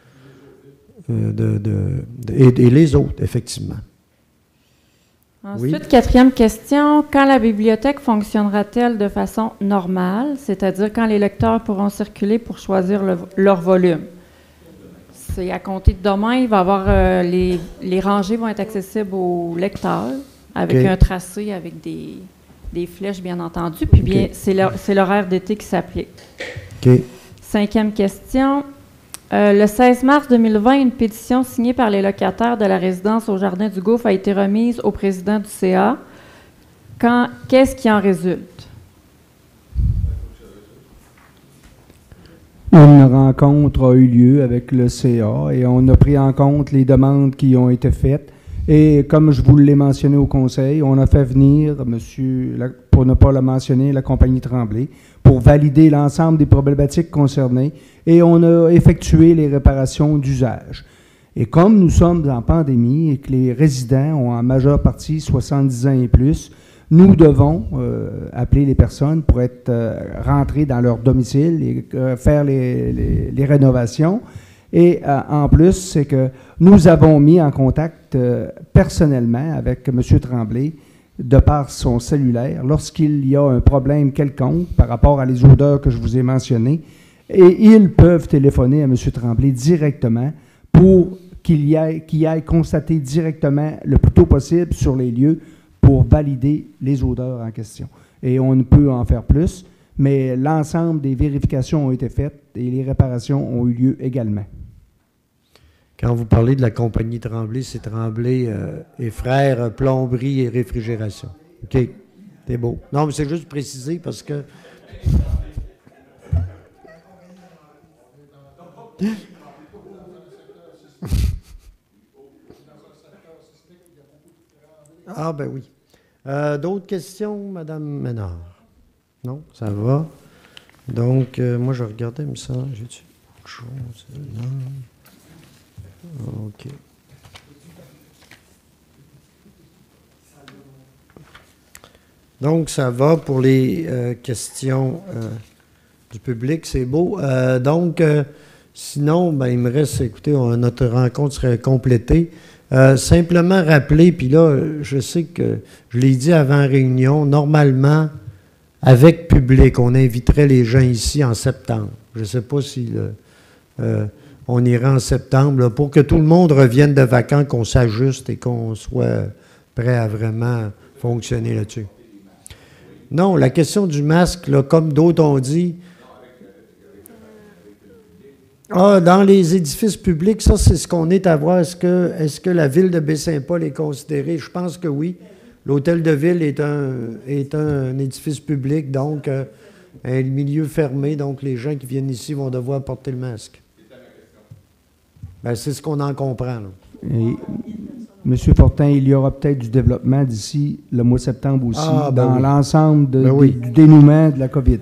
et les autres, effectivement. Ensuite, 4e question, quand la bibliothèque fonctionnera-t-elle de façon normale, c'est-à-dire quand les lecteurs pourront circuler pour choisir leur volume? C'est à compter de demain, il va y avoir les rangées vont être accessibles aux lecteurs avec un tracé, avec des flèches, bien entendu, puis bien, c'est l'horaire d'été qui s'applique. 5e question. Le 16 mars 2020, une pétition signée par les locataires de la résidence au Jardin du Gouffre a été remise au président du CA. Qu'est-ce qui en résulte? Une rencontre a eu lieu avec le CA et on a pris en compte les demandes qui ont été faites. Et comme je vous l'ai mentionné au Conseil, on a fait venir, pour ne pas le mentionner, la compagnie Tremblay, pour valider l'ensemble des problématiques concernées et on a effectué les réparations d'usage. Et comme nous sommes en pandémie et que les résidents ont en majeure partie 70 ans et plus, nous devons appeler les personnes pour être rentrés dans leur domicile et faire les rénovations. Et en plus, c'est que nous avons mis en contact personnellement avec M. Tremblay de par son cellulaire lorsqu'il y a un problème quelconque par rapport à les odeurs que je vous ai mentionnées. Et ils peuvent téléphoner à M. Tremblay directement pour qu'il aille constater directement le plus tôt possible sur les lieux pour valider les odeurs en question. Et on ne peut en faire plus, mais l'ensemble des vérifications ont été faites et les réparations ont eu lieu également. Quand vous parlez de la compagnie Tremblay, c'est Tremblay et Frères, plomberie et réfrigération. OK, c'est beau. Non, mais c'est juste préciser parce que... Ah, ben oui. D'autres questions, Mme Ménard? Non, ça va. Donc, moi, je regardais, mais ça, j'ai-tu autre chose? Non. OK. Donc, ça va pour les questions du public. C'est beau. Sinon, ben, il me reste, écoutez, notre rencontre serait complétée. Simplement rappeler, puis là, je sais que je l'ai dit avant la réunion, normalement, avec public, on inviterait les gens ici en septembre. Je ne sais pas si on ira en septembre, là, pour que tout le monde revienne de vacances, qu'on s'ajuste et qu'on soit prêt à vraiment fonctionner là-dessus. Non, la question du masque, là, comme d'autres ont dit, dans les édifices publics, ça, c'est ce qu'on est à voir. Est-ce que la ville de Baie-Saint-Paul est considérée? Je pense que oui. L'hôtel de ville est un édifice public, donc un milieu fermé, donc les gens qui viennent ici vont devoir porter le masque. Ben, c'est ce qu'on en comprend. Là. Et, M. Fortin, il y aura peut-être du développement d'ici le mois de septembre aussi, dans l'ensemble du dénouement de la COVID.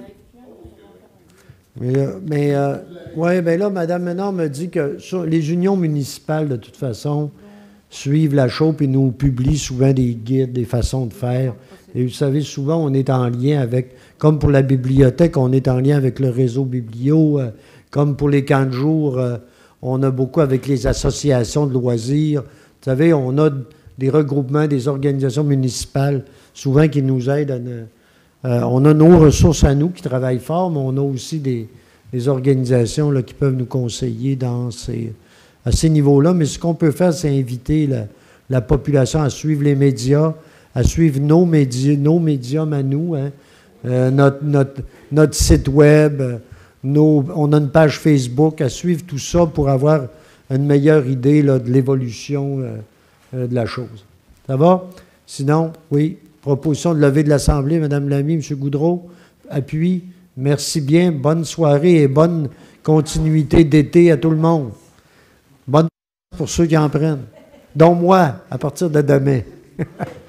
Mais là, Mme Ménard me dit que les unions municipales, de toute façon, suivent la chose et nous publient souvent des guides, des façons de faire. Et vous savez, souvent, on est en lien avec, comme pour la bibliothèque, on est en lien avec le réseau Biblio, comme pour les camps de jour, on a beaucoup avec les associations de loisirs. Vous savez, on a des regroupements, des organisations municipales, souvent qui nous aident on a nos ressources à nous qui travaillent fort, mais on a aussi des organisations là, qui peuvent nous conseiller à ces niveaux-là. Mais ce qu'on peut faire, c'est inviter la population à suivre les médias, à suivre nos médiums à nous, hein, notre site web, on a une page Facebook, à suivre tout ça pour avoir une meilleure idée là, de l'évolution de la chose. Ça va? Sinon, oui, proposition de levée de l'Assemblée, Mme Lamy, M. Goudreau, appui. Merci bien, bonne soirée et bonne continuité d'été à tout le monde. Bonne pour ceux qui en prennent. Dont moi, à partir de demain.